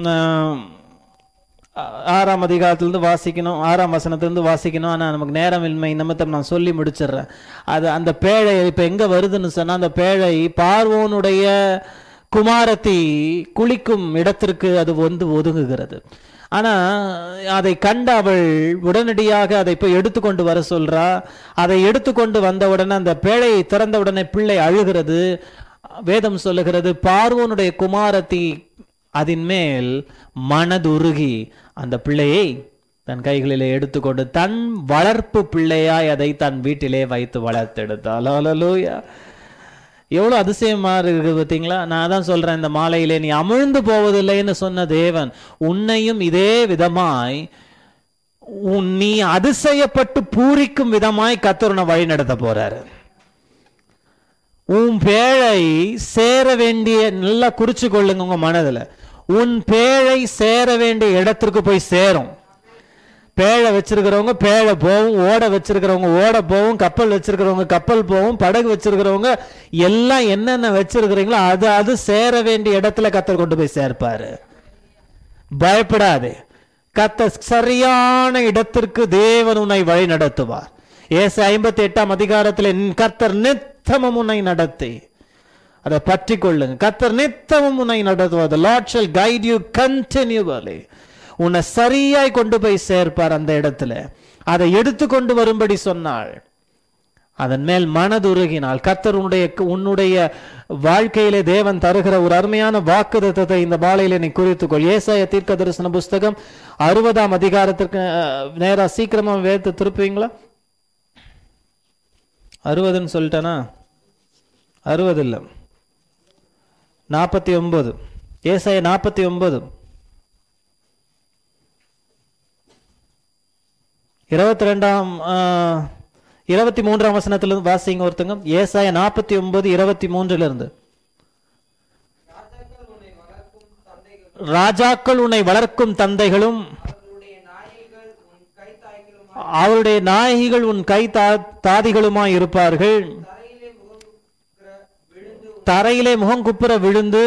ஆறாம் அதிகாரத்திலிருந்து வாசிக்கணும், ஆறாம் வசனத்திலிருந்து வாசிக்கணும், ஆனால் நமக்கு நேரம் இன்மை நிமித்தம் நான் சொல்லி முடிச்சிடுறேன். அது அந்த பேழை இப்போ எங்கே வருதுன்னு சொன்னால், அந்த பேழை பார்வோனுடைய குமாரத்தி குளிக்கும் இடத்திற்கு அது வந்து ஒதுங்குகிறது. ஆனால் அதை கண்ட அவள் உடனடியாக அதை போய் எடுத்துக்கொண்டு வர சொல்றா. அதை எடுத்துக்கொண்டு வந்த உடனே அந்த பேழையை திறந்த உடனே பிள்ளை அழுகிறது. வேதம் சொல்லுகிறது, பார்வோனுடைய குமாரத்தி அதன் மேல் மனதுருகி அந்த பிள்ளையை தன் கைகளிலே எடுத்துக்கொண்டு தன் வளர்ப்பு பிள்ளையாய் அதை தன் வீட்டிலே வைத்து வளர்த்தெடுத்தாள். ஹல்லேலூயா. எவ்வளவு அதிசயமா இருக்கு பார்த்தீங்களா? நான் தான் சொல்றேன், இந்த மாலையிலே நீ அமிழ்ந்து போவதில்லைன்னு சொன்ன தேவன் உன்னையும் இதே விதமாய் நீ அதிசயப்பட்டு பூரிக்கும் விதமாய் கர்த்தர் உன்னை வழி நடத்த போறாரு. உன் பேழை சேர வேண்டிய, நல்லா குறிச்சு கொள்ளுங்க உங்க மனதுல, உன் பேழை சேர வேண்டிய இடத்திற்கு போய் சேரும். பேழை வச்சிருக்கிறவங்க பேழை போகும், ஓட வச்சிருக்கிறவங்க ஓட போகும், கப்பல் வச்சிருக்கிறவங்க கப்பல் போகும், படகு வச்சிருக்கிறவங்க எல்லாம் என்னென்ன வச்சிருக்கிறீங்களோ அது அது சேர வேண்டிய இடத்துல கர்த்தர் கொண்டு போய் சேர்ப்பாரு. பயப்படாதே, கர்த்தர் சரியான இடத்திற்கு தேவன் உன்னை வழி நடத்துவார். ஏசாயா ஐம்பத்தி எட்டாம் அதிகாரத்தில் கர்த்தர் நித்தமும் உன்னை நடத்தி, அதை பற்றி கொள்ளுங்க, கர்த்தர் நித்தமும் உன்னை நடத்துவார். The Lord shall guide you continually. உன்னை சரியாய் கொண்டு போய் சேர்ப்பார் அந்த இடத்துல. அதை எடுத்து கொண்டு வரும்படி சொன்னாள், அதன் மேல் மனதுருகினாள். கர்த்தர் உன்னுடைய உன்னுடைய வாழ்க்கையிலே தேவன் தருகிற ஒரு அருமையான வாக்குத்தத்தத்தை இந்த பாலையில நீ குறித்துக்கொள். ஏசாயா தீர்க்க தரிசன புஸ்தகம் அறுபதாம் அதிகாரத்திற்கு நேரா சீக்கிரமா வேதத்தை திருப்புவீங்களா? அறுபதுன்னு சொல்லிட்டேனா? அறுபது இல்ல, நாற்பத்தி ஒன்பது. ஏசாயா நாற்பத்தி ஒன்பது இருபத்தி ரெண்டாம் இருபத்தி மூன்றாம் வசனத்திலிருந்து வாசிங்க ஒருத்தங்க. ஏசாயா நாற்பத்தி ஒன்பது இருபத்தி மூன்றுல இருந்து. ராஜாக்கள் உன்னை வளர்க்கும் தந்தைகளும் அவருடைய நாயகிகள் உன் கை தாதிகளுமாய் இருப்பார்கள். தரையிலே முகம் குப்புற விழுந்து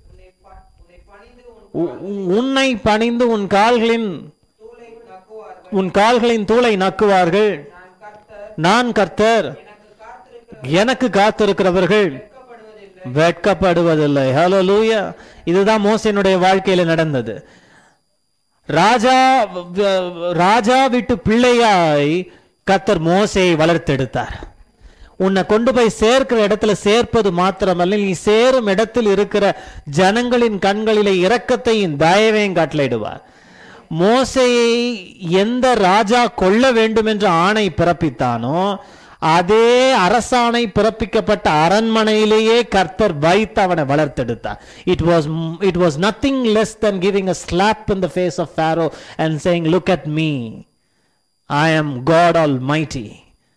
உன்னை பணிந்து உன் கால்களின் உன் கால்களின் தூளை நக்குவார்கள். நான் கர்த்தர், எனக்கு காத்திருக்கிறவர்கள் வெட்கப்படுவதில்லை. ஹல்லேலூயா. இதுதான் மோசேனுடைய வாழ்க்கையில நடந்தது. ராஜா ராஜா விட்டு பிள்ளையாய் கர்த்தர் மோசேயை வளர்த்தெடுத்தார். உன்னை கொண்டு போய் சேர்க்கிற இடத்துல சேர்ப்பது மாத்திரமல்ல, நீ சேரும் இடத்தில் இருக்கிற ஜனங்களின் கண்களிலே இரக்கத்தையும் தயவையும் கட்டளையிடுவார். மோசேயை எந்த ராஜா கொல்ல வேண்டும் என்ற ஆணை பிறப்பித்தானோ அதே அரசாணை பிறப்பிக்கப்பட்ட அரண்மனையிலேயே கர்த்தர் வைத்து அவனை வளர்த்தெடுத்தார். It was it was nothing less than giving a slap in the face of Pharaoh and saying, look at me, I am God Almighty.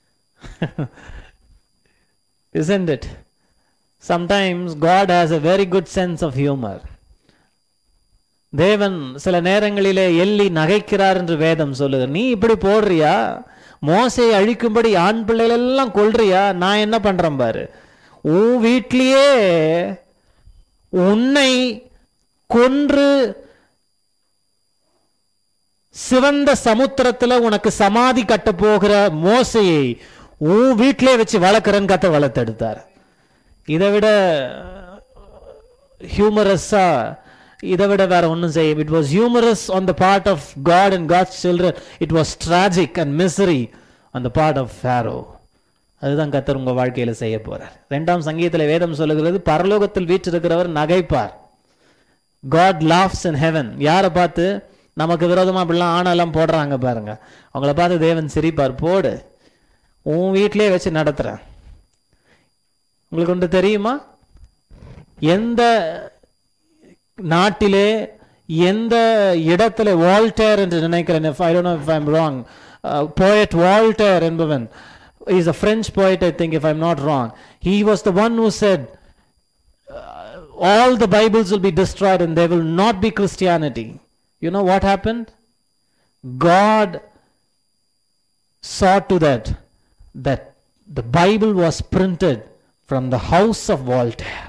Isn't it? Sometimes God has a very good sense of humor. தேவன் சில நேரங்களிலே எள்ளி நகைக்கிறார் என்று வேதம் சொல்லுது. நீ இப்படி போடுறியா, மோசையை அழிக்கும்படி ஆண் பிள்ளைகள் எல்லாம் கொல்றியா, நான் என்ன பண்றேன் பாரு. உன் வீட்லயே உன்னை கொன்று சிவந்த சமுத்திரத்துல உனக்கு சமாதி கட்ட போகிற மோசையை உன் வீட்டிலே வச்சு வளர்க்கிறன்னு கத்த வளர்த்தெடுத்தார். இதை விட ஹியூமரஸா, இதை விட வேற ஒன்றும் செய்ய. It was humorous on the part of God and God's children. It was tragic and misery on the part of Pharaoh. அதுதான் கர்த்தர் உங்க வாழ்க்கையில செய்ய போறார். இரண்டாம் சங்கீதத்தில் வேதம் சொல்லுகிறது, பரலோகத்தில் வீற்றிருக்கிறவர் நகைப்பார். God laughs in heaven. யாரை பார்த்து? நமக்கு விரோதமா அப்படிலாம் ஆணெல்லாம் போடுறாங்க பாருங்க, அவங்கள பார்த்து தேவன் சிரிப்பார். போடு, உன் வீட்டிலே வச்சு நடத்துறேன். உங்களுக்கு ஒன்று தெரியுமா? எந்த நாட்டிலே எந்த இடத்துல வால்டேர் என்று நினைக்கிறேன், if I don't know if I'm wrong, uh, poet Voltaire என்பவன், he is a French poet I think if I'm not wrong, he was the one who said uh, all the Bibles will be destroyed and there will not be Christianity. You know what happened? God saw to that that the Bible was printed from the house of Voltaire.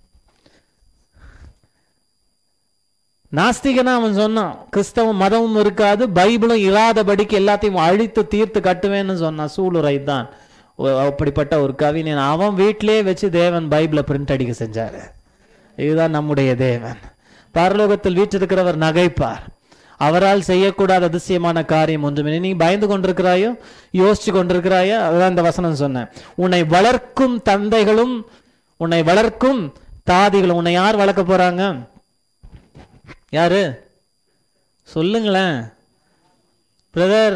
நாஸ்திகனா அவன் சொன்னான், கிறிஸ்தவ மதமும் இருக்காது, பைபிளும் இராதபடிக்கு எல்லாத்தையும் அழித்து தீர்த்து கட்டுவேன்னு சொன்னான். சூளுரை தான் அப்படிப்பட்ட ஒரு கவிஞன். அவன் வீட்டிலே வச்சு தேவன் பைபிளை பிரிண்ட் அடிக்க செஞ்சாரு. இதுதான் நம்முடைய தேவன். பரலோகத்தில் வீற்றிருக்கிறவர் நகைப்பார். அவரால் செய்யக்கூடாத அதிசயமான காரியம் ஒன்றுமே. நீ பயந்து கொண்டிருக்கிறாயோ, யோசிச்சு கொண்டிருக்கிறாயோ? அதுதான் இந்த வசனம் சொன்னேன். உன்னை வளர்க்கும் தந்தைகளும் உன்னை வளர்க்கும் தாதிகளும். உன்னை யார் வளர்க்க போறாங்க? யாரு சொல்லுங்களேன் பிரதர்.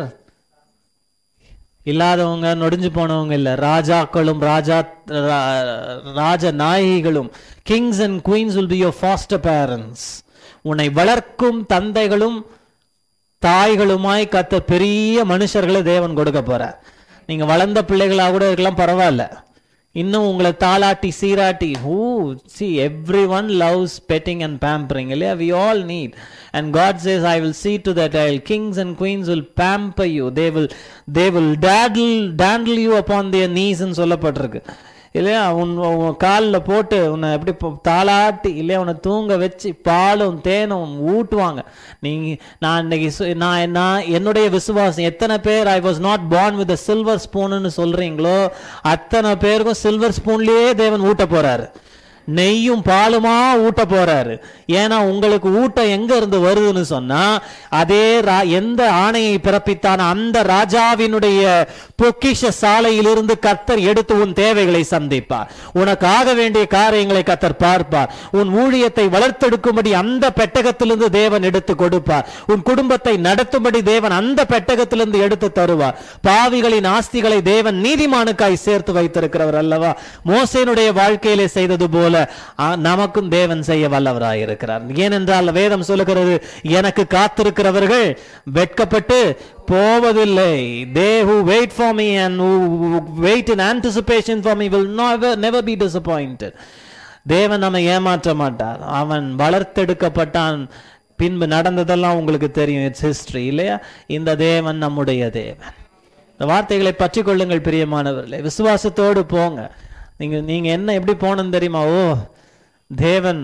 இல்லாதவங்க, நொடிஞ்சு போனவங்க இல்ல, ராஜாக்களும் ராஜா ராஜ நாயகிகளும். Kings and queens will be your foster parents. உன்னை வளர்க்கும் தந்தைகளும் தாய்களுமாய் கத்த பெரிய மனுஷர்களை தேவன் கொடுக்க போற. நீங்க வளர்ந்த பிள்ளைகளா கூட இருக்கலாம், பரவாயில்ல. இன்னும் உங்களை தாளாட்டி சீராட்டி. Who see everyone loves petting and pampering. இல்லையா? We all need. And God says, I will see to that. I will, kings and queens will pamper you. They will they will daddle dandle you upon their knees ன்னு சொல்லப்பட்டிருக்கு. இல்லையா? உன் காலில் போட்டு உன்னை எப்படி தாளாட்டி இல்லையா உன்னை தூங்க வச்சு பாலும் தேனும் ஊட்டுவாங்க. நீங்க நான் இன்னைக்கு நான் நான் என்னுடைய விசுவாசம், எத்தனை பேர் I was not born with silver ஸ்பூன்னு சொல்றீங்களோ அத்தனை பேருக்கும் சில்வர் ஸ்பூன்லயே தேவன் ஊட்ட போறாரு. நெய்யும் பாலுமா ஊட்ட போறாரு. ஏன்னா உங்களுக்கு ஊட்டம் எங்க இருந்து வருதுன்னு சொன்னா, அதே எந்த ஆணையை பிறப்பித்தான அந்த ராஜாவினுடைய பொக்கிஷ சாலையிலிருந்து கர்த்தர் எடுத்து உன் தேவைகளை சந்திப்பார். உனக்கு ஆக வேண்டிய காரியங்களை கர்த்தர் பார்ப்பார். உன் ஊழியத்தை வளர்த்தெடுக்கும்படி அந்த பெட்டகத்திலிருந்து தேவன் எடுத்து கொடுப்பார். உன் குடும்பத்தை நடத்தும்படி தேவன் அந்த பெட்டகத்திலிருந்து எடுத்து தருவார். பாவிகளின் ஆஸ்திகளை தேவன் நீதிமானுக்காய் சேர்த்து வைத்திருக்கிறவர் அல்லவா? மோசேனுடைய வாழ்க்கையிலே செய்தது போல நமக்கும் தேவன் செய்ய வல்லவராய் இருக்கிறார். ஏனென்றால் வேதம் சொல்லுகிறது, எனக்கு காத்திருக்கிறவர்கள் வெட்கப்பட்டு போவதில்லை. They who wait for me and who wait in anticipation for me will never never be disappointed. தேவன் நம்மை ஏமாற்ற மாட்டார். அவன் வளர்த்தெடுக்கப்பட்டான். பின்பு நடந்ததெல்லாம் உங்களுக்கு தெரியும். இட்ஸ் ஹிஸ்டரி இல்லையா? இந்த தேவன் நம்முடைய தேவன். இந்த வார்த்தைகளை பற்றி கொள்ளுங்கள் பிரியமானவர்களே. விசுவாசத்தோடு போங்க. நீங்க நீங்க என்ன எப்படி போகணும் தெரியுமா? ஓ தேவன்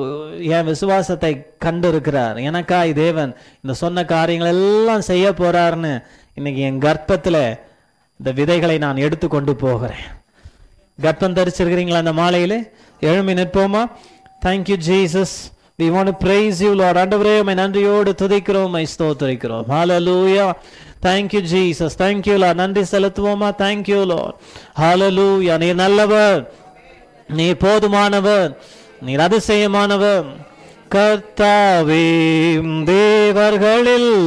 என் விசுவாசத்தை கண்டு இருக்கிறார், எனக்காய் தேவன் இந்த சொன்ன காரியங்கள் எல்லாம் செய்ய போறாருன்னு இன்னைக்கு என் கர்ப்பத்துல இந்த விதைகளை நான் எடுத்து கொண்டு போகிறேன். கர்ப்பம் தரிச்சிருக்கிறீங்களா? அந்த மாலையிலே எழும்பி நிற்போமா? Thank you Jesus. We want to praise you Lord. ஆண்டவரே உம்மை நன்றியோடு துதிக்கிறோம், உம்மை ஸ்தோத்திரிக்கிறோம். Hallelujah. Thank you Jesus. Thank you Lord. நன்றி செலுத்துவோமா? Thank you Lord. Hallelujah. நீர் நல்லவர், நீர் போதுமானவர், நீர் அதிசயமானவர். கர்த்தாவே தேவர்களில்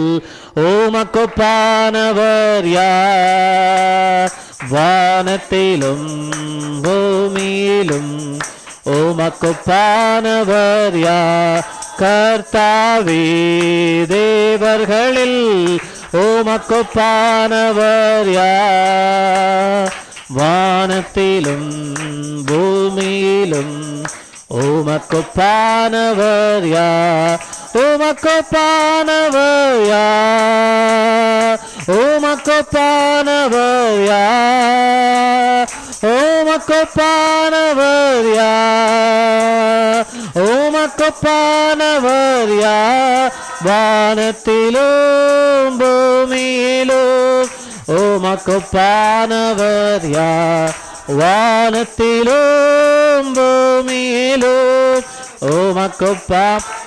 உமக்கொப்பானவர் யார்? வானத்திலும் பூமியிலும் உமக்கொப்பானவர் யார்? கர்த்தாவே தேவர்களில் உமக்கொப்பானவர் யார்? வானத்திலும் பூமியிலும் உமக்கொப்பானவர் யார்? உமக்கொப்பானவர் யார்? உமக்கொப்பானவர் யார்? உமக்கொப்பானவர் யார்? உமக்கொப்பானவர் யார்? வானத்திலும் பூமியிலும் உமக்கொப்பானவர் யார்? வானத்திலும் பூமியிலும் உமக்கொப்பா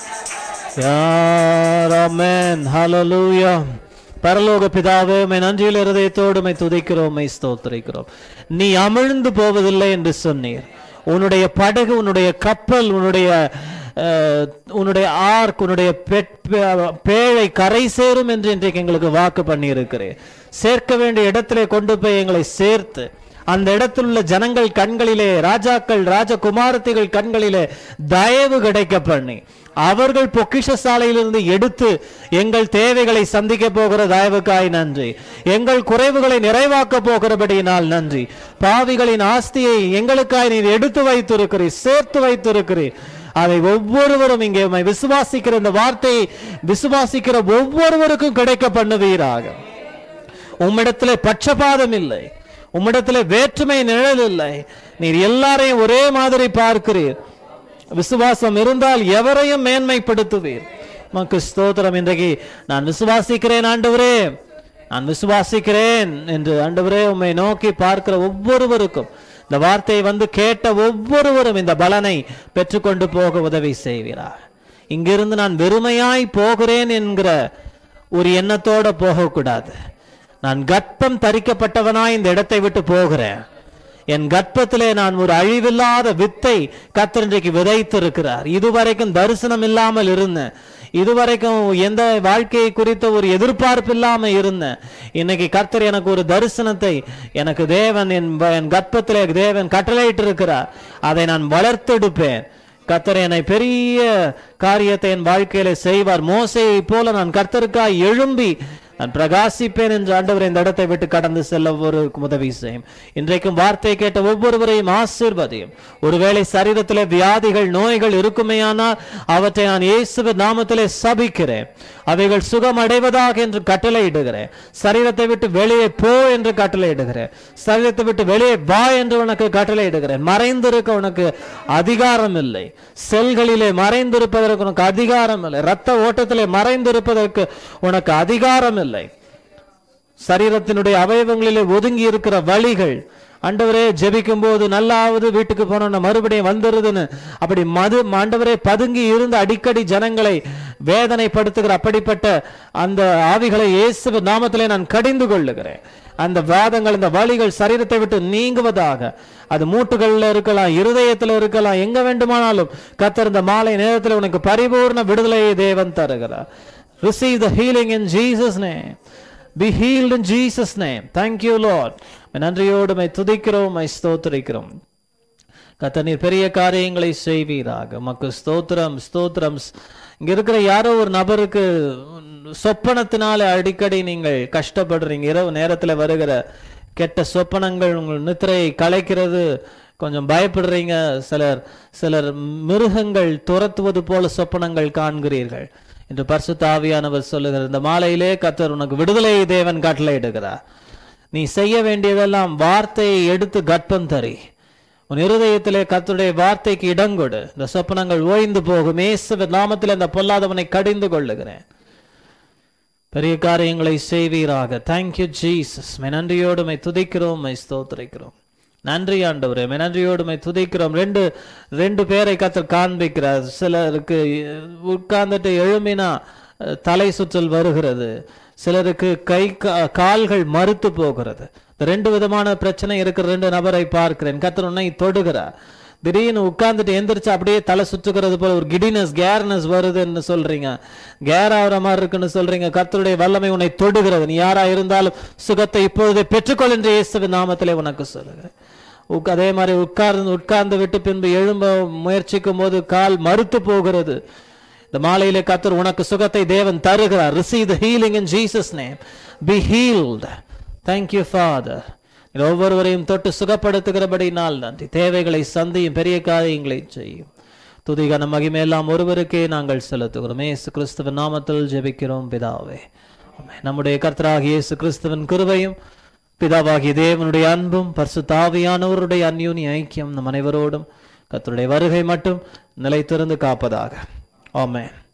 யார்? ஆமென். ஹல்லேலூயா. பரலோக பிதாவே, உம்மை நன்றியுள்ள இருதயத்தோடு உம்மை துதிக்கிறோம், உம்மை ஸ்தோத்திரிக்கிறோம். நீ அமிழ்ந்து போவதில்லை என்று சொன்னீர். உன்னுடைய படகு, உன்னுடைய கப்பல், உன்னுடைய உன்னுடைய ஆர்க், உன்னுடைய பேழை கரை சேரும் என்று இன்றைக்கு எங்களுக்கு வாக்கு பண்ணி இருக்கிறேன். சேர்க்க வேண்டிய இடத்திலே கொண்டு போய் எங்களை சேர்த்து அந்த இடத்தில் உள்ள ஜனங்கள் கண்களிலே, ராஜாக்கள் ராஜகுமாரத்திகள் கண்களிலே தயவு கிடைக்க பண்ணி அவர்கள் பொக்கிஷ சாலையிலிருந்து எடுத்து எங்கள் தேவைகளை சந்திக்க போகிற தயவுக்காய் நன்றி. எங்கள் குறைவுகளை நிறைவாக்க போகிறபடியினால் நன்றி. பாவிகளின் ஆஸ்தியை எங்களுக்காய் நீர் எடுத்து வைத்திருக்கிறீர், சேர்த்து வைத்திருக்கிறீர். அதை ஒவ்வொருவரும் இங்கே விசுவாசிக்கிற இந்த வார்த்தையை விசுவாசிக்கிற ஒவ்வொருவருக்கும் கிடைக்க பண்ணுவீராக. உம்மிடத்திலே பட்சபாதம் இல்லை, உம்மிடத்திலே வேற்றுமை நிழல் இல்லை. நீர் எல்லாரையும் ஒரே மாதிரி பார்க்கிறீர். விசுவாசம் இருந்தால் எவரையும் மேன்மைப்படுத்துவீர். உமக்கு ஸ்தோத்திரம். இன்றைக்கு நான் விசுவாசிக்கிறேன் ஆண்டவரே, நான் விசுவாசிக்கிறேன் என்று ஆண்டவரே உம்மை நோக்கி பார்க்கிற ஒவ்வொருவருக்கும், இந்த வார்த்தையை வந்து கேட்ட ஒவ்வொருவரும் இந்த பலனை பெற்றுக்கொண்டு போக உதவி செய்வீராக. இங்கிருந்து நான் வெறுமையாய் போகிறேன் என்கிற ஒரு எண்ணத்தோட போகக்கூடாது. நான் கர்ப்பம் தரிக்கப்பட்டவனாய் இந்த இடத்தை விட்டு போகிறேன். என் கர்ப்பத்திலே நான் ஒரு அழிவில்லாத வித்தை கர்த்தர் இன்றைக்கு விதைத்திருக்கிறார். இதுவரைக்கும் தரிசனம் இல்லாமல் இருந்தேன், இதுவரைக்கும் எந்த வாழ்க்கையை குறித்த ஒரு எதிர்பார்ப்பு இல்லாம இருந்தேன். இன்னைக்கு கர்த்தர் எனக்கு ஒரு தரிசனத்தை எனக்கு தேவன் என் கர்ப்பத்திலே தேவன் கட்டளையிட்டு இருக்கிறார். அதை நான் வளர்த்தெடுப்பேன். கர்த்தர் என்னை பெரிய காரியத்தை என் வாழ்க்கையில செய்வார். மோசேயை போல நான் கர்த்தருக்காய் எழும்பி நான் பிரகாசிப்பேன் என்று ஆண்டவர் இந்த இடத்தை விட்டு கடந்து செல்ல ஒவ்வொருவருக்கும் உதவி செய்யும். இன்றைக்கும் வார்த்தை கேட்ட ஒவ்வொருவரையும் ஆசீர்வதியும். ஒருவேளை சரீரத்திலே வியாதிகள் நோய்கள் இருக்குமேயானால் அவற்றை நான் இயேசுவின் நாமத்திலே சபிக்கிறேன். அவைகள் சுகம் அடைவதாக என்று கட்டளையிடுகிறேன். சரீரத்தை விட்டு வெளியே போ என்று கட்டளையிடுகிறேன். சரீரத்தை விட்டு வெளியே வா என்று உனக்கு கட்டளையிடுகிறேன். மறைந்திருக்க உனக்கு அதிகாரம் இல்லை. செல்களிலே மறைந்திருப்பதற்கு உனக்கு அதிகாரம் இல்லை. இரத்த ஓட்டத்திலே மறைந்திருப்பதற்கு உனக்கு அதிகாரம் இல்லை. சரீரத்தினுடைய அவயவங்களிலே ஒதுங்கி இருக்கிற வலிகள் ஆண்டவரே ஜெபிக்கும் போது நல்லாவது வீட்டுக்கு போனோம்னா மறுபடியும் வந்துருதுன்னு அப்படி மது ஆண்டவரே பதுங்கி இருந்து அடிக்கடி ஜனங்களை வேதனைப்படுத்துகிற அப்படிப்பட்ட அந்த ஆவிகளை இயேசுவின் நாமத்திலே நான் கடிந்து கொள்ளுகிறேன். அந்த வாதங்கள் இந்த வலிகள் சரீரத்தை விட்டு நீங்குவதாக. அது மூட்டுகள்ல இருக்கலாம், இருதயத்தில் இருக்கலாம், எங்க வேண்டுமானாலும் கர்த்தர் இந்த மாலை நேரத்தில் உனக்கு பரிபூர்ண விடுதலையை தேவன் தருகிறார். Receive the healing in Jesus' name. Be healed in Jesus' name. Thank you, Lord. நன்றியோடு மை துதிக்கிறோம், மை ஸ்தோத்திரிக்கிறோம். கர்த்தர் நீர் பெரிய காரியங்களை செய்வீராக. உமக்கு ஸ்தோத்திரம் ஸ்தோத்திரம். இங்க இருக்கிற யாரோ ஒரு நபருக்கு சொப்பனத்தினால அடிக்கடி நீங்கள் கஷ்டப்படுறீங்க. இரவு நேரத்தில் வருகிற கெட்ட சொப்பனங்கள் உங்கள் நித்திரையை கலைக்கிறது, கொஞ்சம் பயப்படுறீங்க. சிலர் சிலர் மிருகங்கள் துரத்துவது போல சொப்பனங்கள் காண்கிறீர்கள் என்று பரிசுத்த ஆவியானவர் சொல்லுகிறார். இந்த மாலையிலே கர்த்தர் உனக்கு விடுதலை தேவன் கட்டளையிடுகிறார். நீ செய்ய வேண்டியதெல்லாம் வார்த்தையை எடுத்து கர்ப்பம் தரி. உன் இருதயத்திலே கர்த்தருடைய வார்த்தைக்கு இடங்கொடு. இந்த சொப்பனங்கள் ஓய்ந்து போகும். இயேசுவின் நாமத்திலே அந்த பொல்லாதவனை கடிந்து கொள்ளுகிறேன். பெரிய காரியங்களை செய்வீராக. Thank you Jesus. மை நன்றியோடு மை துதிக்கிறோம், மை ஸ்தோத்திரிக்கிறோம். நன்றி ஆண்டவரே, மை நன்றியோடு மை துதிக்கிறோம். ரெண்டு ரெண்டு பேரை கர்த்தர் காண்பிக்கிறார். சிலருக்கு உட்கார்ந்துட்டு எழும்பினா தலை சுற்றல் வருகிறது, சிலருக்கு கை கால்கள் மறுத்து போகிறது. ரெண்டு விதமான பிரச்சனை இருக்கிற ரெண்டு நபரை பார்க்கிறேன். கர்த்தர் உன்னை தொடுகிறார். திடீர்னு உட்கார்ந்துட்டு எந்திரிச்சு அப்படியே தலை சுற்றுகிறது போல ஒரு கிடினஸ் கேர்னஸ் வருதுன்னு சொல்றீங்க, கேர் ஆகிற மாதிரி இருக்குன்னு சொல்றீங்க. கர்த்தருடைய வல்லமை உன்னை தொடுகிறது. நீ யாரா இருந்தாலும் சுகத்தை இப்பொழுதே பெற்றுக்கொள் என்று இயேசுவின் நாமத்திலே உனக்கு சொல்லுகிறேன். அதே மாதிரி உட்கார்ந்து உட்கார்ந்து விட்டு பின்பு எழும்ப முயற்சிக்கும் போது கால் மறுத்து போகிறது. இந்த மாலையிலே கர்த்தர் உனக்கு சுகத்தை தேவன் தருகிறார். Receive the healing in Jesus' name. Be healed. Thank you, Father. ஒவ்வொருவரையும் தொட்டு சுகப்படுத்துகிறபடினால் நன்றி. தேவைகளை சந்தியும், பெரிய காரியங்களை செய்யும். துதிகன மகிமையெல்லாம் ஒருவருக்கே நாங்கள் செலுத்துகிறோம். இயேசு கிறிஸ்துவின் நாமத்தில் ஜெபிக்கிறோம் பிதாவே. நம்முடைய கர்த்தராகிய இயேசு கிறிஸ்துவின் கிருபையும் பிதாவாகிய தேவனுடைய அன்பும் பரிசுத்த ஆவியானவருடைய அந்யோன்ய ஐக்கியம் நம் அனைவரோடும் கர்த்தருடைய வருகை மட்டும் நிலைத்திருந்து காப்பதாக. ஆமென்.